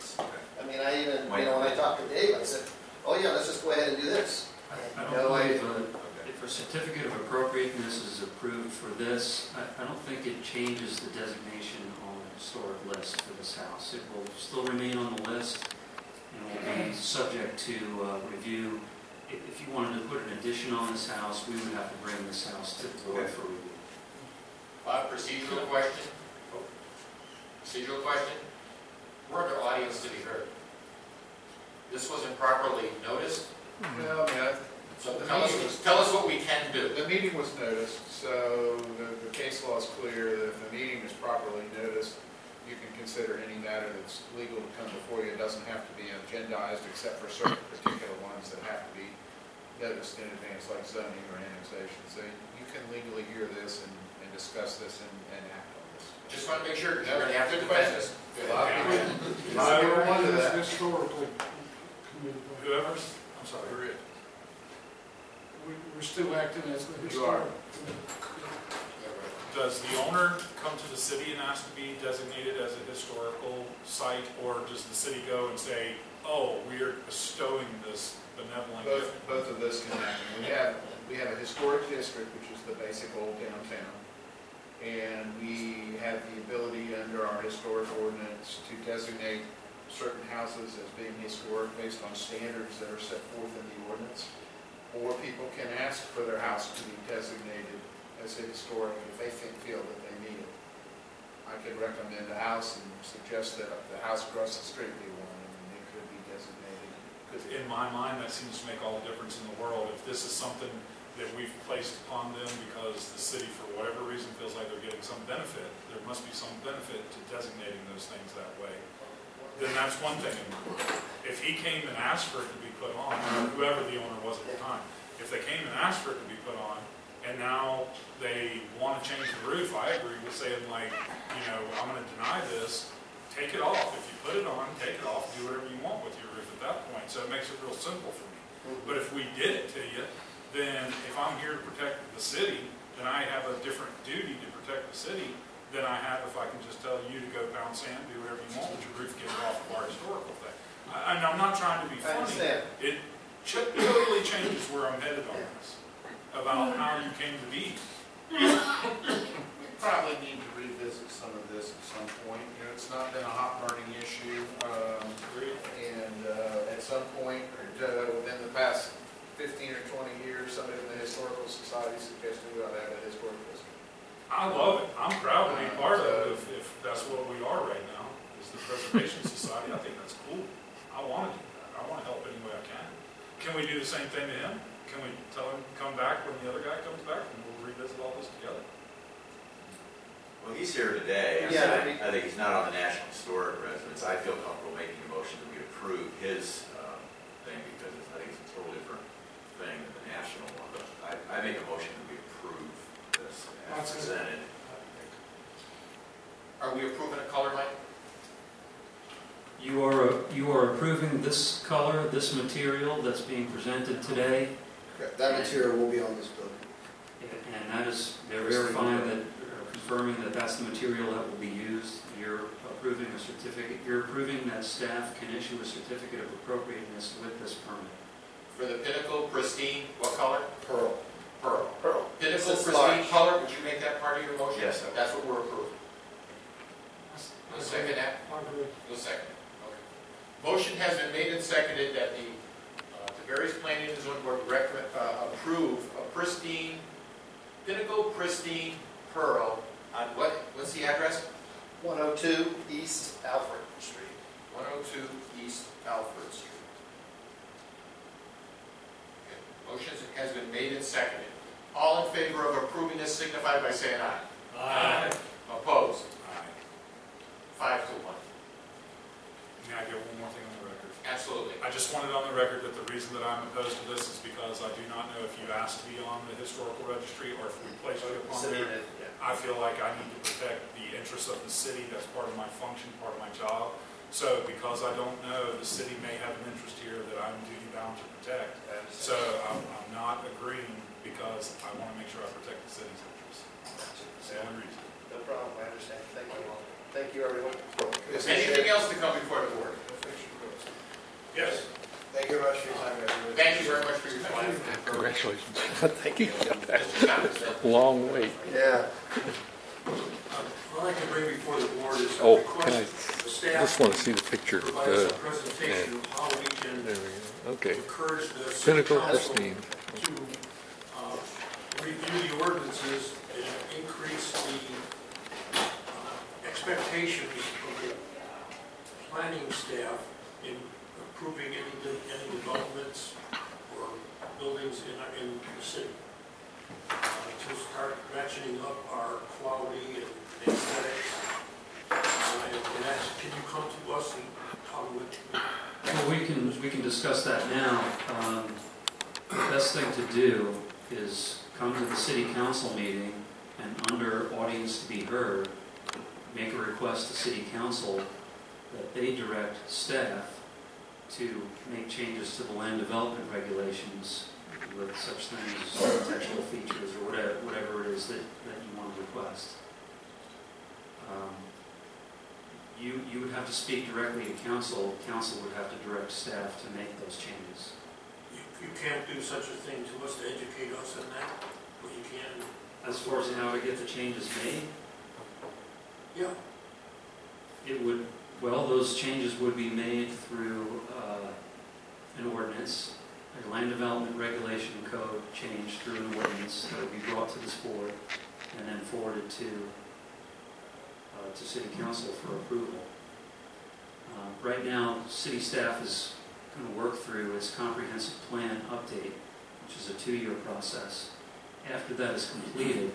I mean, I even, you know, when I talked to Dave, I said, oh yeah, let's just go ahead and do this. I And don't no idea. believe, uh, if a certificate of appropriateness is approved for this, I, I don't think it changes the designation on the historic list for this house. It will still remain on the list and will be subject to uh, review. If, if you wanted to put an addition on this house, we would have to bring this house to the board for review. Uh, procedural question? Procedural question? We're under audience to be heard. this wasn't properly noticed? Well, I mean, I- So the tell us, meeting was- tell us what we can do. The meeting was noticed, so the, the case law is clear that if the meeting is properly noticed, you can consider any matter that's legal to come before you. It doesn't have to be agendized except for certain particular ones that have to be noticed in advance, like zoning or annexation. So you can legally hear this and, and discuss this and, and act on this. Just want to make sure, because we're going to have to defend this. A lot of people- I We're one of this that. historically committee. Whoever's, I'm sorry, who are you? We- We're still acting as the You are. historic. Does the owner come to the city and ask to be designated as a historical site, or does the city go and say, oh, we are bestowing this benevolent Both, gift? both of this can happen. We have, we have a historic district, which is the basic old downtown. And we have the ability under our historic ordinance to designate certain houses as being historic based on standards that are set forth in the ordinance. Or people can ask for their house to be designated as a historic if they think, feel that they need it. I could recommend a house and suggest that the house across the street be one, and it could be designated. Because in my mind, that seems to make all the difference in the world. If this is something that we've placed upon them because the city, for whatever reason, feels like they're getting some benefit, there must be some benefit to designating those things that way, then that's one thing. If he came and asked for it to be put on, or whoever the owner was at the time, if they came and asked for it to be put on, and now they want to change the roof, I agree with saying like, you know, I'm going to deny this, take it off. If you put it on, take it off, do whatever you want with your roof at that point. So it makes it real simple for me. But if we did it to you, then if I'm here to protect the city, then I have a different duty to protect the city than I have if I can just tell you to go pound sand, do whatever you want with your roof, get it off of our historical thing. I, and I'm not trying to be I funny. understand. It ch- totally changes where I'm headed on this, about how you came to be. Probably need to revisit some of this at some point. You know, it's not been a hot burning issue. Um, and uh, at some point, uh, within the past fifteen or twenty years, somebody in the Historical Society suggested we ought to have a historic district. I love it. I'm proud to be part of it if, if that's what we are right now, is the Preservation Society. I think that's cool. I want to do that. I want to help any way I can. Can we do the same thing to him? Can we tell him, come back when the other guy comes back and we'll revisit all this together? Well, he's here today. I Yeah, mean, I I think he's not on the National Historic Residence. I feel comfortable making a motion that we approve his um, thing because it's, I think it's a totally different thing than the national one. But I, I make a motion that we approve this as presented. Are we approving a color, Mike? You are, you are approving this color, this material that's being presented today, Correct. That material will be on this building. and that is, they're verifying that, or confirming that that's the material that will be used. You're approving a certificate, you're approving that staff can issue a certificate of appropriateness with this permit. For the Pinnacle Pristine, what color? Pearl. Pearl. Pearl. Pinnacle This is Pristine large. color, would you make that part of your motion? Yes. That's what we're approving. You'll second that? I agree. You'll second it. Okay. Motion has been made and seconded that the, uh, the various planning and zoning board recommend, uh, approve a pristine, Pinnacle Pristine Pearl on what, what's the address? one oh two East Alfred Street. one oh two East Alfred Street. Okay. Motion has been made and seconded. All in favor of approving this signify by saying aye. Aye. Opposed? Aye. Five to one. May I get one more thing on the record? Absolutely. I just wanted on the record that the reason that I'm opposed to this is because I do not know if you asked to be on the historical registry or if we placed you upon City there. did, yeah. I feel like I need to protect the interests of the city. That's part of my function, part of my job. So because I don't know, the city may have an interest here that I'm duty bound to protect. So I'm, I'm not agreeing because I want to make sure I protect the city's interests. That's the only reason. No problem, I understand. Thank you. Thank you, everyone. Anything else to come before the board? Yes. Thank you very much for your time, everyone. Thank you very much for your time. Congratulations. Thank you. Long wait. Yeah. What I'd like to bring before the board is a Oh, request. can I The I staff just want to see the picture. provide us Uh, a presentation of how we can there we go. Okay. encourage the city Pinnacle council Pristine. to uh, review the ordinances and increase the uh, expectations of the planning staff in approving any, de- any developments or buildings in, our- in the city. Uh, to start ratcheting up our quality and aesthetics. Uh, and and that's, can you come to us and talk with, Well, we can, we can discuss that now. Um, The best thing to do is come to the city council meeting and under audience to be heard, make a request to city council that they direct staff to make changes to the land development regulations with such things as architectural features or whatever, whatever it is that, that you want to request. Um, you, you would have to speak directly to council. Council would have to direct staff to make those changes. you, you can't do such a thing to us to educate us on that, but you can. As far as how to get the changes made, Yeah. it would, well, those changes would be made through uh, an ordinance, a land development regulation code change through an ordinance that would be brought to this board and then forwarded to uh, to city council for approval. Uh, right now, city staff is going to work through its comprehensive plan update, which is a two-year process. After that is completed,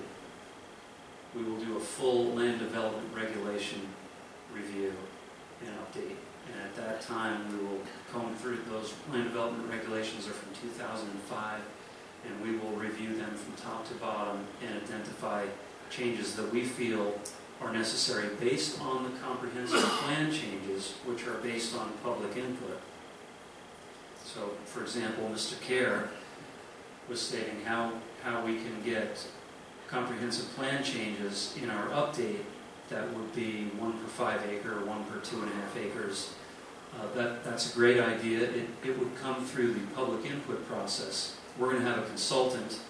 we will do a full land development regulation review and update. And at that time, we will comb through those land development regulations are from two thousand five, and we will review them from top to bottom and identify changes that we feel are necessary based on the comprehensive plan changes, which are based on public input. So, for example, Mister Kerr was stating how, how we can get comprehensive plan changes in our update that would be one per five acre, one per two and a half acres. Uh, that, that's a great idea. It, it would come through the public input process. We're going to have a consultant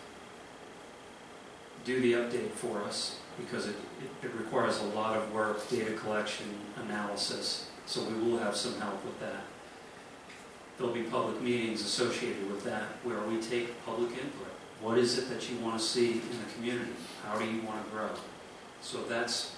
do the update for us because it, it, it requires a lot of work, data collection, analysis, so we will have some help with that. There'll be public meetings associated with that where we take public input. What is it that you want to see in the community? How do you want to grow? So that's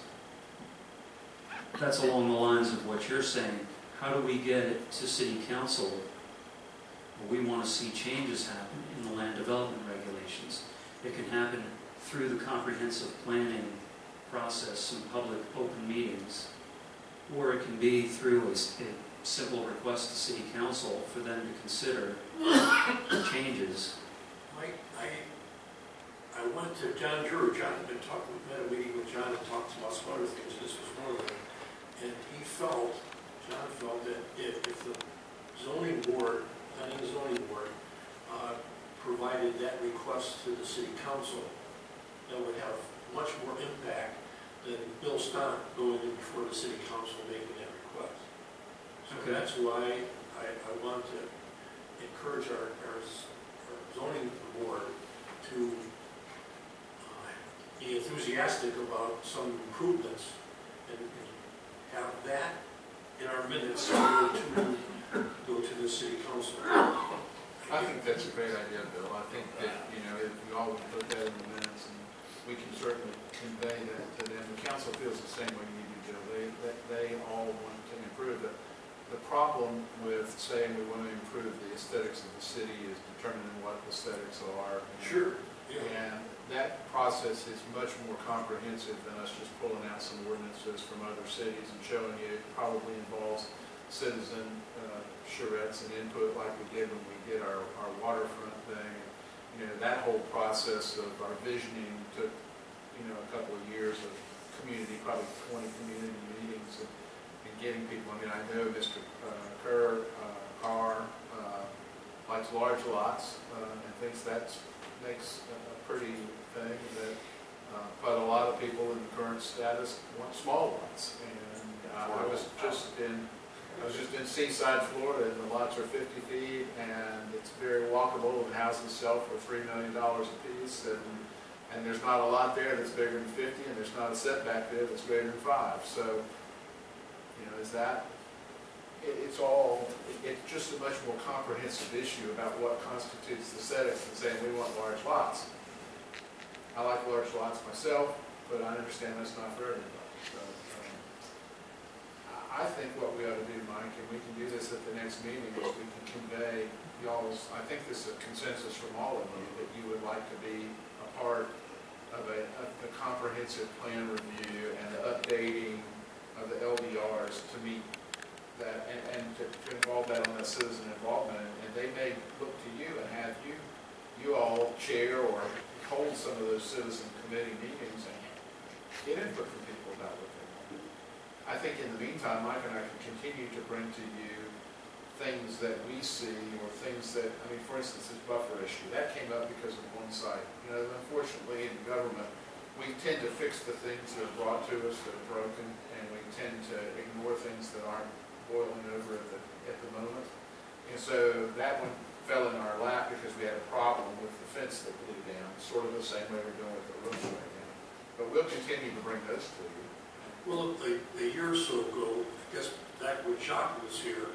that's along the lines of what you're saying. How do we get it to city council? Well, we want to see changes happen in the land development regulations. It can happen through the comprehensive planning process, some public open meetings, or it can be through a, a simple request to city council for them to consider changes. Mike, I, I went to John Drew. John had been talking, we had a meeting with John and talked about some other things. This was one of them. And he felt, John felt that if, if the zoning board, planning and zoning board, uh, provided that request to the city council, that would have much more impact than Bill Stott going in before the city council making that request. So Okay. that's why I, I want to encourage our, our, our zoning board to uh, be enthusiastic about some improvements and, and have that in our minutes to go to, go to the city council. I think that's a great idea, Bill. I think that, you know, if we all would put that in the minutes, and we can certainly convey that to them. The council feels the same way you do, Joe. They, they, they all want to improve it. The problem with saying we want to improve the aesthetics of the city is determining what aesthetics are. And, Sure. Yeah. And that process is much more comprehensive than us just pulling out some ordinances from other cities and showing you. It probably involves citizen uh, charrettes and input like we did when we did our, our waterfront thing. You know, that whole process of our visioning took, you know, a couple of years of community, probably twenty community meetings and, and getting people. I mean, I know Mister Uh, Kerr, uh, Carr, uh, likes large lots uh, and thinks that makes a, a pretty thing that, uh, but a lot of people in the current status want small lots. And uh, I was just in I was just in Seaside, Florida, and the lots are fifty feet, and it's very walkable, and houses sell for three million dollars a piece, and, and there's not a lot there that's bigger than fifty, and there's not a setback there that's bigger than five. So, you know, is that, it, it's all, it, it's just a much more comprehensive issue about what constitutes aesthetics than saying we want large lots. I like large lots myself, but I understand that's not for everybody. So, um, I think what we ought to do, Mike, and we can do this at the next meeting, is we can convey y'all's, I think this is a consensus from all of you, that you would like to be a part of a, of the comprehensive plan review and the updating of the L D Rs to meet that, and, and to, to involve that on that citizen involvement. And they may look to you and have you, you all chair or hold some of those citizen committee meetings and get input from people about what they want. I think in the meantime, Mike and I can continue to bring to you things that we see, or things that, I mean, for instance, this buffer issue, that came up because of one site. You know, unfortunately in government, we tend to fix the things that are brought to us that are broken, and we tend to ignore things that aren't boiling over at the, at the moment. And so that one fell in our lap because we had a problem with the fence that blew down, sort of the same way we're doing with the roofs right now. But we'll continue to bring those to you. Well, a, a year or so ago, I guess back when Jacques was here,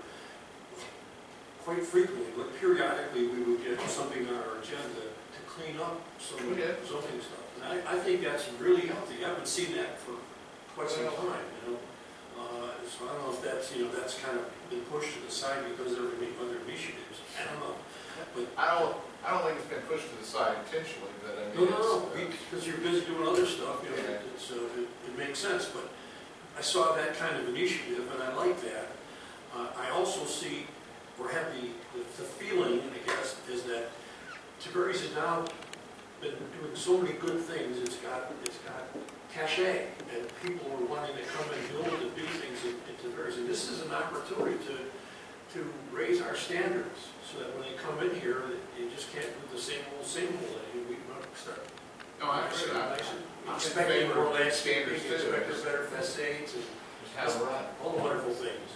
quite frequently, but periodically, we would get something on our agenda to clean up some of the zoning stuff. And I, I think that's really healthy. I haven't seen that for quite some time, you know. Uh, so I don't know if that's, you know, that's kind of been pushed to the side because there are other initiatives. I don't know. But I don't, I don't think it's been pushed to the side intentionally, but I no, mean. no, no, it's, uh, because you're busy doing other stuff, you know, Yeah. it's, uh, it, it makes sense. But I saw that kind of initiative, and I like that. Uh, I also see, or have the, the, the feeling, I guess, is that Tiberias has now been doing so many good things. It's got, it's got cachet, and people are wanting to come and build and do things in, in Tiberias. And this is an opportunity to, to raise our standards, so that when they come in here, they just can't do the same old, same old. And we want to start. No, I agree. I- I'm in Expecting favor more of landscaping, standards too. expecting better facades, and Just have a run. all the wonderful things.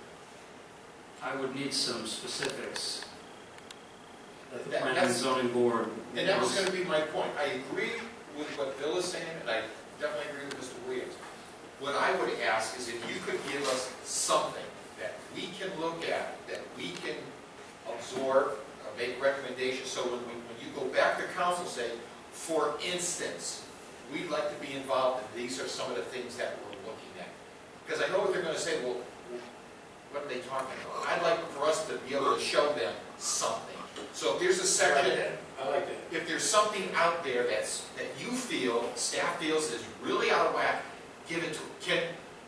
I would need some specifics that the That- planning and that's- zoning board. And that was going to be my point. I agree with what Bill is saying, and I definitely agree with Mister Williams. What I would ask is if you could give us something that we can look at, that we can absorb, uh, make recommendations, so when, we, when you go back to council, say, for instance, we'd like to be involved, and these are some of the things that we're looking at. Because I know what they're going to say, well, what are they talking about? I'd like for us to be able to show them something. So if there's a section, I like that. if there's something out there that's, that you feel, staff feels is really out of whack, give it to, can,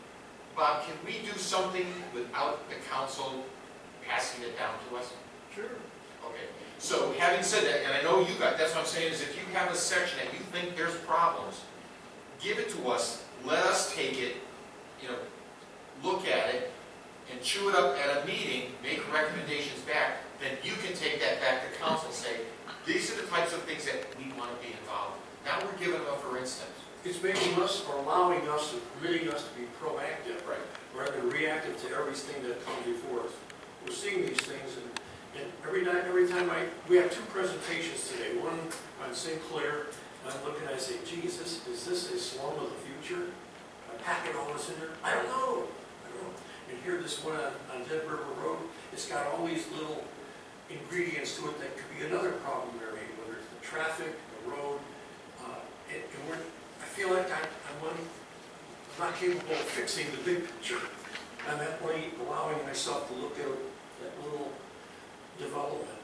Bob, can we do something without the council passing it down to us? Sure. Okay, so having said that, and I know you got, that's what I'm saying, is if you have a section that you think there's problems, give it to us, let us take it, you know, look at it, and chew it up at a meeting, make recommendations back, then you can take that back to council and say, these are the types of things that we want to be involved in. Now we're giving them a for instance. It's making us, or allowing us, to permitting us to be proactive, Right. rather than reactive to everything that comes before us. We're seeing these things, and, and every night, every time I, we have two presentations today. One on Sinclair, and I'm looking, I say, Jesus, is this a slum of the future? I'm packing all this in there. I don't know. I don't know. And here, this one on, on Dead River Road, it's got all these little ingredients to it that could be another problem area, whether it's the traffic, the road, uh, and, and we're, I feel like I, I'm, un, I'm not capable of fixing the big picture. I'm at point allowing myself to look at that little development,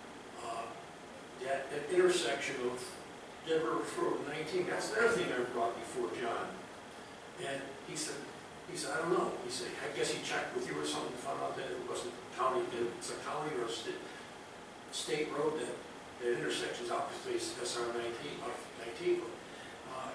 uh, that, that intersection of Dead River Road nineteen. That's the other thing I brought before John, and he said, he said, I don't know. He said, I guess he checked with you or something, found out that it wasn't county, that it's a county or a state, state road that, that intersections obviously S R nineteen, uh, nineteen. But, uh,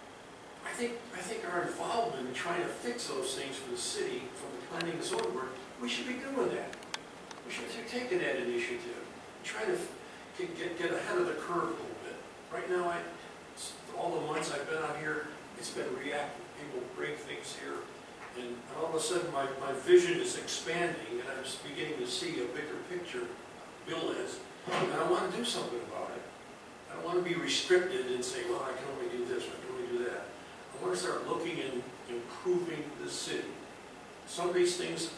I think, I think our involvement in trying to fix those things for the city, from the planning and zoning board, we should be doing that. We should be taking that initiative, try to get, get, get ahead of the curve a little bit. Right now, I, all the months I've been out here, it's been reactive. People bring things here. And all of a sudden, my, my vision is expanding, and I'm just beginning to see a bigger picture. Bill is, and I want to do something about it. I don't want to be restricted and say, well, I can only do this, or I can only do that. I want to start looking and improving the city. Some of these things,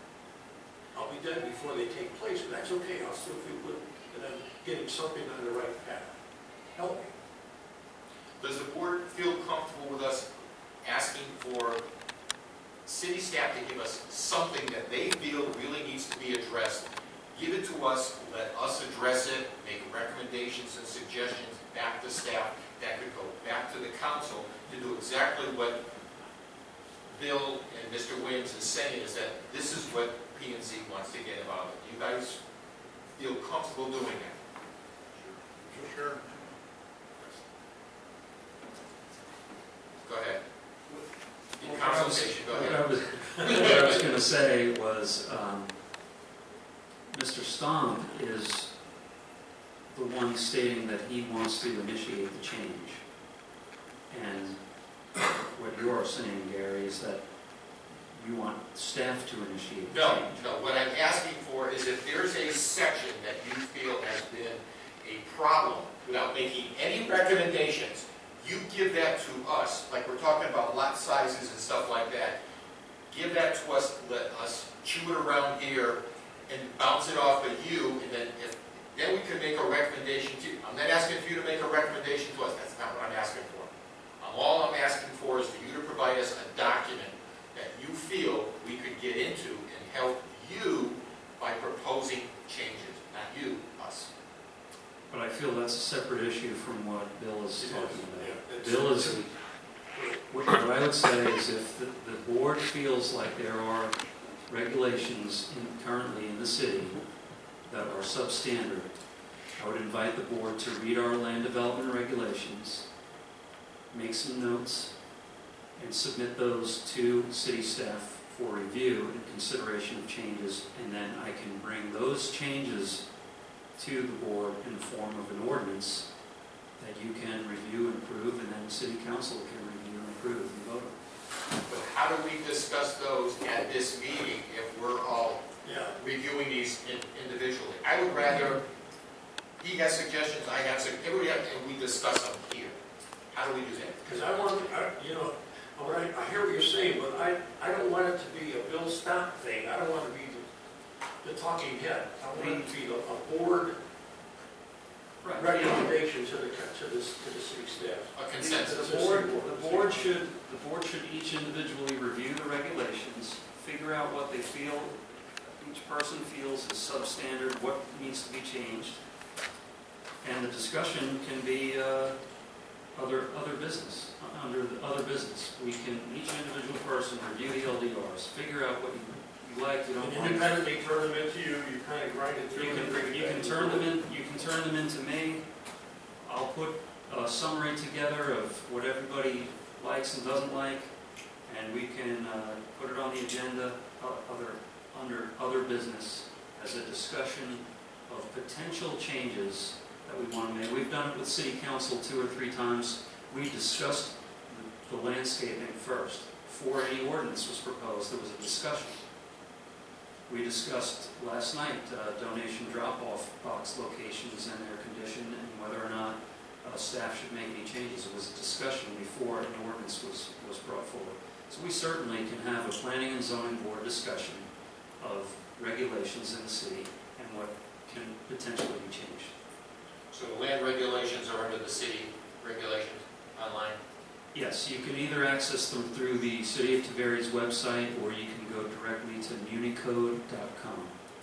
I'll be dead before they take place, but that's okay. I'll still feel good that I'm getting something on the right path. Help me. Does the board feel comfortable with us asking for city staff to give us something that they feel really needs to be addressed. Give it to us, let us address it, make recommendations and suggestions back to staff that could go back to the council to do exactly what Bill and Mister Williams is saying, is that this is what P and Z wants to get about it. You guys feel comfortable doing that? Sure. Go ahead. In What I was- consultation, go What I ahead. was, what I was going to say was, um, Mister Stomp is the one stating that he wants to initiate the change. And what you're saying, Gary, is that you want staff to initiate the No, change. no, what I'm asking for is if there's a section that you feel has been a problem, without making any recommendations, you give that to us, like we're talking about lot sizes and stuff like that. Give that to us, let us chew it around here and bounce it off of you, and then if, then we can make a recommendation to you. I'm not asking for you to make a recommendation to us, that's not what I'm asking for. Um, all I'm asking for is for you to provide us a document that you feel we could get into and help you by proposing changes, not you, us. But I feel that's a separate issue from what Bill is talking about. Yeah, Bill is, what what I would say is if the, the board feels like there are regulations in, currently in the city that are substandard, I would invite the board to read our land development regulations, make some notes, and submit those to city staff for review and consideration of changes, and then I can bring those changes to the board in the form of an ordinance that you can review and approve, and then the city council can review and approve and vote on. But how do we discuss those at this meeting if we're all Yeah. reviewing these in, individually? I would rather, he has suggestions, I have suggestions, everybody have, and we discuss them here. How do we do that? Because I want, I, you know, what I, I hear what you're saying, but I, I don't want it to be a Bill Stomp thing. I don't want to be the, the talking head. I want it to be a, a board Right. recommendation to the, to the, to the city staff. A consensus. The board, the board should, the board should each individually review the regulations, figure out what they feel, each person feels is substandard, what needs to be changed. And the discussion can be uh, other, other business, under the other business. We can, each individual person review the L D Rs, figure out what you, you like, you don't And like. independently turn them into you, you kind of grind it through. You and bring can, it you back can to turn the them board. in, you can turn them into me. I'll put a summary together of what everybody likes and doesn't like, and we can uh, put it on the agenda, uh, other, under other business, as a discussion of potential changes that we want to make. We've done it with city council two or three times. We discussed the the landscaping first. Before any ordinance was proposed, there was a discussion. We discussed last night uh, donation drop-off box locations and their condition and whether or not uh, staff should make any changes. It was a discussion before an ordinance was, was brought forward. So we certainly can have a planning and zoning board discussion of regulations in the city and what can potentially be changed. So the land regulations are under the city regulations online? Yes, you can either access them through the City of Taveri's website, or you can go directly to municode dot com.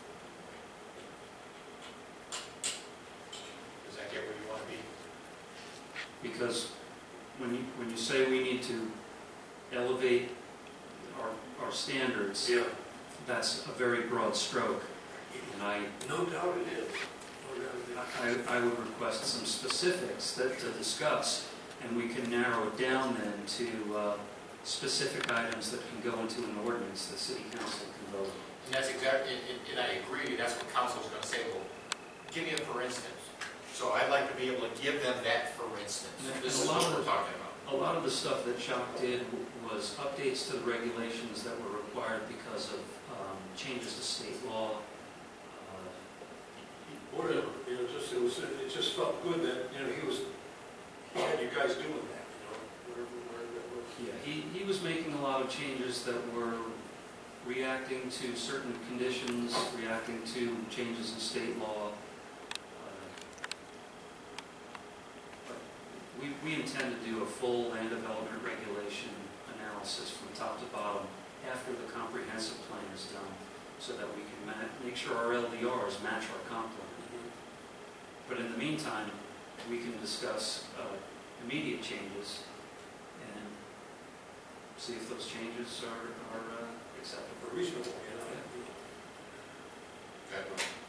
Does that get where you want to be? Because when you, when you say we need to elevate our, our standards, Yeah. that's a very broad stroke. And I, No doubt it is. No doubt it is. I, I would request some specifics that to discuss, and we can narrow it down then to uh, specific items that can go into an ordinance that City Council can vote. And that's exactly, and, and I agree, that's what council's going to say, well, give me a for instance. So I'd like to be able to give them that for instance. And This a is lot what of we're the- talking about. A lot of the stuff that Chalk did was updates to the regulations that were required because of um, changes to state law. Uh, Whatever, you know, just, it was, it just felt good that, you know, he was, he had you guys doing that, you know, whatever, whatever that was. Yeah, he, he was making a lot of changes that were reacting to certain conditions, reacting to changes in state law. We, we intend to do a full land development regulation analysis from top to bottom after the comprehensive plan is done, so that we can ma- make sure our L D Rs match our comp plan. But in the meantime, we can discuss uh, immediate changes and see if those changes are, are uh, acceptable. Reasonable, Okay.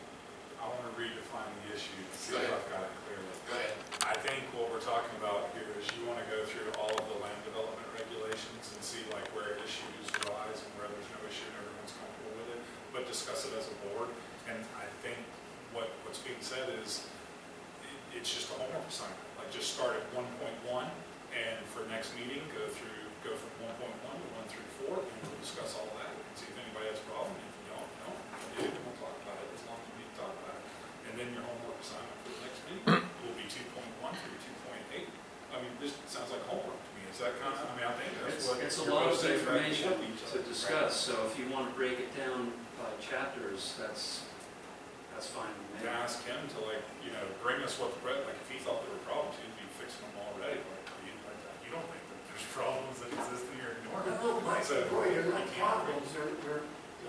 I want to redefine the issue, to see Go if ahead. I've got it clearly. Go ahead. I think what we're talking about here is you want to go through all of the land development regulations and see like where issues arise and where there's no issue and everyone's comfortable with it, but discuss it as a board. And I think what, what's being said is it, it's just a homework assignment. Like just start at one point one and for next meeting, go through, go from one point one to one through four, and we'll discuss all that and see if anybody has a problem. If you don't, no, we do, we'll talk about it as long as we need to talk about it. And then your homework assignment for the next meeting will be two point one through two point eight. I mean, this sounds like homework to me. Is that kind of, I mean, I think that's It's, what. it's a you're lot both of saying back and information forth each to other. discuss, so if you want to break it down by chapters, that's, that's fine with me. To ask him to like, you know, bring us what the, pre- like if he thought there were problems, he'd be fixing them already. Like, you, like, you don't think that there's problems that exist in your ignoring No, Mike, So, boy, they're not you can't- problems, they're, they're,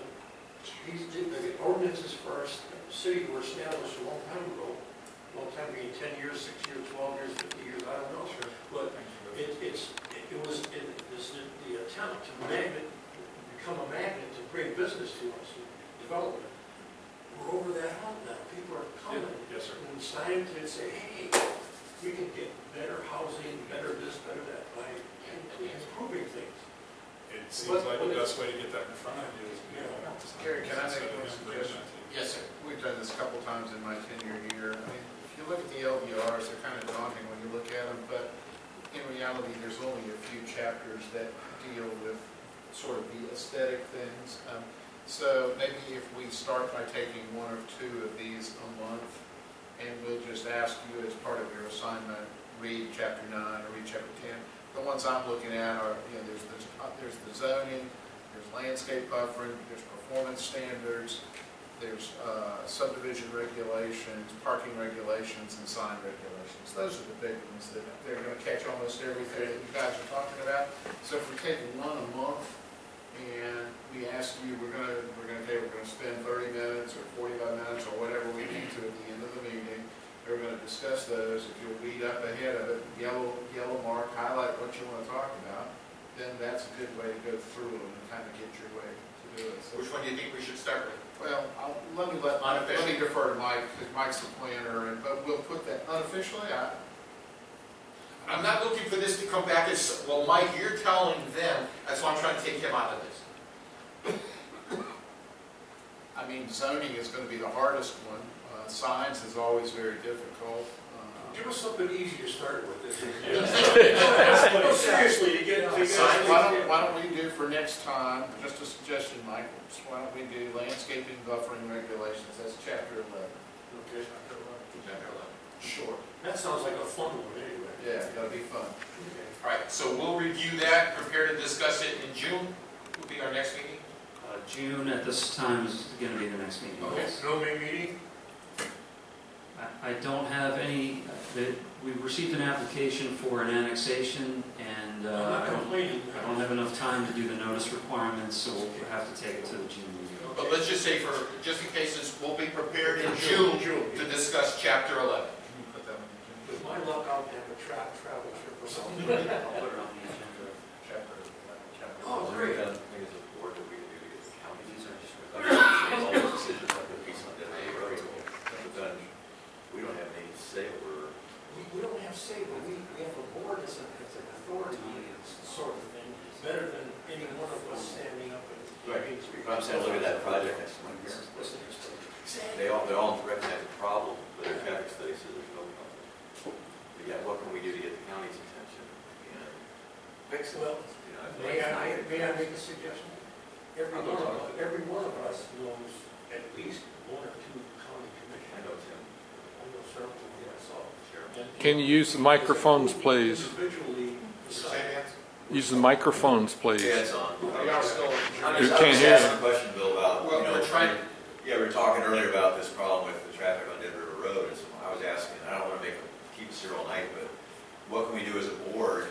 these, the ordinances for our city were established a long time ago. A long time, being ten years, six years, twelve years, fifty years, I don't know. Sure. But it, it's, it was, it is the, the attempt to magnet, become a magnet to bring business to us, development. We're over that hump now, people are coming. Yes, sir. And it's time to say, hey, we can get better housing, better this, better that, by improving things. It seems But- like but the it's- best way to get that in front of you is. to do homework assignment. Gary, can I make Instead of one him bringing suggestion? that to you. Yes, sir. We've done this a couple times in my tenure here. I mean, if you look at the L D Rs, they're kind of daunting when you look at them, but in reality, there's only a few chapters that deal with sort of the aesthetic things. Um, So maybe if we start by taking one or two of these a month, and we'll just ask you as part of your assignment, read chapter nine or read chapter ten. The ones I'm looking at are, you know, there's, there's, there's the zoning, there's landscape buffering, there's performance standards, there's uh, subdivision regulations, parking regulations, and sign regulations. Those are the big ones that they're going to catch almost everything that you guys are talking about. So if we take one a month and we ask you, we're going to, we're going to, we're going to spend thirty minutes or forty-five minutes or whatever we need to at the end of the meeting. We're going to discuss those. If you'll read up ahead of it, yellow, yellow mark, highlight what you want to talk about, then that's a good way to go through them and kind of get your way to do it. So, Which one do you think we should start with? well, I'll, let me let, let me defer to Mike, because Mike's the planner, and, but we'll put that unofficially, I, I'm not looking for this to come back as, well, Mike, you're telling them, that's why I'm trying to take him out of this. I mean, zoning is going to be the hardest one. Uh, signs is always very difficult. Uh, Give us something easy to start with. No, seriously, to get, to get. sign- Why don't, why don't we do for next time, just a suggestion, Mike, why don't we do landscaping buffering regulations, that's chapter eleven. Okay. Chapter eleven. Short. That sounds like a fun one anyway. Yeah, that'll be fun. Okay. All right, so we'll review that, prepare to discuss it in June, will be our next meeting. Uh, June at this time is going to be the next meeting. Okay. No May meeting? I, I don't have any, uh, the, we received an application for an annexation, and uh, I'm not I don't, complaining. I don't have enough time to do the notice requirements, so we'll have to take it to the June meeting. But let's just say for, just in cases, we'll be prepared in June to discuss chapter eleven. Can you put that one in? With my luck, I'll have a tra travel trip or something. I'll put it on the agenda. Chapter eleven, chapter Oh, Is there great. anything I think as a board that we can do to get the county these are just all the decisions like the piece on that they wrote. But then we don't have any say over. We, we don't have say, but we, we have a board as, a, as an authority, sort of thing, better than any one of us standing up and. Right. But I'm saying, look at that project next to my parents' place. They all, they all recognize the problem, but their traffic study says there's no problem. But yeah, what can we do to get the county's attention and fix it? Well, You know, I feel may like I, tonight- may I make a suggestion? Every I'm one not of, talking- every one of us knows at least one or two county I commissioners. know Tim. I know several of them myself. And Can you use the microphones, please? Individually decide. Use the microphones, please. Yeah, it's on. Are y'all still? I'm You just, I can't was hear asking it. a question, Bill, about, Well, you know, we're trying- yeah, we were talking earlier about this problem with the traffic on Dead River Road, and so I was asking, I don't want to make, keep us here all night, but what can we do as a board to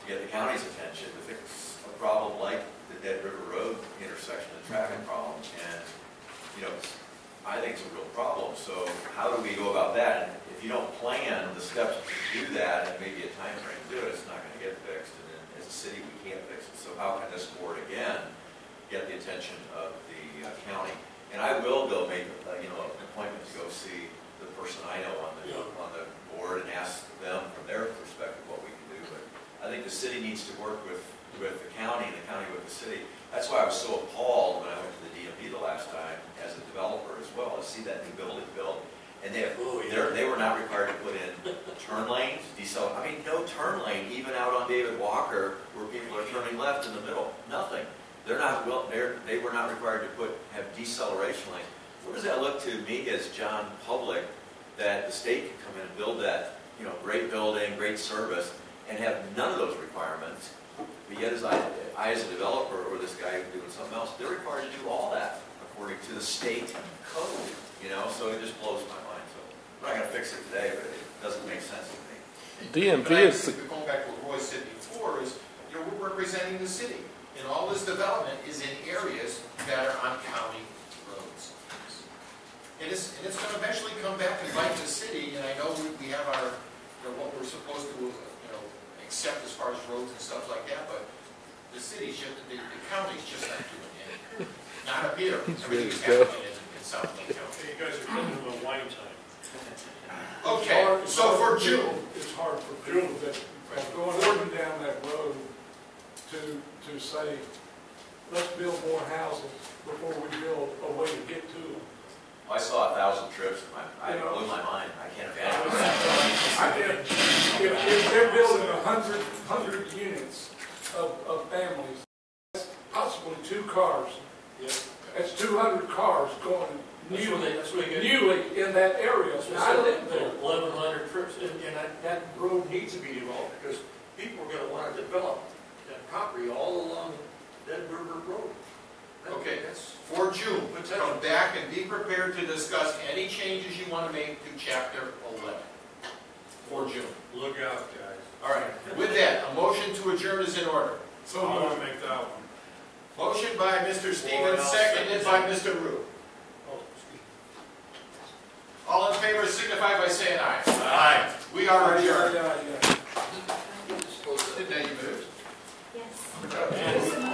to get the county's attention to fix a problem like the Dead River Road intersection, the traffic problem. And, you know, I think it's a real problem. So how do we go about that? And if you don't plan the steps to do that and maybe a time frame to do it, it's not going to get fixed. And then as a city, we can't fix it. So how can this board, again, get the attention of the uh, county? And I will go make, uh, you know, an appointment to go see the person I know on the, on the board and ask them from their perspective what we can do. But I think the city needs to work with, with the county and the county with the city. That's why I was so appalled when I went to the D M V the last time as a developer as well, to see that new building built. And they have, they're, they were not required to put in turn lanes, decel, I mean, no turn lane, even out on David Walker where people are turning left in the middle, nothing. They're not, well, they're, they were not required to put, have deceleration lanes. What does that look to me as John Public, that the state can come in and build that, you know, great building, great service, and have none of those requirements, but yet as I, I as a developer or this guy doing something else, they're required to do all that according to the state code, you know, so it just blows my mind. So I'm not going to fix it today, but it doesn't make sense to me. D M V But I is, think going back to what Roy said before is, you know, we're representing the city. And all this development is in areas that are on county roads. And it's, and it's going to eventually come back and bite the city, and I know we, we have our, you know, what we're supposed to, you know, accept as far as roads and stuff like that, but the city's just, the, the county's just not doing anything. Not up here. Everything's happening in, in South Lake County. Okay, you guys are coming to a wine time. Okay, so for June. It's hard for June, but going up and down that road to, to say, let's build more houses before we build a way to get to them. I saw a thousand trips, and I, I You know, blew my mind. I can't imagine. I did, if, if they're building a hundred, hundred units of, of families, that's possibly two cars. Yeah. That's two hundred cars going That's where newly, they, that's where they get. newly in that area. That's And what I I live said, there. eleven hundred trips, and, and that, that road needs to be developed, because people are gonna wanna develop that property all along Dead River Road. That- Okay, That's, for June, come back and be prepared to discuss any changes you want to make to chapter eleven. For June. look out, guys. All right, with that, a motion to adjourn is in order. So I want to make that one. Motion by Mister Boy, Stevens, I'll seconded second by Mister Rue. Oh, excuse me. All in favor signify by saying aye. Aye. We are adjourned. Yeah, yeah, yeah. Did they move? Yes. And